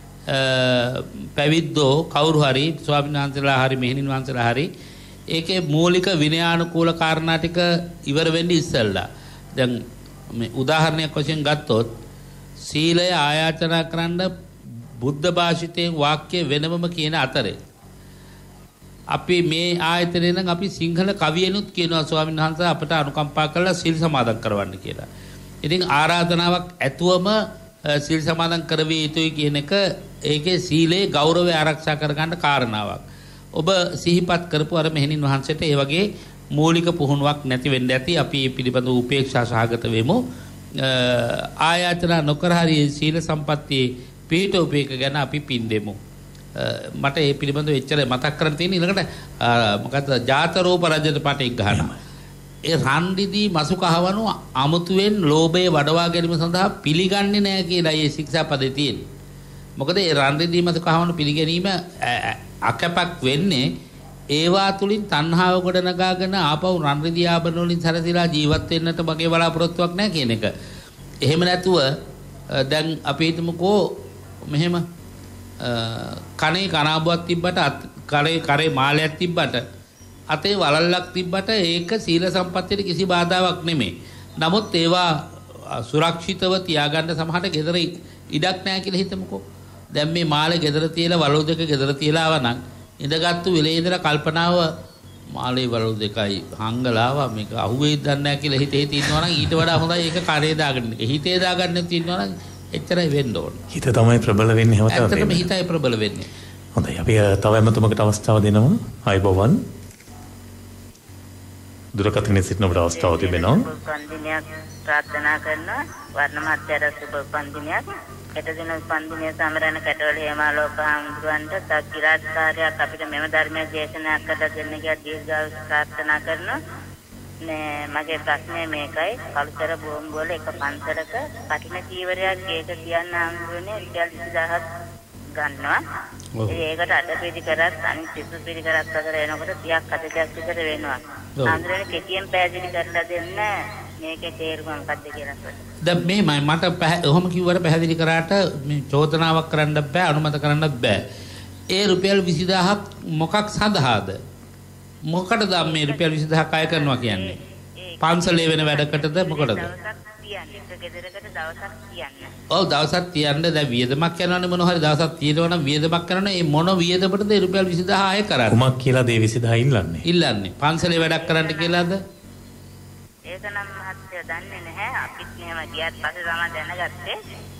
පැවිද්දෝ කවුරු හරි ස්වාමීන් වහන්සේලා හරි මෙහෙණින් වහන්සේලා හරි ඒකේ මූලික විනයානුකූල කාරණා ටික ඉවර වෙන්නේ ඉස්සෙල්ලා. දැන් මේ උදාහරණයක් වශයෙන් ගත්තොත් සීලය ආයාචනා කරන්න බුද්ධ භාෂිතයෙන් වාක්‍ය වෙනමම කියන අතරේ අපි මේ ආයතනයේ නම් අපි සිංහල කවියෙනුත් කියනවා ස්වාමීන් වහන්සේ අපට අනුකම්පා කරලා සීල් සමාදන් කරවන්න කියලා. ඉතින් ආරාධනාවක් ඇතුවම සීල් සමාදන් කරවිය යුතුයි කියන එක ඒකේ සීලේ ගෞරවය ආරක්ෂා කරගන්න කාරණාවක්. ඔබ සිහිපත් කරපු අර මෙහෙණින් වහන්සේට ඒ වගේ මූලික පුහුණුවක් නැති වෙන්න ඇති. අපි මේ පිළිබඳව උපේක්ෂා සහගත වෙමු. ආයාචනා නොකර හරි සීල සම්පත්තියේ පිහිට උපේක ගැන අපි පින් දෙමු. මට ඒ පිළිබඳව එච්චර මතක් කරන් තියෙන ඊළඟට මොකද්ද ජාතරෝප රජට පටෙක් ගහනවා. ඒ රන්දිදී මසු කහවණු අමුතුවෙන් ලෝභය වඩවා ගැනීම සඳහා පිළිගන්නේ නැහැ කියලා ඒ ශික්ෂාපදේ තියෙන්නේ. මොකද ඒ රන්දිදී මසු කහවණු පිළිගැනීම අකපක් වෙන්නේ ඒවා තුලින් තණ්හාව ගොඩනගාගෙන ආපහු රන්දිදී ආභරණ වලින් සැරසීලා ජීවත් වෙන්නට මගේ බලාපොරොත්තුවක් නැහැ කියන එක. එහෙම නැතුව දැන් අපි හිතමුකෝ මෙහෙම කනේ කනාබුවක් තිබ්බට කරේ කරේ මාලයක් තිබ්බට අතේ වලල්ලක් තිබ්බට ඒක සීල සම්පත්තියට කිසි බාධාවක් නෙමෙයි. නමුත් ඒවා සුරක්ෂිතව තියාගන්න සමහරට ගෙදර ඉඩක් නැහැ කියලා හිතමුකෝ. දැන් මේ මාළේ ගෙදර තියලා වලලු දෙක ගෙදර තියලා ආව නම් ඉඳගත්තු වෙලේ ඉඳලා කල්පනාව මාළේ වලලු දෙකයි හංගලාවා මේක අහුවෙයිද දන්නේ නැහැ කියලා හිතේ තියනවා නම් ඊට වඩා හොඳයි ඒක කරේ දාගන්න එක. හිතේ දාගන්න තියනවා නම් එච්චරයි වෙන්න ඕන. හිත තමයි ප්‍රබල වෙන්නේ හැමදාම. ඇත්තටම හිතයි ප්‍රබල වෙන්නේ. හොඳයි අපි තව එමතුමකට අවස්ථාව දෙනවා. අයිබෝවන්. දුරකථනයේ සිටින ඔබට අවස්ථාව තිබෙනවා. උපන්දිනයක් ප්‍රාර්ථනා කරනවා. වර්ණ මහත්තයාට සුබ උපන්දිනයක්. හෙට දින උපන්දිනය සමරන කැටවල හේමාලෝක හාමුදුරන්ට සත්‍විරාජ් කාර්යයක් අපිට මෙම ධර්මයේ දේශනා කරලා දෙන්න කියලා දීර්ඝායුෂ ප්‍රාර්ථනා කරනවා. මේ මගේ ප්‍රශ්නේ මේකයි. කලුතර බෝම්බුවල එක පන්සලක කටින චීවරයක් ඒක කියන්න හම්බුනේ රුපියල් විසි දහසක් ගන්නවා. ඒකට අඩ පිළි කරත් අනිත් සිසු පිළි කරත් අතර එනකොට තියක් අතක් විතර වෙනවා. ආන්දරේ කෙටියෙන් පැහැදිලි කරලා දෙන්න මේකේ තේරුම මොකක්ද කියලා. දැන් මේ මට ඔහොම කිව්වට පැහැදිලි කරාට මේ චෝදනාවක් කරන්න බෑ අනුමත කරන්නත් බෑ. ඒ රුපියල් විසිදහක් මොකක් සඳහාද? මොකටද මේ රුපියල් විසිදහක් අය කරනවා කියන්නේ? පන්සලේ වෙන වැඩකටද මොකටද? ඔව් දවසක් තියන්න දැන් වියදමක් කරනවනේ මොන හරි දවසක් තියෙනවා නම් වියදමක් කරනවා ඒ මොන වියදමටද ඒ රුපියල් විසිදහ අය කරන්නේ? කුමක් කියලාද ඒ විසිදහ ඉල්ලන්නේ? ඉල්ලන්නේ පන්සලේ වැඩක් කරන්න කියලාද? ඒක නම් මහත්තයා දන්නේ නැහැ. අපිත් මෙහෙම ගියත් පස්සේ තමයි දැනගත්තේ.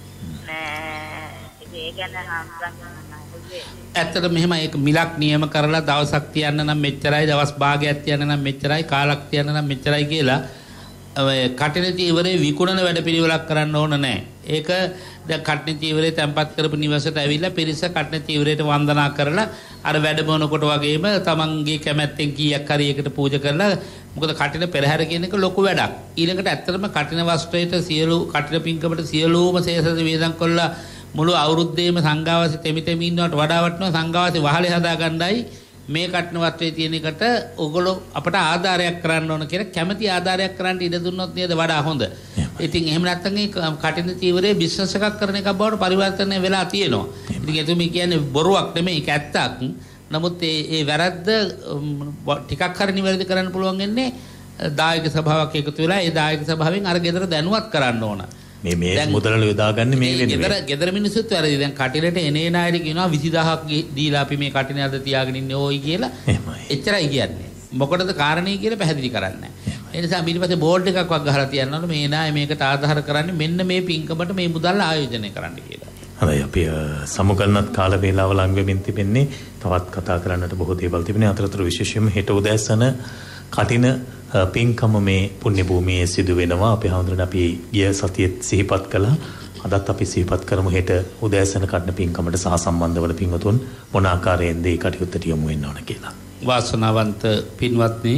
ඒ කියන්නේ ඇත්තට මෙහෙම ඒක මිලක් නියම කරලා දවසක් තියන්න නම් මෙච්චරයි දවස් භාගයක් තියන්න නම් මෙච්චරයි කාලක් තියන්න නම් මෙච්චරයි කියලා කටින චීවරේ විකුණන වැඩ පිළිවෙලක් කරන්න ඕන නැහැ. ඒක දැන් කටින චීවරේ තැම්පත් කරපු නිවසට ඇවිල්ලා පිරිස කටින චීවරයට වන්දනා කරලා අර වැඩ මොනකොට වගේම තමන්ගේ කැමැත්තෙන් කීයක් හරි එකට පූජා කරලා මොකද කටින පෙරහැර කියන එක ලොකු වැඩක්. ඊළඟට ඇත්තටම කටින වස්ත්‍රයට සියලු කටින පින්කමට සියලුම ශේෂ වේදම් කළා මුළු අවුරුද්දේම සංඝාවාසි තෙමි තෙමි ඉන්නවට වඩා වටිනවා සංඝාවාසි වහලේ හදා ගන්නයි මේ කටන වස්ත්‍රයේ තියෙන එකට ඔයගොල්ලෝ අපට ආධාරයක් කරන්න ඕන කියලා කැමැති ආධාරයක් කරන්න ඉඩ දුන්නොත් නේද වඩා හොඳ. ඉතින් එහෙම නැත්නම් ඒ කටින චීවරයේ බිස්නස් එකක් කරන එකක් බවට පරිවර්තනය වෙලා තියෙනවා. ඉතින් එතුමි කියන්නේ බොරුවක් නෙමෙයි ඒක ඇත්තක්. නමුත් ඒ ඒ වැරද්ද ටිකක් හරි නිවැරදි කරන්න පුළුවන් වෙන්නේ දායක සභාවක් එකතු වෙලා ඒ දායක සභාවෙන් අර ගෙදර දැනුවත් කරන්න ඕන. මේ මේ මුදල යොදාගන්නේ මේ වෙන්නේ. ගෙදර ගෙදර මිනිස්සුත් වැරදි. දැන් කටිනට එනේ නායරි කියනවා විසිදහක් දීලා අපි මේ කටිනේ අද තියාගෙන ඉන්නේ ඕයි කියලා. එච්චරයි කියන්නේ. මොකටද කාරණේ කියලා පැහැදිලි කරන්නේ නැහැ. ඒ නිසා ඊට පස්සේ බෝඩ් එකක් වක් ගහලා තියන්න ඕනේ මේ නාය මේකට ආධාර කරන්නේ මෙන්න මේ පින්කමට මේ මුදල් ආයෝජනය කරන්න කියලා. හරි අපි සමුගන්නත් කාල වේලාව ලඟ වෙමින් තිබෙන්නේ තවත් කතා කරන්නට බොහෝ දේවල් තිබෙනවා. අතරතුර විශේෂයෙන්ම හෙට උදෑසන කටින පින්කම මේ පුණ්‍ය භූමියේ සිදු වෙනවා. අපි හඳුනන අපි ගිය සතියේත් සිහිපත් කළා. අදත් අපි සිහිපත් කරමු හෙට උදෑසන කටින පින්කමට සහ සම්බන්ධ වන පින්වතුන් මොන ආකාරයෙන්ද ඒ කටයුත්තට යොමු වෙන්න ඕන කියලා. වාසනාවන්ත පින්වත්නි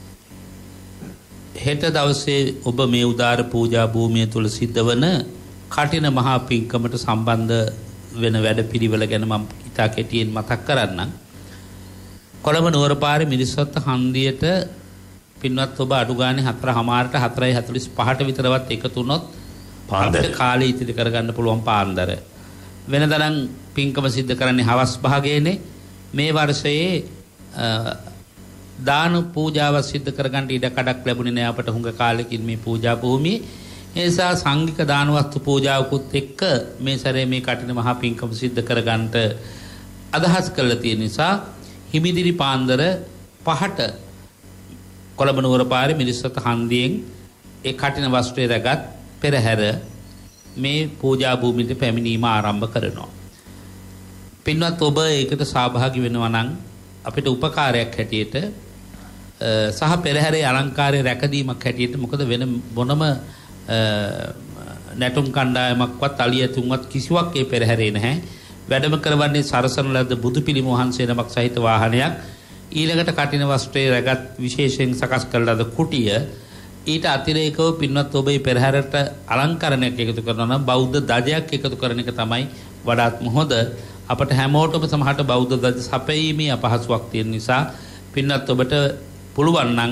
හෙට දවසේ ඔබ මේ උදාර පූජා භූමිය තුල සිද්ධවන කටින මහා පින්කමට සම්බන්ධ වෙන වැඩපිළිවෙල ගැන මම ඉතා කෙටියෙන් මතක් කරන්නම්. කොළඹ නුවරපාරේ මිරිස්වත්ත හන්දියට පින්වත් ඔබ අඩු ගානේ හතරමාරට හතරයි හතළිස් පහට විතරවත් එකතු වුණොත් පාන්දර කාලේ ඉතිරි කරගන්න පුළුවන් පාන්දර. වෙනදනම් පින්කම සිද්ධ කරන්නේ හවස් භාගයේනේ. මේ වර්ෂයේ දාන පූජාව සිද්ධ කරගන්න ඉඩ කඩක් ලැබුණේ නෑ අපට හුඟ කාලෙකින් මේ පූජා භූමියේ. ඒ නිසා සංඝික දාන වස්තු පූජාවකුත් එක්ක මේ සැරේ මේ කටින මහා පින්කම සිද්ධ කරගන්නට අදහස් කළා තියෙන නිසා හිමිදිරි පාන්දර පහට කොළඹ නුවර පාරේ මිරිස්වත හන්දියෙන් ඒ කටින වස්ත්‍රය රැගත් පෙරහැර මේ පූජා භූමියට පැමිණීම ආරම්භ කරනවා. පින්වත් ඔබ ඒකට සහභාගී වෙනවා නම් අපිට උපකාරයක් හැටියට සහ පෙරහැරේ අලංකාරයේ රැකදීමක් හැටියට මොකද වෙන මොනම නැටුම් කණ්ඩායමක්වත් අලියතුන්වත් කිසිවක් ඒ පෙරහැරේ නැහැ. වැඩම කරවන්නේ සරසන ලද බුදු පිළිම වහන්සේ නමක් සහිත වාහනයක්. ඊළඟට කටින වස්ත්‍රයේ රැගත් විශේෂයෙන් සකස් කළ ලද කුටිය ඊට අතිරේකව පින්වත් ඔබේ පෙරහැරට අලංකරණයක් එකතු කරනවා නම් බෞද්ධ ධජයක් එකතු කරන එක තමයි වඩාත්ම හොඳ. අපට හැමෝටම සමහරට බෞද්ධ ධජ සපයීමේ අපහසුාවක් තියෙන නිසා පින්වත් ඔබට පුළුවන් නම්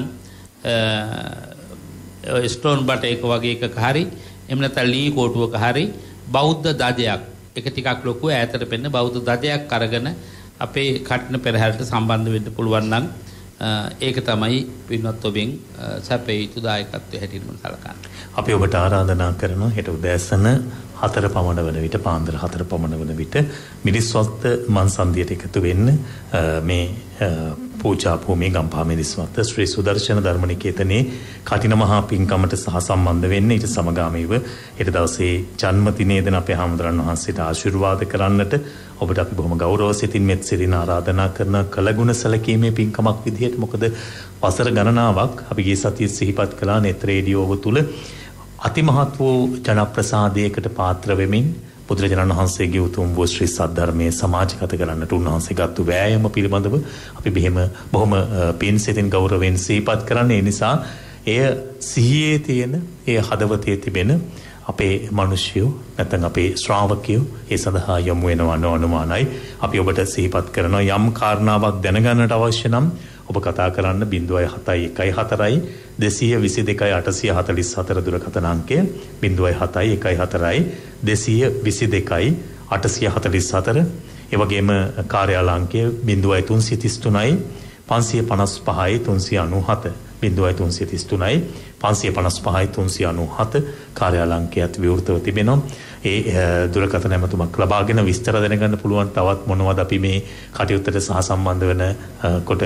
ස්ටෝන් බට එක වගේ එකක හරි එහෙම නැත්නම් ලී කෝටුවක හරි බෞද්ධ ධජයක් එක ටිකක් ලොකු ඈතට පෙන්න බෞද්ධ ධජයක් අරගෙන අපේ කටින පෙරහැරට සම්බන්ධ වෙන්න පුළුවන් නම් ඒක තමයි පින්වත් ඔබෙන් සැපේ යුතු දායකත්වයේ හැටියට මම සලකන්නේ. අපි ඔබට ආරාධනා කරනවා හෙට උදෑසන හතර පමණ වන විට පාන්දර හතර පමණ වන විට මිරිස්වත්ත මන්සන්දියට එකතු වෙන්න මේ පූජා භූමියේ ගම්පහ මිරිස්වත්ත ශ්‍රී සුදර්ශන ධර්මනිකේතනයේ කටින මහා පින්කමට සහ සම්බන්ධ වෙන්න ඊට සමගාමීව හෙට දවසේ ජන්මදිනයේදී අපේ හාමුදුරන් වහන්සේට ආශිර්වාද කරන්නට ඔබට අපි බොහොම ගෞරව සිතින් මෙත් සිරින ආරාධනා කරන කලගුණ සැලකීමේ පින්කමක් විදිහට මොකද වසර ගණනාවක් අපි ගිය සතියේ සිහිපත් කළා නෙත් රේඩියෝව තුල අතිමහත් වූ ජනප්‍රසාදයකට පාත්‍ර වෙමින් බුදුරජාණන් වහන්සේගේ උතුම් වූ ශ්‍රී සද්ධර්මයේ සමාජගත කරන්නට උන්වහන්සේ ගත්තු වෑයම පිළිබඳව අපි බෙහෙම බොහොම පින් සිතින් ගෞරවයෙන් සිහිපත් කරන්නේ. ඒ නිසා එය සිහියේ තියෙන ඒ හදවතේ තිබෙන අපේ මිනිස්සුયો නැත්නම් අපේ ශ්‍රාවකයෝ ඒ සඳහා යොමු වෙනවා නොඅනුමානයි. අපි ඔබට සිහිපත් කරනවා යම් කාරණාවක් දැනගන්නට අවශ්‍ය නම් ඔබ කතා කරන්න zero seven one one four two two two eight four four දුරකථන අංකය zero seven one four two two two eight four four. ඒ වගේම කාර්යාල අංකය zero three three three five five five three nine seven zero three three three five five five three nine seven කාර්යාල අංකයත් විවෘතව තිබෙනවා. ඒ දුරකථන ඇමතුමක් ලබාගෙන විස්තර දැනගන්න පුළුවන් තවත් මොනවද අපි මේ කටයුත්තට සහසම්බන්ධ වෙන කොට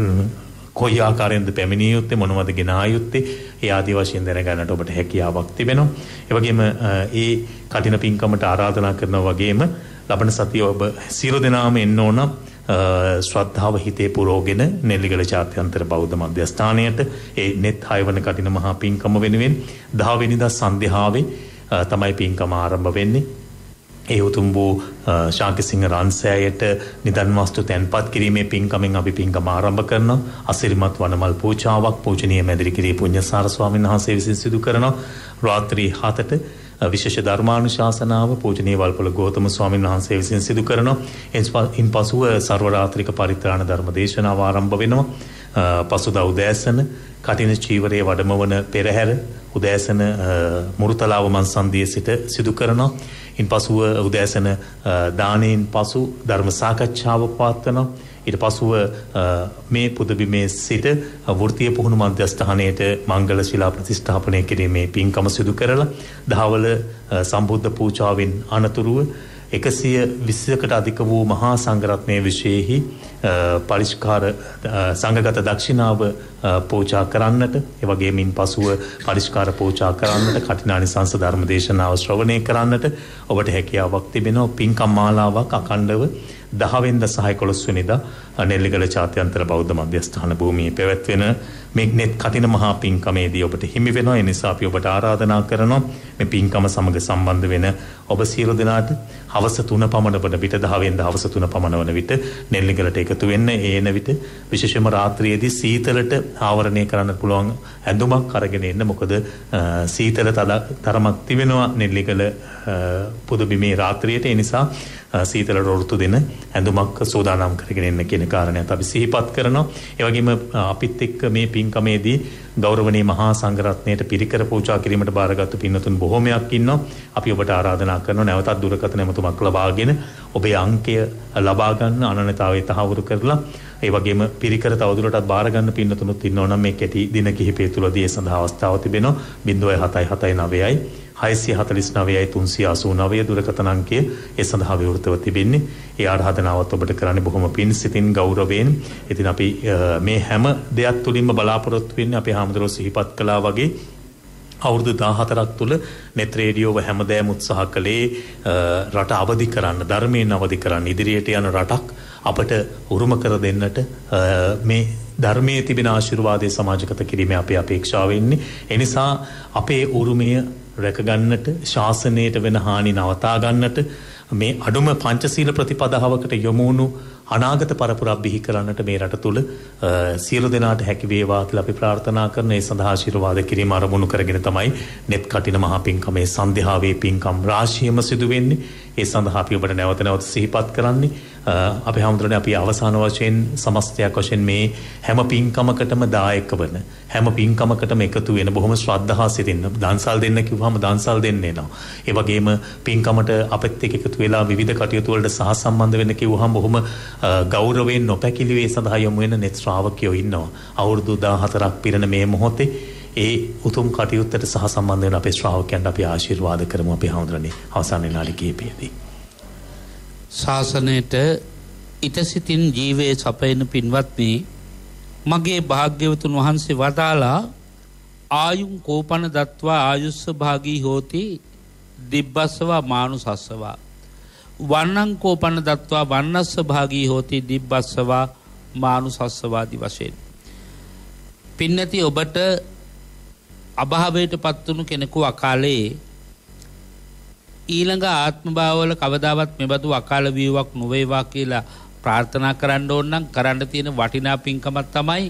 කොයි ආකාරයෙන්ද පැමිණිය යුත්තේ මොනවද ගෙනා යුත්තේ ඒ ආදී වශයෙන් දැනගන්නට ඔබට හැකියාවක් තිබෙනවා. ඒ වගේම ඒ කටින පින්කමට ආරාධනා කරනවා වගේම ලබන සතිය ඔබ සියලු දෙනාම එන්න ඕන ශ්‍රද්ධාව හිතේ පුරෝගෙන නෙල්ලිගල ජාත්‍යන්තර බෞද්ධ මධ්‍යස්ථානයට ඒ net හය වන කටින මහා පින්කම වෙනුවෙන් දහ වෙනිදා සන්ධ්‍යාවේ තමයි පින්කම ආරම්භ වෙන්නේ. ඒ උතුම් වූ ශාන්තිසිංහ රන්සෑයට නිදන් වස්තු තැන්පත් කිරීමේ පින්කමෙන් අපි පින්කම ආරම්භ කරනවා. අසිරිමත් වනමල් පූජාවක් පූජනීය මැදිරිගිරිය පුණ්‍යසාර ස්වාමීන් වහන්සේ විසින් සිදු කරනවා. රාත්‍රී හතට විශේෂ ධර්මානුශාසනාව පූජනීය වල්පොළ ගෞතම ස්වාමීන් වහන්සේ විසින් සිදු කරනවා. ඉන්පසුව සර්ව රාත්‍රික පරිත්‍රාණ ධර්ම දේශනාව ආරම්භ වෙනවා. පසුදා උදෑසන කටින චීවරයේ වඩමවන පෙරහැර උදෑසන මුරුතලාව මන්සන්දියේ සිට සිදු කරනවා. ඉන්පසුව උදෑසන දානයෙන් පසු ධර්ම සාකච්ඡාව පවත්වනවා. ඊට පසුව මේ පුදබිමේ සිට වෘත්තීය පුහුණු මධ්‍යස්ථානයේට මංගල ශිලා ප්‍රතිස්ථාපනය කිරීමේ පින්කම සිදු කරලා දහවල සම්බුද්ධ පූජාවෙන් අනතුරුව එකසිය විස්සකට අධික වූ මහා සංඝරත්නයේ විශේෂෙහි පරිස්කාර සංඝගත දක්ෂිනාව පූජා කරන්නට ඒ වගේම ඉන්පසුව පරිස්කාර පූජා කරන්නට කටිනානිසංස ධර්ම දේශනාව ශ්‍රවණය කරන්නට ඔබට හැකියාවක් තිබෙනවා. පින්කම් මාලාවක් අඛණ්ඩව දහ වෙනිදා සහ එකොළොස් වෙනිදා නෙල්ලිගල ජාත්‍යන්තර බෞද්ධ මධ්‍යස්ථාන භූමියේ පැවැත්වෙන මේ net කටින මහා පින්කමේදී ඔබට හිමි වෙනවා. ඒ නිසා අපි ඔබට ආරාධනා කරනවා මේ පින්කම සමග සම්බන්ධ වෙන ඔබ සියලු දෙනාට හවස තුන පමණ වන විට දහ වෙනිදා හවස තුන පමණ වන විට නෙල්ලිගලට එකතු වෙන්න. ඒන විට විශේෂයෙන්ම රාත්‍රියේදී සීතලට ආවරණය කරන්න පුළුවන් ඇඳුමක් අරගෙන එන්න. මොකද සීතල තරමක් තිබෙනවා නෙල්ලිගල පුදබිමේ රාත්‍රියට. ඒ නිසා සීතලට වෘතු දෙන ඇඳුමක් සෝදානම් කරගෙන එන්න කියන කාරණයත් අපි සිහිපත් කරනවා. ඒ වගේම අපිත් එක්ක මේ පින්කමේදී ගෞරවනීය මහා සංඝරත්නයට පිරිකර පූජා කිරීමට බාරගත්තු පින්වතුන් බොහෝමයක් ඉන්නවා. අපි ඔබට ආරාධනා කරනවා නැවතත් දුරකථන ඇමතුමක් ලබාගෙන ඔබේ අංකය ලබා ගන්න අනන්‍යතාවය තහවුරු කරලා ඒ වගේම පිරිකර තවදුරටත් බාර ගන්න පින්වතුනුත් ඉන්නවා නම් මේ කැටි දින කිහිපය තුලදී ඒ සඳහා අවස්ථාව තිබෙනවා. zero seven seven nine හයසිය හතළිස් නවයයි තුන්සිය අසූ නවය දුරකථන අංකය ඒ සඳහා විවෘතව තිබෙන්නේ. ඒ ආරාධනාවත් ඔබට කරන්නේ බොහොම පින් සිතින් ගෞරවයෙන්. ඉතින් අපි මේ හැම දෙයක් තුලින්ම බලාපොරොත්තු වෙන්නේ අපේ හාමුදුරුවෝ සිහිපත් කළා වගේ අවුරුදු දහහතරක් තුල net රේඩියෝව හැමදාම උත්සාහ කළේ රට අවදි කරන්න, ධර්මයෙන් අවදි කරන්න, ඉදිරියට යන රටක් අපට උරුම කර දෙන්නට මේ ධර්මයේ තිබෙන ආශිර්වාදයේ සමාජගත කිරීමේ අපේ අපේක්ෂාව වෙන්නේ. ඒ නිසා අපේ උරුමය රැකගන්නට, ශාසනයට වෙන හානි නවතා ගන්නට, මේ අඩුම පංචශීල ප්‍රතිපදාවකට යොමු වුණු අනාගත පරපුරක් බිහි කරන්නට මේ රට තුල සියලු දෙනාට හැකි වේවා කියලා අපි ප්‍රාර්ථනා කරන. ඒ සඳහා ආශිර්වාද කිරීම අරමුණු කරගෙන තමයි net කටින මහා පින්කමේ සන්ධ්‍යාවේ පින්කම් රාශියම සිදු වෙන්නේ. ඒ සඳහා අපි ඔබට නැවත නැවත සිහිපත් කරන්නේ අපි හැමදෙරෝනේ අපි අවසාන වශයෙන් සමස්තයක් වශයෙන් මේ හැම පින්කමකටම දායක වන හැම පින්කමකටම එකතු වෙන බොහොම ශ්‍රද්ධාව සිටින්න දාන්සල් දෙන්න කිව්වම දාන්සල් දෙන්න එනවා. ඒ වගේම පින්කමට අපත් එක්ක එකතු වෙලා විවිධ කටයුතු වලට සහසම්බන්ධ වෙන්න කිව්වහම බොහොම ගෞරවයෙන් නොපැකිලිවේ සඳහා යොමු වෙන net ශ්‍රාවකයෝ ඉන්නවා. අවුරුදු දහහතරක් පිරෙන මේ මොහොතේ ඒ උතුම් කටයුත්තට සහසම්බන්ධ වෙන අපේ ශ්‍රාවකයන්ට අපි ආශිර්වාද කරමු. අපි හැමදෙරෝනේ අවසාන විනාඩි කිහිපයේදී ශාසනයට ඉතසිතින් ජීවයේ සපයන පින්වත්නි, මගේ භාග්‍යවතුන් වහන්සේ වදාලා ආයුං කෝපන දත්වා ආයුස්ස භාගී හෝති දිබ්බස්සවා මානුසස්සවා වන්නං කෝපන දත්වා වන්නස්ස භාගී හෝති දිබ්බස්සවා මානුසස්සවාදි වශයෙන්. පින්නති ඔබට අභාවයට පත්වුණු කෙනෙකු අකාලේ ඊළඟ ආත්ම භාවවල කවදාවත් මෙබඳු අකාල වීමක් නොවේවා කියලා ප්‍රාර්ථනා කරන්න ඕන නම් කරන්න තියෙන වටිනා පින්කමක් තමයි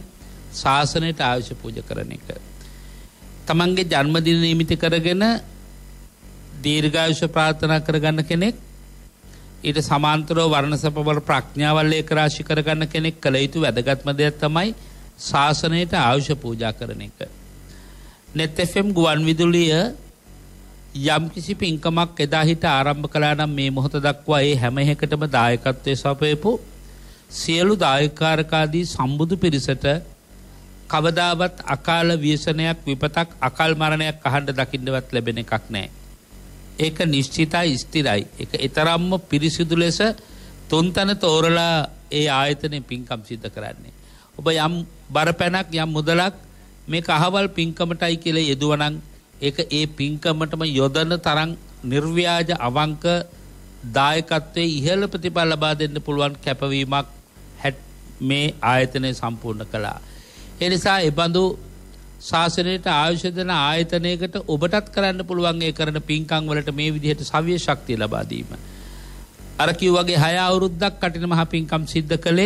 ශාසනයට ආයුෂ පූජා කරන එක. තමන්ගේ ජන්මදින නිමිති කරගෙන දීර්ඝායුෂ ප්‍රාර්ථනා කරගන්න කෙනෙක්, ඊට සමාන්තරව වර්ණ සපවල ප්‍රඥාවල් ඒක රාශි කරගන්න කෙනෙක් කළ යුතු වැදගත්ම දෙයක් තමයි ශාසනයට ආයුෂ පූජා කරන එක. net F M ගුවන් විදුලිය යම් කිසි පින්කමක් එදා හිට ආරම්භ කළා නම් මේ මොහොත දක්වා ඒ හැම එකටම දායකත්වයේ සපයපු සියලු දායකාරකාදී සම්බුදු පිරිසට කවදාවත් අකාල ව්‍යසනයක්, විපතක්, අකල් මරණයක් අහන්න දකින්නවත් ලැබෙන එකක් නැහැ. ඒක නිශ්චිතයි, ස්ථිරයි. ඒක ඊතරම්ම පිරිසිදු ලෙස තුන්තන තෝරලා ඒ ආයතනයේ පින්කම් සිද්ධ කරන්නේ. ඔබ යම් බරපැනක්, යම් මුදලක් මේක අහවල් පින්කමටයි කියලා යෙදුවනම් ඒක ඒ පින්කමටම යොදන තරම් නිර්ව්‍යාජ අවංක දායකත්වයේ ඉහළ ප්‍රතිඵල ලබා දෙන්න පුළුවන් කැපවීමක් මේ ආයතනය සම්පූර්ණ කළා. ඒ නිසා ඒ බඳු ශාසනයට ආයුෂ දෙන ආයතනයකට ඔබටත් කරන්න පුළුවන් ඒ කරන පින්කම් වලට මේ විදිහට සවිය ශක්තිය ලබා දීම. අර කිව්වාගේ හය අවුරුද්දක් කටින මහ පින්කම් සිද්ධ කළේ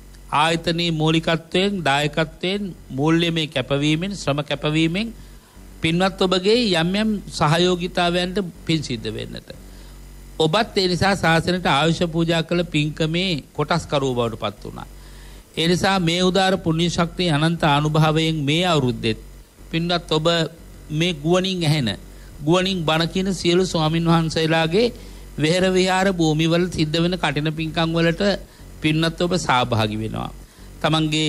ආයතනයේ මූලිකත්වයෙන්, දායකත්වයෙන්, මූල්‍යමය කැපවීමෙන්, ශ්‍රම කැපවීමෙන් පින්වත් ඔබගේ යම් යම් සහයෝගීතාවයන්ට පින් සිද්ධ වෙන්නට. ඔබත් ඒ නිසා ශාසනයට ආයුෂ පූජා කළ පින්කමේ කොටස්කරුව බවට පත් වුණා. ඒ නිසා මේ උදාර පුණ්‍ය ශක්තිය අනන්ත අනුභවයෙන් මේ අවුරුද්දෙත් පින්වත් ඔබ මේ ගුවනින් ඇහෙන, ගුවනින් බණ කියන සියලු ස්වාමින් වහන්සේලාගේ වෙහෙර විහාර භූමිවල සිද්ධ වෙන කටින පින්කම් වලට පින්වත් ඔබ සහභාගී වෙනවා. තමන්ගේ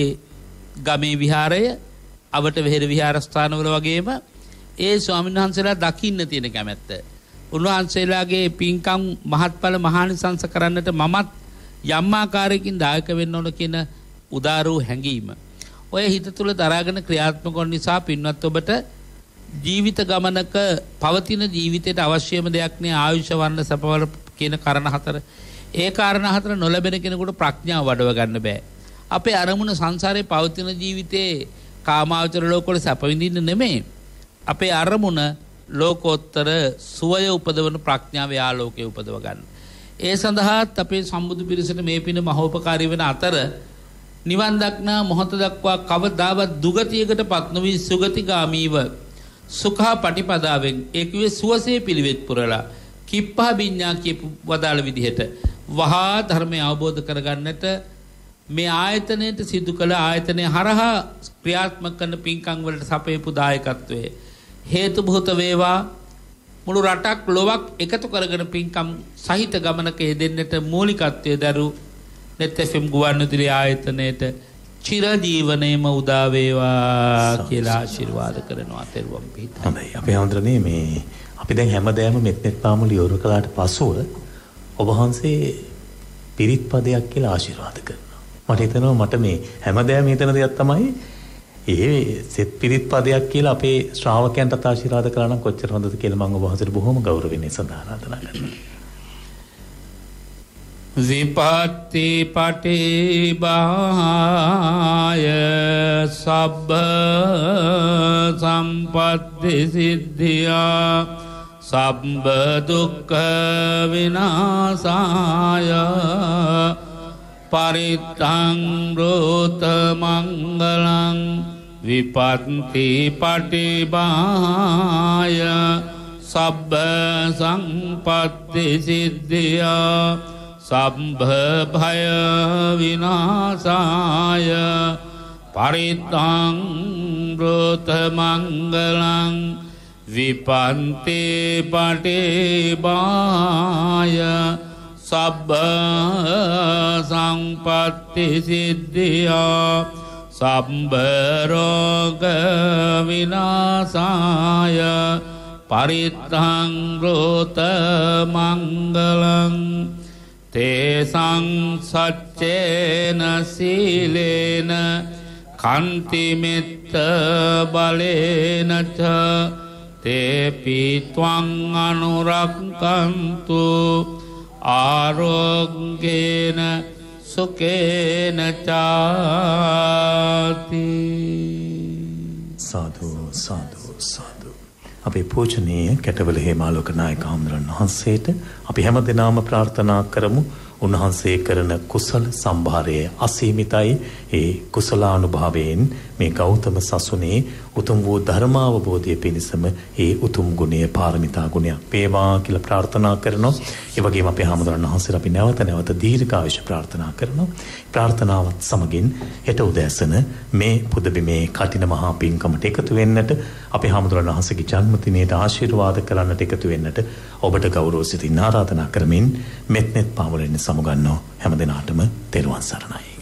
ගමේ විහාරය, අවට වෙහෙර විහාරස්ථානවල වගේම ඒ ස්වාමින් වහන්සේලා දකින්න තියෙන කැමැත්ත, උන්වහන්සේලාගේ පින්කම් මහත්ඵල මහානිසංස කරන්නට මමත් යම් ආකාරයකින් දායක වෙන්න ඕන කියන උදාර වූ හැඟීම ඔය හිත තුළ දරාගෙන ක්‍රියාත්මක වන නිසා පින්වත් ඔබට ජීවිත ගමනක පවතින ජීවිතයට අවශ්‍යම දෙයක් නේ ආයුෂ වර්ණ සපවල කියන කාරණා හතර. ඒ කාරණා හතර නොලැබෙන කෙනෙකුට ප්‍රඥාව වඩව ගන්න බෑ. අපේ අරමුණ සංසාරේ පවතින ජීවිතේ කාමාවචර ලෝකවල සැප විඳින්න නෙමෙයි. අපේ අරමුණ ලෝකෝත්තර සුවය උපදවන ප්‍රඥාවේ ආලෝකය උපදව ගන්න. ඒ සඳහාත් අපේ සම්බුදු පිරිසට මේ පින මහෝපකාරී වෙන අතර නිවන් දක්නා මොහොත දක්වා කවදාවත් දුගතියකට පත් නොවි සුගතිගාමීව සුඛා පටිපදාවෙන් ඒකවේ සුවසේ පිළිවෙත් පුරලා කිප්පා විඤ්ඤා කියපු වදාළ විදිහට වහා ධර්මය අවබෝධ කරගන්නට මේ ආයතනයේ සිදු කළ ආයතනය හරහා ක්‍රියාත්මක කරන පින්කම් වලට සපයපු දායකත්වයේ හේතු භූත වේවා. මුළු රටක් ලොවක් එකතු කරගෙන පින්කම් සහිත ගමනක යෙදෙන්නට මූලිකත්වයේ දරු net F M ගුවන් විදුලි ආයතනයේට චිර ජීවනයේම උදා වේවා කියලා ආශිර්වාද කරනවා. තෙරුවන් පිහිටයි. හොඳයි. අපේ ආන්දරනේ මේ අපි දැන් හැමදේම මෙත් මෙත් පාමුලිය උරු කළාට පසුව ඔබ වහන්සේ පිරිත් පදයක් කියලා ආශිර්වාද කරනවා. මට හිතෙනවා මට මේ හැමදේම හිතන දෙයක් තමයි ඒ සෙත් පිරිත් පදයක් කියලා අපේ ශ්‍රාවකයන්ට ආශිර්වාද කරා නම් කොච්චර හොඳද කියලා මම ඔබ වහන්සේට බොහොම ගෞරවයෙන් සඳහන් ආරාධනා කරනවා. විපත්ති පටිභාය සබ්බ සම්පත්ති සිද්ධියා සබ්බ දුක්ඛ විනාශාය පරිත්තං රෝත මංගලං විපත්ති පටිභාය සබ්බ සම්පත්ති සිද්ධියා සබ්බ භය විනාශාය පරිත්තං රෝත මංගලං විපත්ති පටිභාය සබ්බ සංපත්ති සිද්ධියා සබ්බ රෝග විනාශාය පරිත්තං රෝත මංගලං තේසං සච්චේන සීලේන කන්ති මෙත්ත බලේන ච තේපි ත්වං අනුරක්ඛන්තු ආරෝග්‍යේන සුකේන චාති. සාදු සාදු සාදු. අපේ පූජනීය කැටවල හේමාලෝක නායක හඳුරන වහන්සේට අපි හැමදෙනාම ප්‍රාර්ථනා කරමු. උන්වහන්සේ කරන කුසල සම්භාරය අසීමිතයි. ඒ කුසලානුභාවයෙන් මේ ගෞතම සසුනේ උතුම් වූ ධර්මාවබෝධය පිණිසම ඒ උතුම් ගුණය පාරමිතා ගුණයක් වේවා කියලා ප්‍රාර්ථනා කරනවා. ඒ වගේම අපේ හාමුදුරන් වහන්සේලා අපි නැවත නැවත දීර්ඝායුෂ ප්‍රාර්ථනා කරනවා. ප්‍රාර්ථනාවත් සමගින් හෙට උදෑසන මේ පුදබිමේ කටින මහා පින්කමට එකතු වෙන්නට අපේ හාමුදුරන් වහන්සේගේ ජන්මදිනයට ආශිර්වාද කරන්නට එකතු වෙන්නට ඔබට ගෞරව සිතින් ආරාධනා කරමින් මෙත් නෙත් පාමුලෙන් සමුගන්නෝ හැම දිනාටම තෙරුවන් සරණයි.